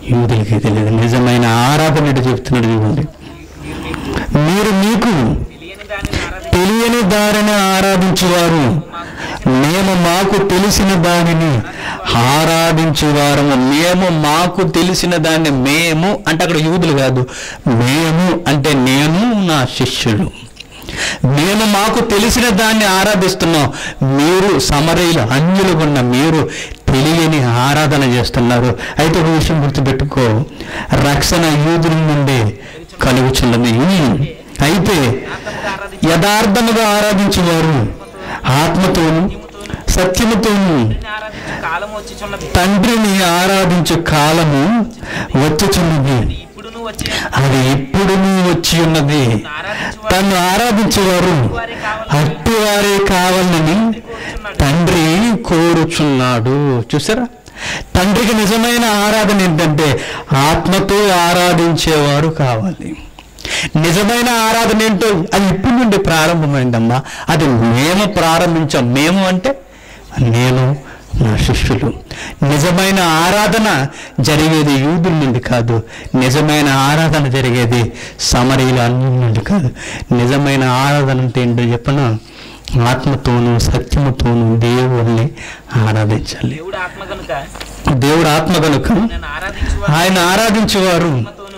యూదులకి తెలియదు. నిజమైన ఆరాధన అంటే చెప్తున్నాడు చూడండి, మీరు మీకు తెలియని దారిని ఆరాధించేవారు, మేము మాకు తెలిసిన దానిని ఆరాధించేవారు. మేము మాకు తెలిసిన దాన్ని, మేము అంటే అక్కడ యూదులు కాదు, మేము అంటే నేను నా శిష్యులు, మేము మాకు తెలిసిన దాన్ని ఆరాధిస్తున్నాం. మీరు సమరయులు, అన్యులుగా ఉన్న మీరు తెలియని ఆరాధన చేస్తున్నారు. అయితే ఒక విషయం గుర్తుపెట్టుకో, రక్షణ యూదుల నుండి కలుగుచున్నది. అయితే యథార్థముగా ఆరాధించేవారు ఆత్మతోను సత్యముతోను తండ్రిని ఆరాధించే కాలము వచ్చుచున్నది, అది ఇప్పుడును వచ్చి ఉన్నది. తను ఆరాధించేవారు అట్టివారే కావాలని తండ్రి కోరుచున్నాడు. చూసారా, తండ్రికి నిజమైన ఆరాధన ఏంటంటే ఆత్మతో ఆరాధించేవారు కావాలి. నిజమైన ఆరాధన ఏంటో అది ఇప్పటి నుండి ప్రారంభమైందమ్మా. అది మేము ప్రారంభించాం. మేము అంటే నేను నా శిష్యులు. నిజమైన ఆరాధన జరిగేది యూదుల నుండి కాదు, నిజమైన ఆరాధన జరిగేది సమరయుల అన్యుల నుండి కాదు. నిజమైన ఆరాధన అంటే ఏంటో చెప్పనా, ఆత్మతోనూ సత్యముతోనూ దేవుణ్ణి ఆరాధించాలి. దేవుడు ఆత్మ కనుక ఆయన ఆరాధించేవారు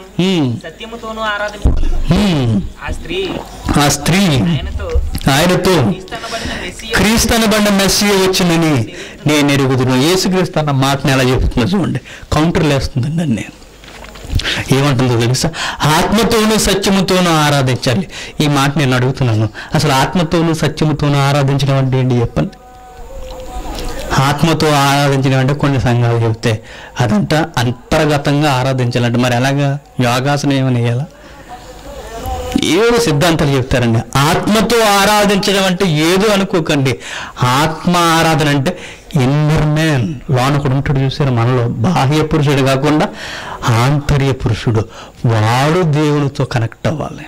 ఆ స్త్రీ ఆయనతో క్రీస్తు అనబడిన మెస్సియా వచ్చిందని నేను ఎరుగుదును. యేసుక్రీస్తు అన్న మాటని ఎలా చెప్తున్నా చూడండి, కౌంటర్లు వేస్తుందండి. అన్నీ ఏమంటుందో తెలుసా, ఆత్మతోనూ సత్యముతోనూ ఆరాధించాలి. ఈ మాట నేను అడుగుతున్నాను, అసలు ఆత్మతోనూ సత్యముతోనూ ఆరాధించడం అంటే ఏంటి చెప్పండి. ఆత్మతో ఆరాధించడం అంటే కొన్ని సంఘాలు చెప్తే అదంతా అంతర్గతంగా ఆరాధించాలంటే మరి ఎలాగా, యోగాసనం ఏమని వేయాలా, ఏదో సిద్ధాంతాలు చెప్తారండి. ఆత్మతో ఆరాధించడం అంటే ఏదో అనుకోకండి. ఆత్మ ఆరాధన అంటే ఇన్నర్ మ్యాన్, లోన కూడా ఉంటాడు చూసారు మనలో, బాహ్య పురుషుడు కాకుండా ఆంతర్య పురుషుడు, వాడు దేవునితో కనెక్ట్ అవ్వాలి.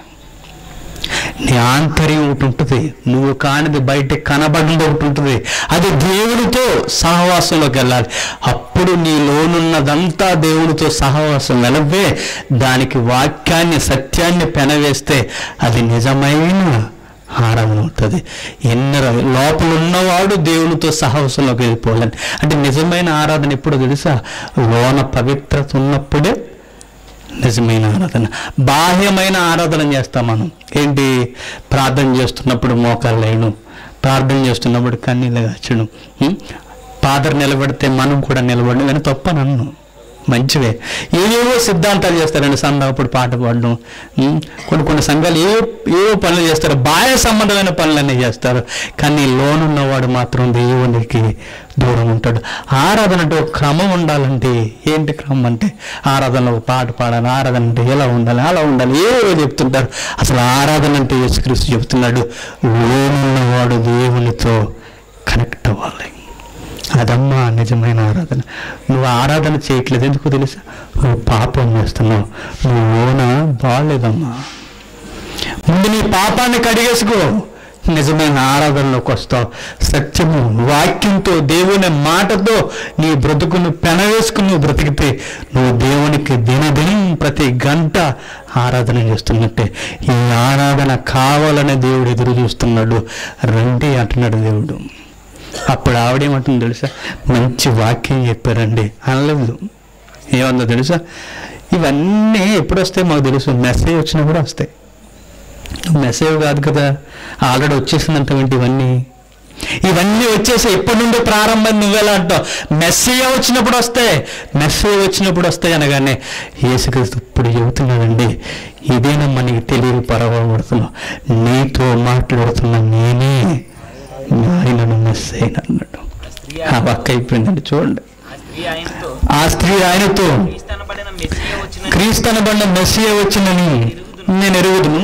నీ ఆంతర్యం ఒకటి ఉంటుంది, నువ్వు కానిది బయట కనబడింది ఒకటి ఉంటుంది, అది దేవునితో సహవాసంలోకి వెళ్ళాలి. అప్పుడు నీలోనున్నదంతా దేవునితో సహవాసం వెలవే, దానికి వాక్యాన్ని సత్యాన్ని పెనవేస్తే అది నిజమైన ఆరాధన అవుతుంది. లోపల ఉన్నవాడు దేవునితో సహవాసంలోకి వెళ్ళిపోవాలని. అంటే నిజమైన ఆరాధన ఎప్పుడో తెలుసా, లోన పవిత్రత ఉన్నప్పుడే నిజమైన ఆరాధన. బాహ్యమైన ఆరాధన చేస్తాం మనం. ఏంటి, ప్రార్థన చేస్తున్నప్పుడు మోకాళ్ళు వేయడం, ప్రార్థన చేస్తున్నప్పుడు కన్నీళ్ళు కాచడం, పాదర్ నిలబడితే మనం కూడా నిలబడడం, కానీ తప్ప నన్ను మంచివే. ఏవేవో సిద్ధాంతాలు చేస్తారండి. సందాపుడు పాట పాడడం, కొన్ని సంఘాలు ఏవో పనులు చేస్తారు, బాహ్య సంబంధమైన పనులన్నీ చేస్తారు, కానీ లోనున్నవాడు మాత్రం దేవునికి దూరం ఉంటాడు. ఆరాధన అంటే ఒక క్రమం ఉండాలంటే ఏంటి క్రమం అంటే, ఆరాధనలో ఒక పాట పాడాలి, ఆరాధన అంటే ఎలా ఉండాలి అలా ఉండాలి, ఏవో చెప్తుంటారు. అసలు ఆరాధన అంటే యేసుక్రీస్తు చెప్తున్నాడు, లోనున్నవాడు దేవునితో కనెక్ట్ అవ్వాలి. అదమ్మా నిజమైన ఆరాధన. నువ్వు ఆరాధన చేయట్లేదు ఎందుకు తెలుసా, నువ్వు పాపం చేస్తున్నావు, నువ్వు ఓన బాగాలేదమ్మా. ముందు నీ పాపాన్ని కడిగేసుకో, నిజమైన ఆరాధనలోకి వస్తావు. సత్యము వాక్యంతో దేవుని మాటతో నీ బ్రతుకును పెనవేసుకుని నువ్వు బ్రతికితే నువ్వు దేవునికి దినదినం ప్రతి గంట ఆరాధన చేస్తున్నట్టే. ఈ ఆరాధన కావాలనే దేవుడు ఎదురు చూస్తున్నాడు. రండి అంటున్నాడు దేవుడు. అప్పుడు ఆవిడేమంటుంది తెలుసా, మంచి వాక్యం చెప్పారండి అనలేదు. ఏమందో తెలుసా, ఇవన్నీ ఎప్పుడు వస్తాయి మాకు తెలుసు, మెసేజ్ వచ్చినప్పుడు వస్తాయి. మెసేజ్ కాదు కదా, ఆల్రెడీ వచ్చేసిందంటే ఇవన్నీ వచ్చేసి ఎప్పటి నుండి ప్రారంభం. నువ్వెలా అంటావు, మెసేజ్ వచ్చినప్పుడు వస్తాయి అనగానే యేసుక్రీస్తు ఇప్పుడు చెబుతున్నాడండి, ఇదేనమ్మా నీకు తెలియదు పరవబడుతున్నావు, నీతో మాట్లాడుతున్నా నేనే ఆయనను మెస్సయ్య అన్నాడు. ఆ వాక్య అయిపోయిందండి. చూడండి, ఆ స్త్రీ ఆయనతో క్రీస్తు అనబడిన మెస్సయ్య వచ్చినని నేను ఎరుగుదును,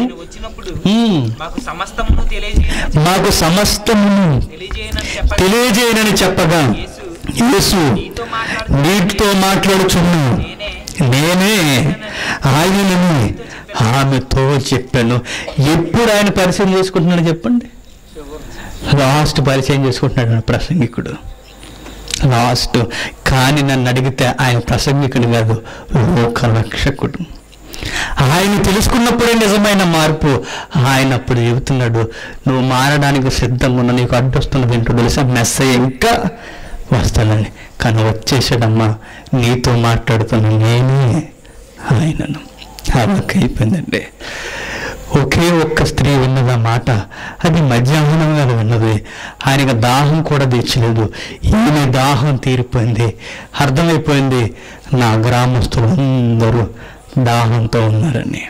మాకు సమస్తమును తెలియజేయనని చెప్పగా యేసు నీటితో మాట్లాడుచున్నా నేనే ఆయనని ఆమెతో చెప్పాను. ఎప్పుడు ఆయన పరిచయం చేసుకుంటున్నాడు చెప్పండి, లాస్ట్ పరిచయం చేసుకుంటున్నాడు ప్రసంగికుడు. లాస్ట్. కానీ నన్ను అడిగితే ఆయన ప్రసంగికుడు కాదు, లోకరక్షకుడు. ఆయన తెలుసుకున్నప్పుడే నిజమైన మార్పు. ఆయన అప్పుడు చెబుతున్నాడు, నువ్వు మారడానికి సిద్ధంగా ఉన్న, నీకు అడ్డొస్తున్నది ఏంటో తెలుసా, మెస్సయ్య ఇంకా వస్తానని. కానీ వచ్చేసాడమ్మా, నీతో మాట్లాడుతున్న నేనే ఆయనను. అయిపోయిందండి. ఒకే ఒక్క స్త్రీ విన్నది ఆ మాట. అది మధ్యాహ్నం వేళ విన్నది. ఆయనకు దాహం కూడా తీర్చలేదు. ఈయన దాహం తీరిపోయింది. అర్థమైపోయింది, నా గ్రామస్తులు అందరూ దాహంతో ఉన్నారని.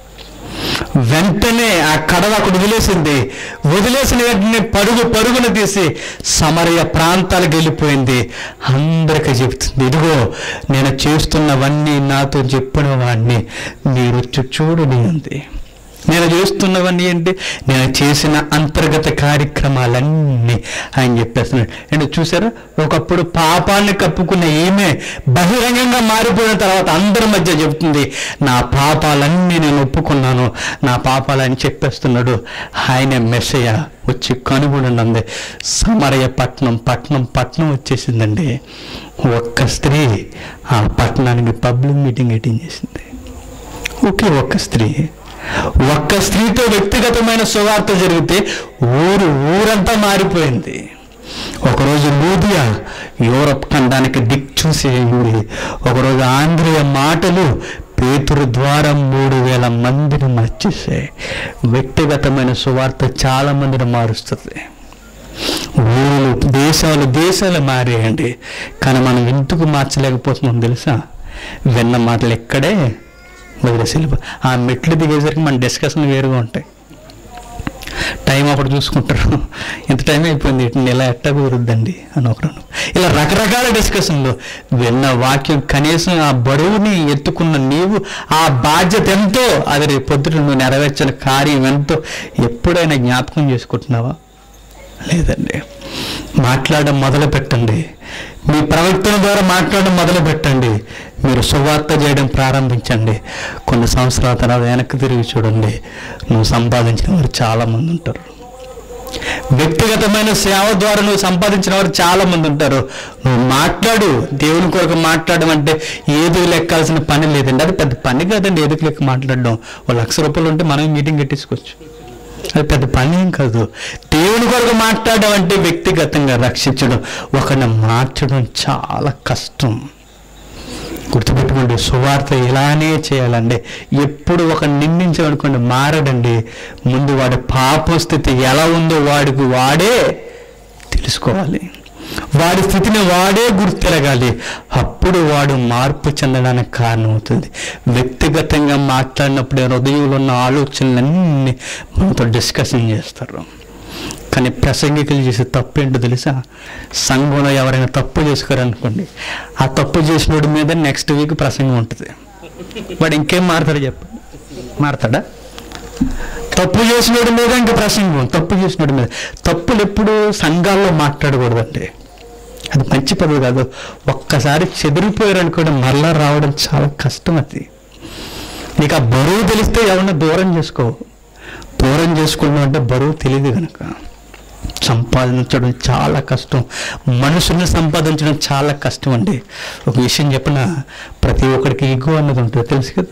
వెంటనే ఆ కడవ అక్కడ వదిలేసిన వెంటనే పరుగున తీసి సమరయ ప్రాంతాలకు వెళ్ళిపోయింది. అందరికీ చెప్తుంది, ఇదిగో నేను చేస్తున్నవన్నీ నాతో చెప్పిన వాడిని మీరు చూడని ఉంది. నేను చేస్తున్నవన్నీ ఏంటి, నేను చేసిన అంతర్గత కార్యక్రమాలన్నీ ఆయన చెప్పేస్తున్నాడు. అంటే చూసారా, ఒకప్పుడు పాపాన్ని కప్పుకున్న ఈమె బహిరంగంగా మారిపోయిన తర్వాత అందరి మధ్య చెబుతుంది, నా పాపాలన్నీ నేను ఒప్పుకున్నాను, నా పాపాలని చెప్పేస్తున్నాడు. ఆయన మెస్సయ్య వచ్చి కనుగొనండి. సమరయ పట్నం వచ్చేసిందండి. ఒక్క స్త్రీ ఆ పట్టణానికి పబ్లిక్ మీటింగ్ అటెండ్ చేసింది. ఒకే ఒక్క స్త్రీతో వ్యక్తిగతమైన సువార్త జరిగితే ఊరంతా మారిపోయింది. ఒకరోజు లూదియా యూరప్ ఖండానికి దిక్చూసే ఊరి. ఒకరోజు ఆంధ్రియ మాటలు పేతురు ద్వారా 3000 మందిని మార్చేసాయి. వ్యక్తిగతమైన సువార్త చాలా మందిని మారుస్తుంది. ఊళ్ళు దేశాలు మారేయండి. కానీ మనం ఎందుకు మార్చలేకపోతున్నాం తెలుసా, విన్న మాటలు ఎక్కడే వదిలేసి ఆ మెట్లు దిగేసరికి మన డిస్కషన్ వేరుగా ఉంటాయి. టైం అప్పుడు చూసుకుంటారు, ఎంత టైం అయిపోయింది, ఇలా ఎట్టా కుదురుద్దండి అని ఒకరు. ఇలా రకరకాల డిస్కషన్లు. విన్న వాక్యం కనీసం ఆ బరువుని ఎత్తుకున్న నీవు ఆ బాధ్యత ఎంతో, అది రేపు పొద్దుట నువ్వు నెరవేర్చిన కార్యం ఎంతో ఎప్పుడైనా జ్ఞాపకం చేసుకుంటున్నావా? లేదండి. మాట్లాడడం మొదలు పెట్టండి. మీ ప్రవక్తల ద్వారా మాట్లాడడం మొదలు పెట్టండి. మీరు సువార్త చేయడం ప్రారంభించండి. కొన్ని సంవత్సరాల తర్వాత వెనక్కి తిరిగి చూడండి, నువ్వు సంపాదించిన వారు చాలామంది ఉంటారు. వ్యక్తిగతమైన సేవ ద్వారా నువ్వు సంపాదించిన వారు చాలామంది ఉంటారు. నువ్వు మాట్లాడు. దేవుని కొరకు మాట్లాడడం అంటే ఏదో లెక్కాల్సిన పని లేదండి. అది పెద్ద పని కాదండి. ఏదో లెక్క మాట్లాడడం. ₹1,00,000 ఉంటే మనం మీటింగ్ కట్టించుకోవచ్చు. అది పెద్ద పని ఏం కాదు. దేవుని కొరకు మాట్లాడడం అంటే వ్యక్తిగతంగా రక్షించడం, ఒకరిని మార్చడం చాలా కష్టం. గుర్తుపెట్టుకోండి, సువార్త ఇలానే చేయాలండి. ఎప్పుడు ఒక నిందించాలనుకోండి మారడండి. ముందు వాడి పాప స్థితి ఎలా ఉందో వాడే తెలుసుకోవాలి. వాడి స్థితిని వాడే గుర్తిరగాలి. అప్పుడు వాడు మార్పు చెందడానికి కారణమవుతుంది. వ్యక్తిగతంగా మాట్లాడినప్పుడే హృదయంలో ఉన్న ఆలోచనలన్నీ మనతో డిస్కషన్ చేస్తారు. కానీ ప్రసంగికులు చేసే తప్పు ఏంటో తెలుసా, సంఘంలో ఎవరైనా తప్పు చేసుకోరనుకోండి, ఆ తప్పు చేసినోడి మీద నెక్స్ట్ వీక్ ప్రసంగం ఉంటుంది. వాడు ఇంకేం మారుతాడు చెప్పండి? మారుతాడా? తప్పు చేసినోడి మీద ఇంకా ప్రసంగం. తప్పు చేసినోడి మీద. తప్పులు ఎప్పుడు సంఘాల్లో మాట్లాడకూడదండి. అది మంచి పదవి కాదు. ఒక్కసారి చెదిరిపోయారు అనుకోవడం మరలా రావడం చాలా కష్టం. అది నీకు ఆ బరువు తెలిస్తే ఎవరన్నా దూరం చేసుకున్నావు అంటే బరువు తెలియదు కనుక సంపాదించడం చాలా కష్టం. మనుషుల్ని సంపాదించడం చాలా కష్టం అండి. ఒక విషయం చెప్పిన, ప్రతి ఒక్కరికి ఈగో అన్నది ఉంటుంది, తెలుసు కదా.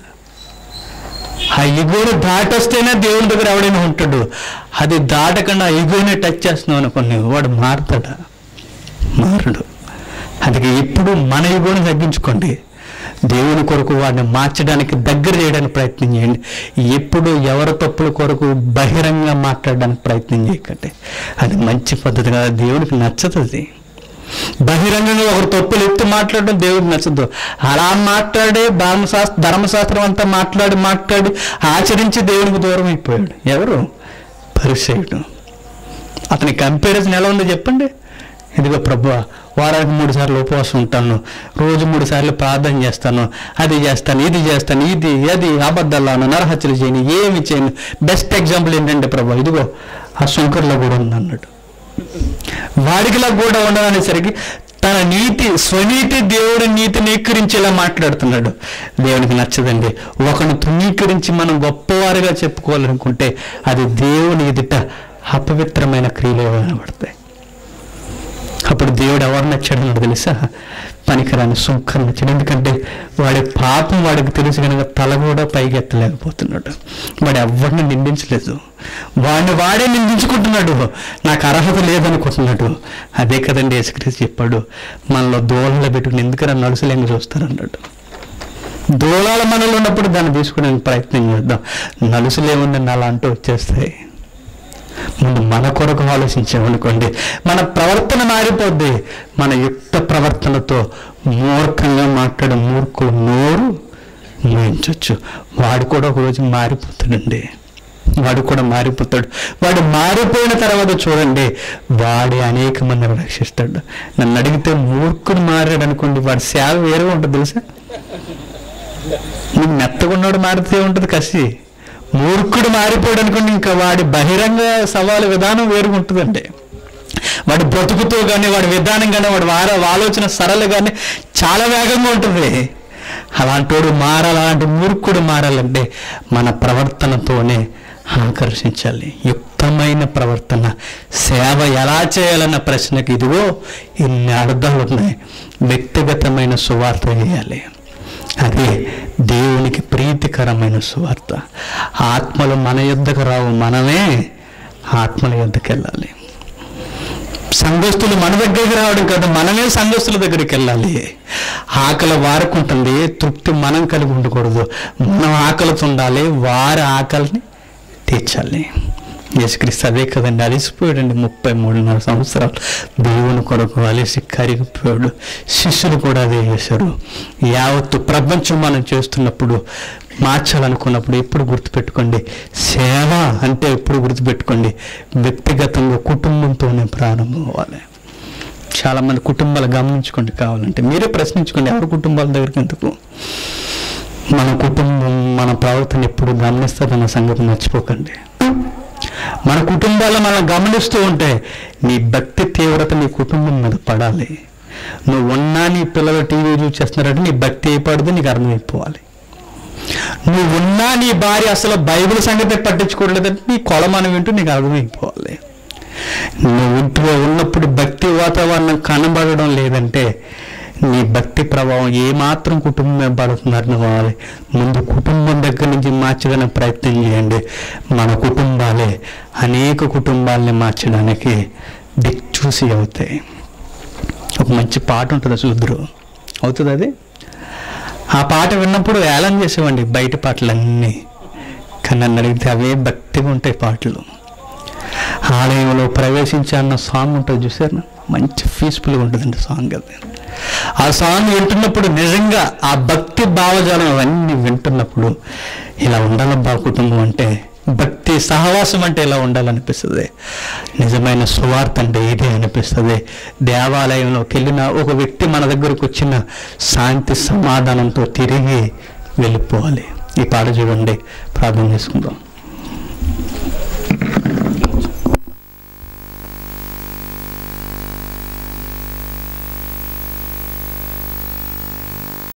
ఆ ఈగోని దాటొస్తేనే దేవుని దగ్గర ఎవడైనా ఉంటాడు. అది దాటకుండా ఈగోనే టచ్ చేస్తున్నావు అనుకోండి, వాడు మారతాడా? మారడు. అందుకే ఎప్పుడు మన ఈగోని తగ్గించుకోండి. దేవుని కొరకు వాడిని మార్చడానికి, దగ్గర చేయడానికి ప్రయత్నం చేయండి. ఎప్పుడు ఎవరి తప్పుల కొరకు బహిరంగంగా మాట్లాడడానికి ప్రయత్నం చేయకండి. అది మంచి పద్ధతి కాదు. దేవునికి నచ్చదు. బహిరంగంగా ఒకరు తప్పులు ఎత్తి మాట్లాడడం దేవుడికి నచ్చదు. అలా మాట్లాడే ధర్మశాస్త్రం అంతా మాట్లాడి ఆచరించి దేవునికి దూరం అయిపోయాడు. ఎవరు? పరిసయ్యుడు. అతని కంపారిజన్ ఎలా ఉందో చెప్పండి. ఇదిగో ప్రభువా, వారానికి 3 సార్లు ఉపవాసం ఉంటాను, రోజు 3 సార్లు ప్రార్థన చేస్తాను, అది చేస్తాను, ఇది చేస్తాను, అది అబద్ధాలను, నరహత్యలు చేయను, ఏమి చేయను. బెస్ట్ ఎగ్జాంపుల్ ఏంటంటే ప్రభు, ఇదిగో ఆ శంకర్లో కూడా ఉంది అన్నాడు. వాడికిలా కూడా ఉండదనేసరికి తన స్వనీతి దేవుడి నీతిని ఎక్కిరించేలా మాట్లాడుతున్నాడు. దేవునికి నచ్చదండి. ఒకరిని తృణీకరించి మనం గొప్పవారుగా చెప్పుకోవాలనుకుంటే అది దేవుని ఎదుట అపవిత్రమైన క్రియలు కనబడతాయి. అప్పుడు దేవుడు ఎవరు నచ్చాడన్నాడు తెలుసా? పనికిరాని సుంకర్ నచ్చాడు. ఎందుకంటే వాడి పాపం వాడికి తెలుసు కనుక తల కూడా పైకి ఎత్తలేకపోతున్నాడు. వాడు ఎవరిని నిందించలేదు, వాడే నిందించుకుంటున్నాడు, నాకు అర్హత లేదనుకుంటున్నాడు. అదే కదండి యేసుక్రీస్తు చెప్పాడు, మనలో దూలాలు పెట్టుకుని ఎందుకన్నా నడుసలేంగా చూస్తారన్నాడు. దూలాల మనలో ఉన్నప్పుడు దాన్ని తీసుకోవడానికి ప్రయత్నం చేద్దాం. నలుసులేముందని అలా అంటూ వచ్చేస్తాయి. ముందు మన కొరకు ఆలోచించామనుకోండి, మన ప్రవర్తన మారిపోద్ది. మన యుక్త ప్రవర్తనతో మూర్ఖంగా మాట్లాడే మూర్ఖులు నోరు మూయించవచ్చు. వాడు కూడా ఒకరోజు మారిపోతాడండి, వాడు కూడా మారిపోతాడు. వాడు మారిపోయిన తర్వాత చూడండి, వాడే అనేక మందిని రక్షిస్తాడు. నన్ను అడిగితే మూర్ఖుడు మారాడు అనుకోండి, వాడి సేవ వేరే ఉంటుంది తెలుసా? నీకు మెత్తగున్నాడు మారితే ఉంటుంది కసి. మూర్ఖుడు మారిపోయాడు అనుకోండి, ఇంకా వాడి బహిరంగ సవాలు విధానం వేరుగా ఉంటుందండి. వాడి బ్రతుకుతో కానీ, వాడి విధానం కానీ, వాడి ఆలోచన సరళ కానీ చాలా వేగంగా ఉంటుంది. అలాంటి అలాంటి మూర్ఖుడు మారాలంటే మన ప్రవర్తనతోనే ఆకర్షించాలి. యుక్తమైన ప్రవర్తన. సేవ ఎలా చేయాలన్న ప్రశ్నకి ఇదిగో ఇన్ని అర్థాలు ఉన్నాయి. వ్యక్తిగతమైన సువార్త చేయాలి, అదే దేవునికి ప్రీతికరమైన సువార్త. ఆత్మలు మన యుద్ధకు రావు, మనమే ఆత్మల యుద్ధకు వెళ్ళాలి. సంఘస్థులు మన దగ్గరికి రావడం కాదు, మనమే సంఘస్థుల దగ్గరికి వెళ్ళాలి. ఆకలి వారికి ఉంటుంది, తృప్తి మనం కలిగి ఉండకూడదు. మనం ఆకలితో ఉండాలి, వారి ఆకలిని తీర్చాలి. యేసుక్రీస్తు అదే కదండి, అలిసిపోయాడండి. 33.5 సంవత్సరాలు దేవుని కొరకు అలిసి కరిగిపోయాడు. శిష్యులు కూడా అదే చేశారు. యావత్తు ప్రపంచం మనం చేస్తున్నప్పుడు, మార్చాలనుకున్నప్పుడు ఎప్పుడు గుర్తుపెట్టుకోండి, సేవ అంటే ఎప్పుడు గుర్తుపెట్టుకోండి, వ్యక్తిగతంగా కుటుంబంతోనే ప్రారంభం అవ్వాలి. చాలామంది కుటుంబాలు గమనించుకోండి, కావాలంటే మీరే ప్రశ్నించుకోండి, ఎవరి కుటుంబాల దగ్గరికి ఎందుకు. మన కుటుంబం మన ప్రవర్తన ఎప్పుడు గమనిస్తుందన్న సంగతి మర్చిపోకండి. మన కుటుంబాల్లో మనం గమనిస్తూ ఉంటే నీ భక్తి తీవ్రత నీ కుటుంబం మీద పడాలి. నువ్వు ఉన్నా నీ పిల్లలు టీవీ చూసేస్తున్నారంటే నీ భక్తి అయిపోతుంది, నీకు అర్థమైపోవాలి. నువ్వు ఉన్నా నీ భార్య అసలు బైబిల్ సంగతి పట్టించుకోవట్లేదంటే నీ కొలమానం వింటూ నీకు అర్థమైపోవాలి. నువ్వు ఇంట్లో ఉన్నప్పుడు భక్తి వాతావరణం కనబడడం లేదంటే నీ భక్తి ప్రభావం ఏమాత్రం కుటుంబం మీద పడుతుందని కావాలి. ముందు కుటుంబం దగ్గర నుంచి మార్చడానికి ప్రయత్నం చేయండి. మన కుటుంబాలే అనేక కుటుంబాలని మార్చడానికి దిక్చూసి అవుతాయి. ఒక మంచి పాట ఉంటుంది, చూద్దరు అవుతుంది అది. ఆ పాట విన్నప్పుడు ఏలం చేసేవండి బయట పాటలన్నీ, కానీ నన్ను అడిగితే అవే భక్తిగా ఉంటాయి పాటలు. ఆలయంలో ప్రవేశించాలన్న సాంగ్ ఉంటుంది చూసారు, మంచి పీస్ఫుల్గా ఉంటుందండి సాంగ్ అది. ఆ సాంగ్ వింటున్నప్పుడు నిజంగా ఆ భక్తి భావజాలం అవన్నీ వింటున్నప్పుడు ఇలా ఉండాలబ్బా కుటుంబం అంటే, భక్తి సహవాసం అంటే ఇలా ఉండాలనిపిస్తుంది. నిజమైన సువార్త అంటే ఇదే అనిపిస్తుంది. దేవాలయంలోకి వెళ్ళిన ఒక వ్యక్తి మన దగ్గరకు వచ్చిన శాంతి సమాధానంతో తిరిగి వెళ్ళిపోవాలి. ఈ పాట చూడండి, ప్రార్థన చేసుకుందాం.